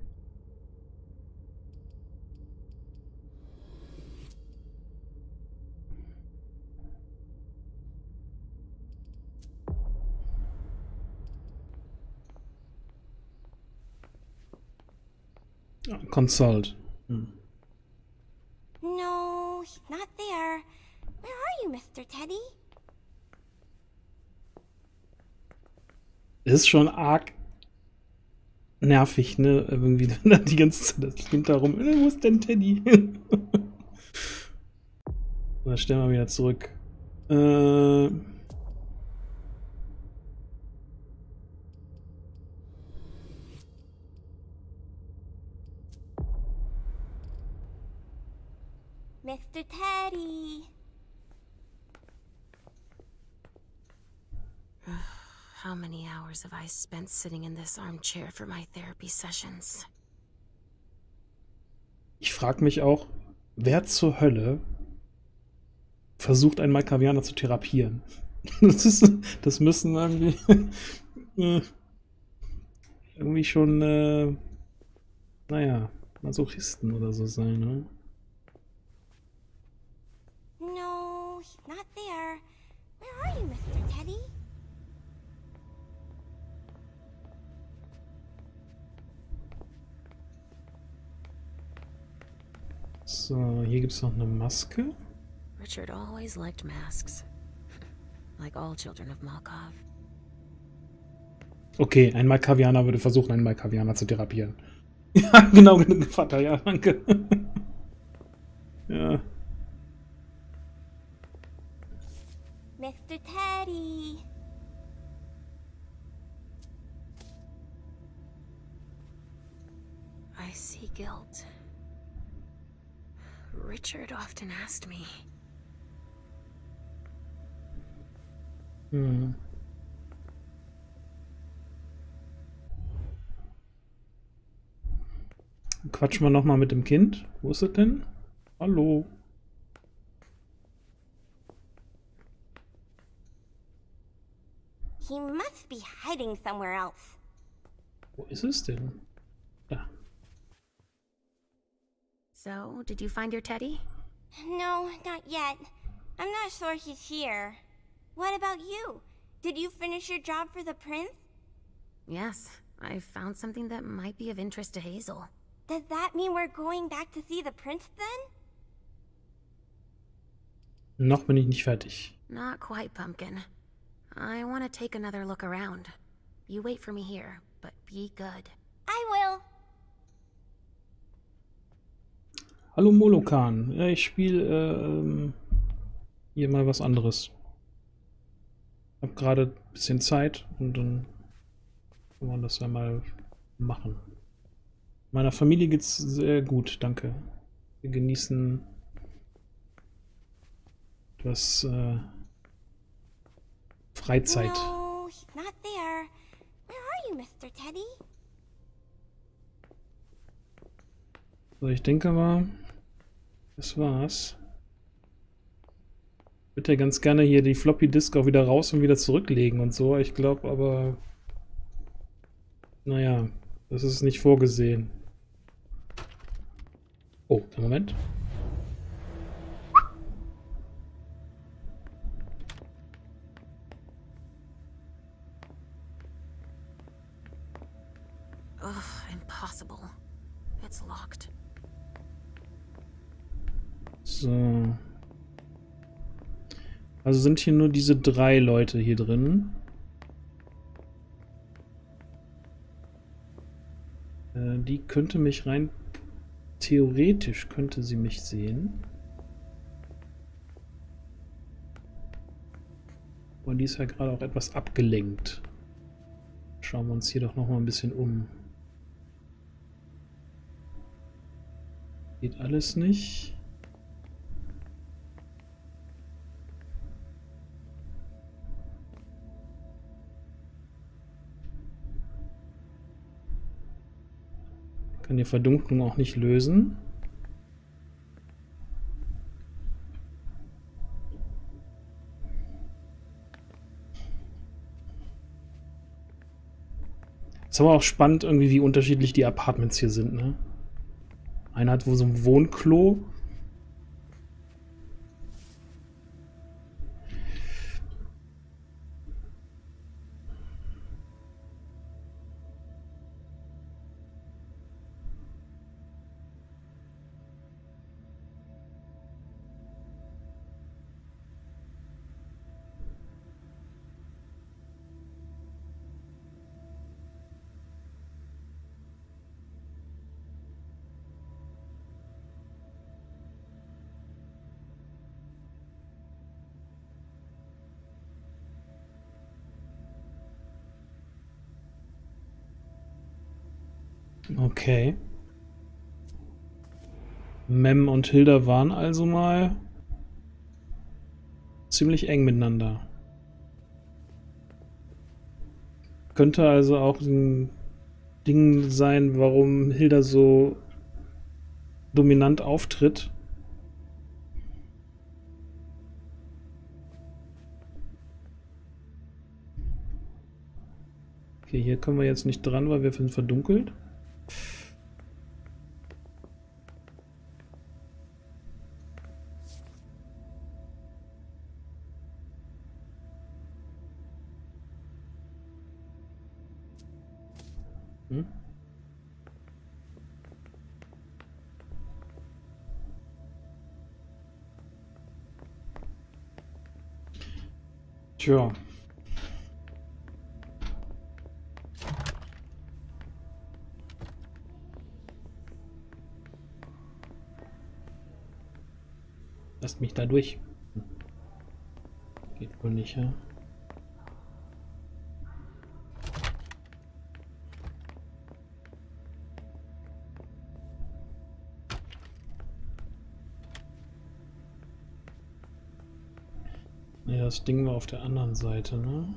Consult. Hm. No, he's not there. Where are you, Mister Teddy? Ist schon arg nervig, ne? Irgendwie die ganze Zeit das Kind da rum. Wo ist denn Teddy? Dann stellen wir wieder zurück. Äh. Mister Teddy. How many hours have I spent sitting in this armchair for my therapy sessions? Ich frage mich auch, wer zur Hölle versucht, einen Malkavianer zu therapieren? Das ist, das müssen irgendwie irgendwie schon, äh, naja, Masochisten oder so sein, ne? No, he's not there. Where are you, Mister Teddy? So, hier gibt es noch eine Maske. Richard always liked masks. Like all children of Malkav. Okay, ein Malkavianer würde versuchen, einen Malkavianer zu therapieren. Ja, genau, Vater, ja, danke. Ja. Mister Teddy. I see guilt. Richard often asked me. Hm. Quatschen wir nochmal mit dem Kind. Wo ist es denn? Hallo. He must be hiding somewhere else. Wo ist es denn? Da. So, did you find your teddy? No, not yet. I'm not sure he's here. What about you? Did you finish your job for the prince? Yes, I found something that might be of interest to Hazel. Does that mean we're going back to see the prince then? Noch bin ich nicht fertig. Not quite, Pumpkin. I want to take another look around. You wait for me here, but be good. I will. Hallo Molokan. Ja, ich spiele ähm, hier mal was anderes. Ich habe gerade ein bisschen Zeit und dann kann man das ja mal machen. Meiner Familie geht's sehr gut, danke. Wir genießen das äh, Freizeit. No, he's not there. Where are you, Mister Teddy? So, ich denke mal, das war's. Ich würde ja ganz gerne hier die Floppy Disk auch wieder raus und wieder zurücklegen und so. Ich glaube aber, naja, das ist nicht vorgesehen. Oh, Moment. Ugh, impossible. It's locked. So. Also sind hier nur diese drei Leute hier drin. Äh, die könnte mich rein... Theoretisch könnte sie mich sehen. Und die ist ja gerade auch etwas abgelenkt. Schauen wir uns hier doch noch mal ein bisschen um. Geht alles nicht. Kann die Verdunklung auch nicht lösen. Ist aber auch spannend irgendwie, wie unterschiedlich die Apartments hier sind, ne? Einer hat wohl so ein Wohnklo. Okay. Mem und Hilda waren also mal ziemlich eng miteinander. Könnte also auch ein Ding sein, warum Hilda so dominant auftritt. Okay, hier kommen wir jetzt nicht dran, weil wir sind verdunkelt. Tja. Lasst mich da durch. Geht wohl nicht, ja? Ja, das Ding war auf der anderen Seite, ne?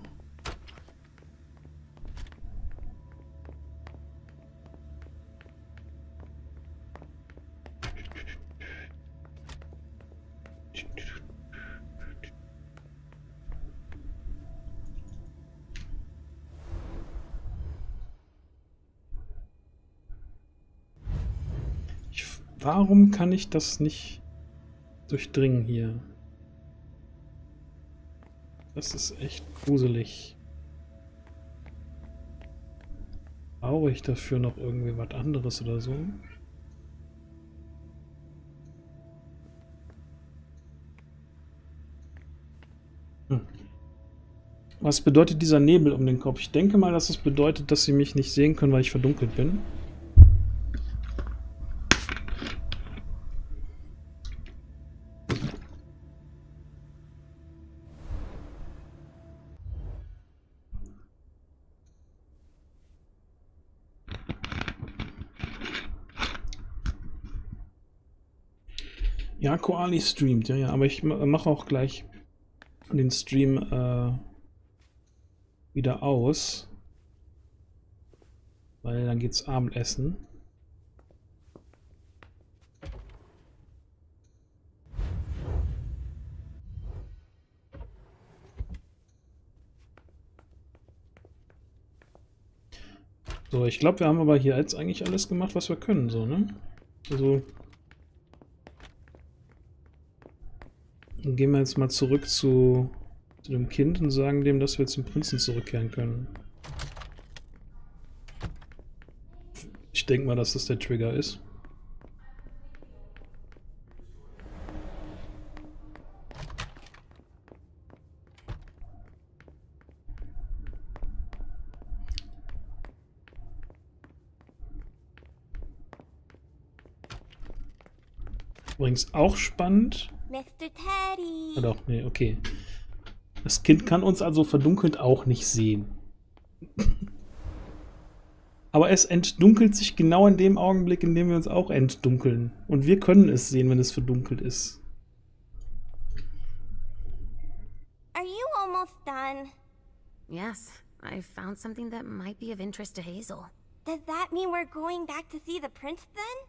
Ich, warum kann ich das nicht durchdringen hier? Das ist echt gruselig. Brauche ich dafür noch irgendwie was anderes oder so? Hm. Was bedeutet dieser Nebel um den Kopf? Ich denke mal, dass es bedeutet, dass sie mich nicht sehen können, weil ich verdunkelt bin. Ja, Koali streamt, ja, ja, aber ich mache auch gleich den Stream äh, wieder aus, weil dann geht's Abendessen. So, ich glaube, wir haben aber hier jetzt eigentlich alles gemacht, was wir können, so, ne? Also dann gehen wir jetzt mal zurück zu, zu dem Kind und sagen dem, dass wir zum Prinzen zurückkehren können. Ich denke mal, dass das der Trigger ist. Übrigens auch spannend. Mister Teddy. Ah, doch, nee, okay. Das Kind kann uns also verdunkelt auch nicht sehen. Aber es entdunkelt sich genau in dem Augenblick, in dem wir uns auch entdunkeln. Und wir können es sehen, wenn es verdunkelt ist. Are you almost done? Yes, I found something that might be of interest to Hazel. Does that mean we're going back to see the prince then?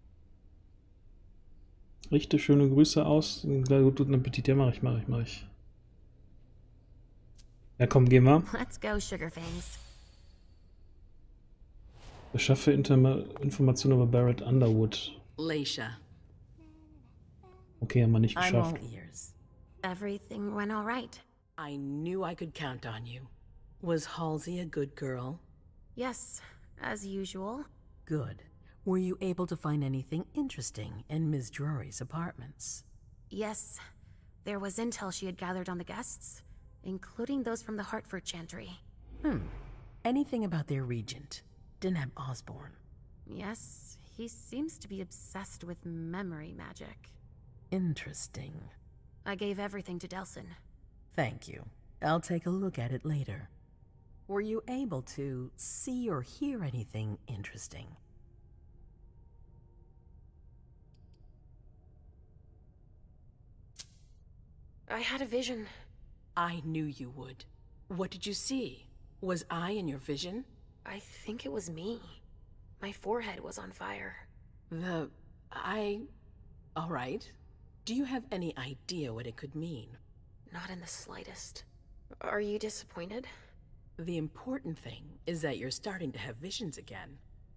Richte schöne Grüße aus. Guten Appetit. Ja, mach ich, mach ich, mach ich. Ja, komm, gehen wir. Let's go, Sugarfangs. Beschaffe Informationen über Barrett Underwood. Leisha. Okay, haben wir nicht I'm geschafft. all ears. Everything went all right. I knew I could count on you. Was Halsey a good girl? Yes, as usual. Good. Were you able to find anything interesting in Miss Drury's apartments? Yes, there was intel she had gathered on the guests, including those from the Hartford Chantry. Hmm. Anything about their regent, Deneb Osborne? Yes, he seems to be obsessed with memory magic. Interesting. I gave everything to Delsin. Thank you. I'll take a look at it later. Were you able to see or hear anything interesting? I had a vision. I knew you would. What did you see? Was I in your vision? I think it was me. My forehead was on fire. The... I... All right. Do you have any idea what it could mean? Not in the slightest. Are you disappointed? The important thing is that you're starting to have visions again.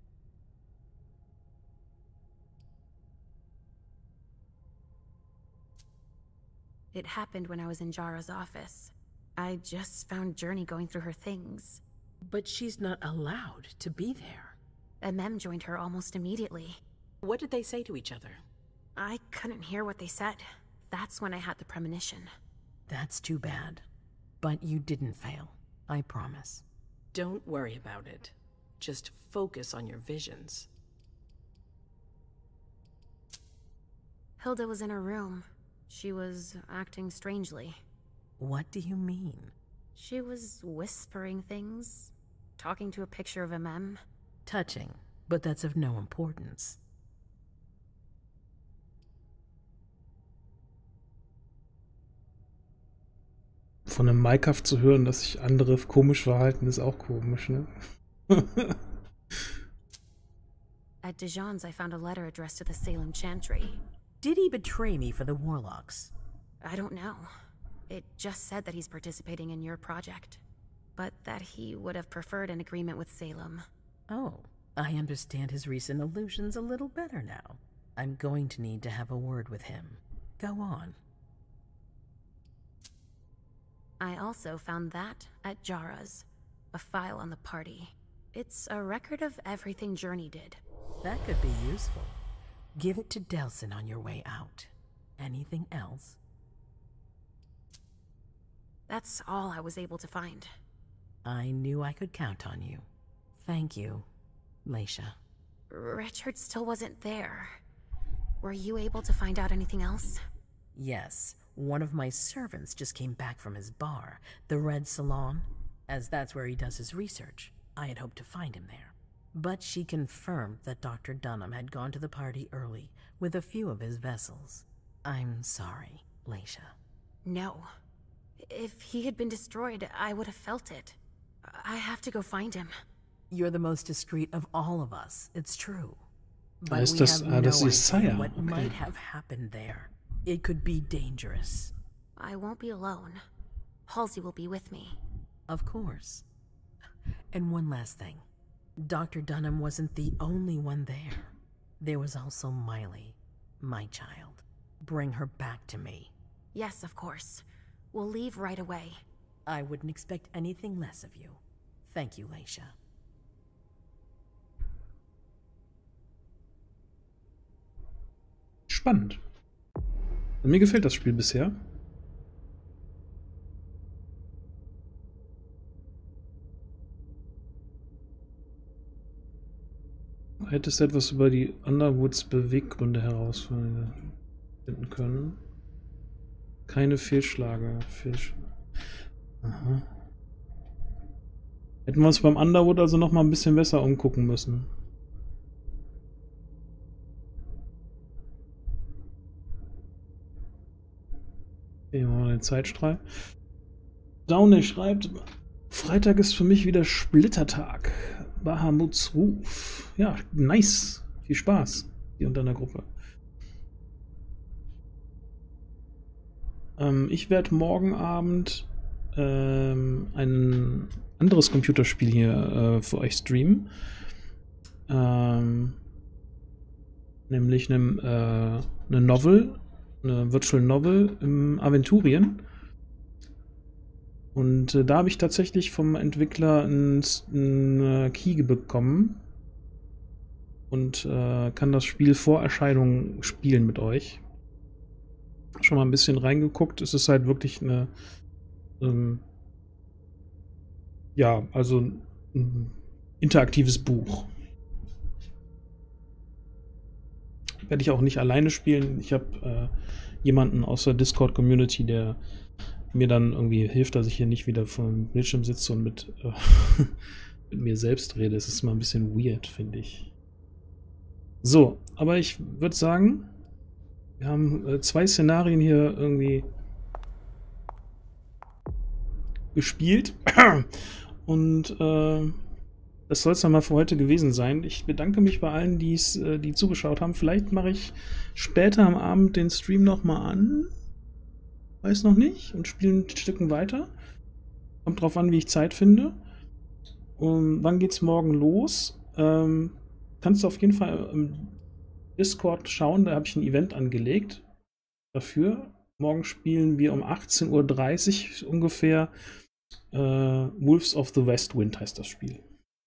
It happened when I was in Jara's office. I just found Journey going through her things. But she's not allowed to be there. Amem joined her almost immediately. What did they say to each other? I couldn't hear what they said. That's when I had the premonition. That's too bad. But you didn't fail, I promise. Don't worry about it. Just focus on your visions. Hilda was in her room. She was acting strangely. What do you mean? She was whispering things, talking to a picture of M M. Touching, but that's of no importance. Von einem Minecraft zu hören, dass sich andere komisch verhalten, ist auch komisch, ne? At Dijon's, I found a letter addressed to the Salem Chantry. Did he betray me for the Warlocks? I don't know. It just said that he's participating in your project, but that he would have preferred an agreement with Salem. Oh, I understand his recent illusions a little better now. I'm going to need to have a word with him. Go on. I also found that at Jara's, a file on the party. It's a record of everything Journey did. That could be useful. Give it to Delsin on your way out. Anything else? That's all I was able to find. I knew I could count on you. Thank you, Leisha. Richard still wasn't there. Were you able to find out anything else? Yes. One of my servants just came back from his bar, the Red Salon, as that's where he does his research. I had hoped to find him there. But she confirmed that Doctor Dunham had gone to the party early with a few of his vessels. I'm sorry, Leisha. No. If he had been destroyed, I would have felt it. I have to go find him. You're the most discreet of all of us, it's true. But Heißt we das, have ah, no das ist idea Saya. what Okay. might have happened there. It could be dangerous. I won't be alone. Halsey will be with me. Of course. And one last thing. Doctor Dunham wasn't the only one there. There was also Miley, my child. Bring her back to me. Yes, of course. We'll leave right away. I wouldn't expect anything less of you. Thank you, Leisha. Spannend. Mir gefällt das Spiel bisher. Hättest du etwas über die Underwoods Beweggründe herausfinden können? Keine Fehlschläge. Fehlsch Aha. Hätten wir uns beim Underwood also noch mal ein bisschen besser umgucken müssen. Hier machen wir den Zeitstrahl. Downey schreibt, Freitag ist für mich wieder Splittertag. Bahamuts Ruf. Ja, nice. Viel Spaß hier unter einer Gruppe. Ähm, ich werde morgen Abend ähm, ein anderes Computerspiel hier äh, für euch streamen. Ähm, nämlich eine, äh, eine Novel, eine Virtual Novel im Aventurien. Und äh, da habe ich tatsächlich vom Entwickler einen, einen Key bekommen und äh, kann das Spiel vor Erscheinung spielen mit euch. Schon mal ein bisschen reingeguckt. Es ist halt wirklich eine ähm, ja, also ein interaktives Buch. Werde ich auch nicht alleine spielen. Ich habe äh, jemanden aus der Discord-Community, der mir dann irgendwie hilft, dass ich hier nicht wieder vor dem Bildschirm sitze und mit, äh, mit mir selbst rede. Es ist mal ein bisschen weird, finde ich. So, aber ich würde sagen, wir haben äh, zwei Szenarien hier irgendwie gespielt. Und äh, das soll es dann mal für heute gewesen sein. Ich bedanke mich bei allen, die's, äh, die zugeschaut haben. Vielleicht mache ich später am Abend den Stream nochmal an. Weiß noch nicht. Und spiele ein Stückchen weiter. Kommt drauf an, wie ich Zeit finde. Und wann geht's morgen los? Ähm, kannst du auf jeden Fall im Discord schauen. Da habe ich ein Event angelegt. Dafür. Morgen spielen wir um achtzehn Uhr dreißig ungefähr. Äh, Wolves of the West Wind heißt das Spiel.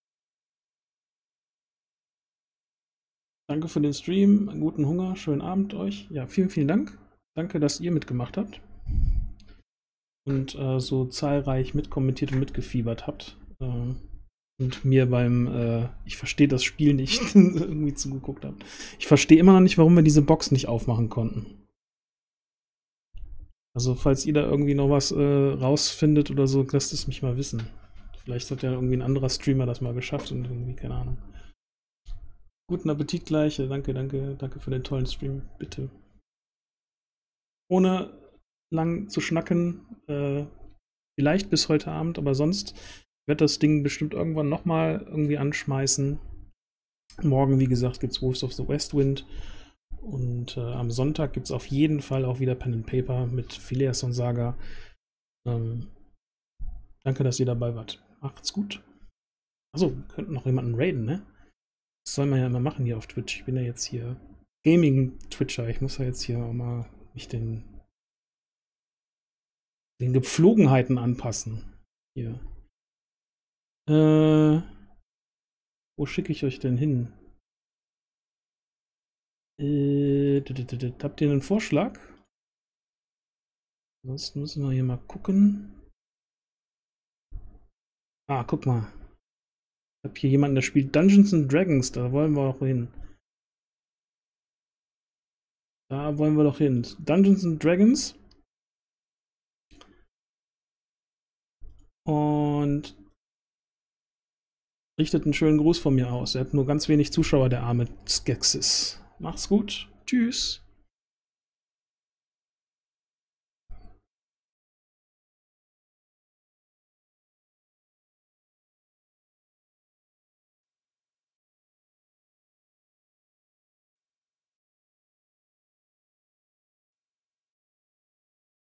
Danke für den Stream. Guten Hunger. Schönen Abend euch. Ja, vielen, vielen Dank. Danke, dass ihr mitgemacht habt. und äh, so zahlreich mitkommentiert und mitgefiebert habt. Äh, und mir beim äh, ich verstehe das Spiel nicht irgendwie zugeguckt habt. Ich verstehe immer noch nicht, warum wir diese Box nicht aufmachen konnten. Also falls ihr da irgendwie noch was äh, rausfindet oder so, lasst es mich mal wissen. Vielleicht hat ja irgendwie ein anderer Streamer das mal geschafft und irgendwie, keine Ahnung. Guten Appetit gleich. Danke, danke, danke für den tollen Stream. Bitte. Ohne lang zu schnacken, äh, vielleicht bis heute Abend, aber sonst werde das Ding bestimmt irgendwann nochmal irgendwie anschmeißen. Morgen, wie gesagt, gibt es Wolves of the West Wind. Und äh, am Sonntag gibt es auf jeden Fall auch wieder Pen and Paper mit Phileas und Saga. Ähm, danke, dass ihr dabei wart. Macht's gut. Achso, wir könnten noch jemanden raiden, ne? Das soll man ja immer machen hier auf Twitch. Ich bin ja jetzt hier Gaming-Twitcher. Ich muss ja jetzt hier auch mal mich den, den Gepflogenheiten anpassen. Hier. Äh, wo schicke ich euch denn hin? Äh, habt ihr einen Vorschlag? Ansonsten müssen wir hier mal gucken. Ah, guck mal. Ich habe hier jemanden, der spielt Dungeons and Dragons. Da wollen wir doch hin. Da wollen wir doch hin. Dungeons and Dragons. Und richtet einen schönen Gruß von mir aus. Er hat nur ganz wenig Zuschauer, der arme Skeksis. Macht's gut. Tschüss.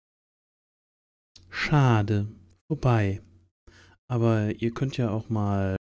Schade. Vorbei. Aber ihr könnt ja auch mal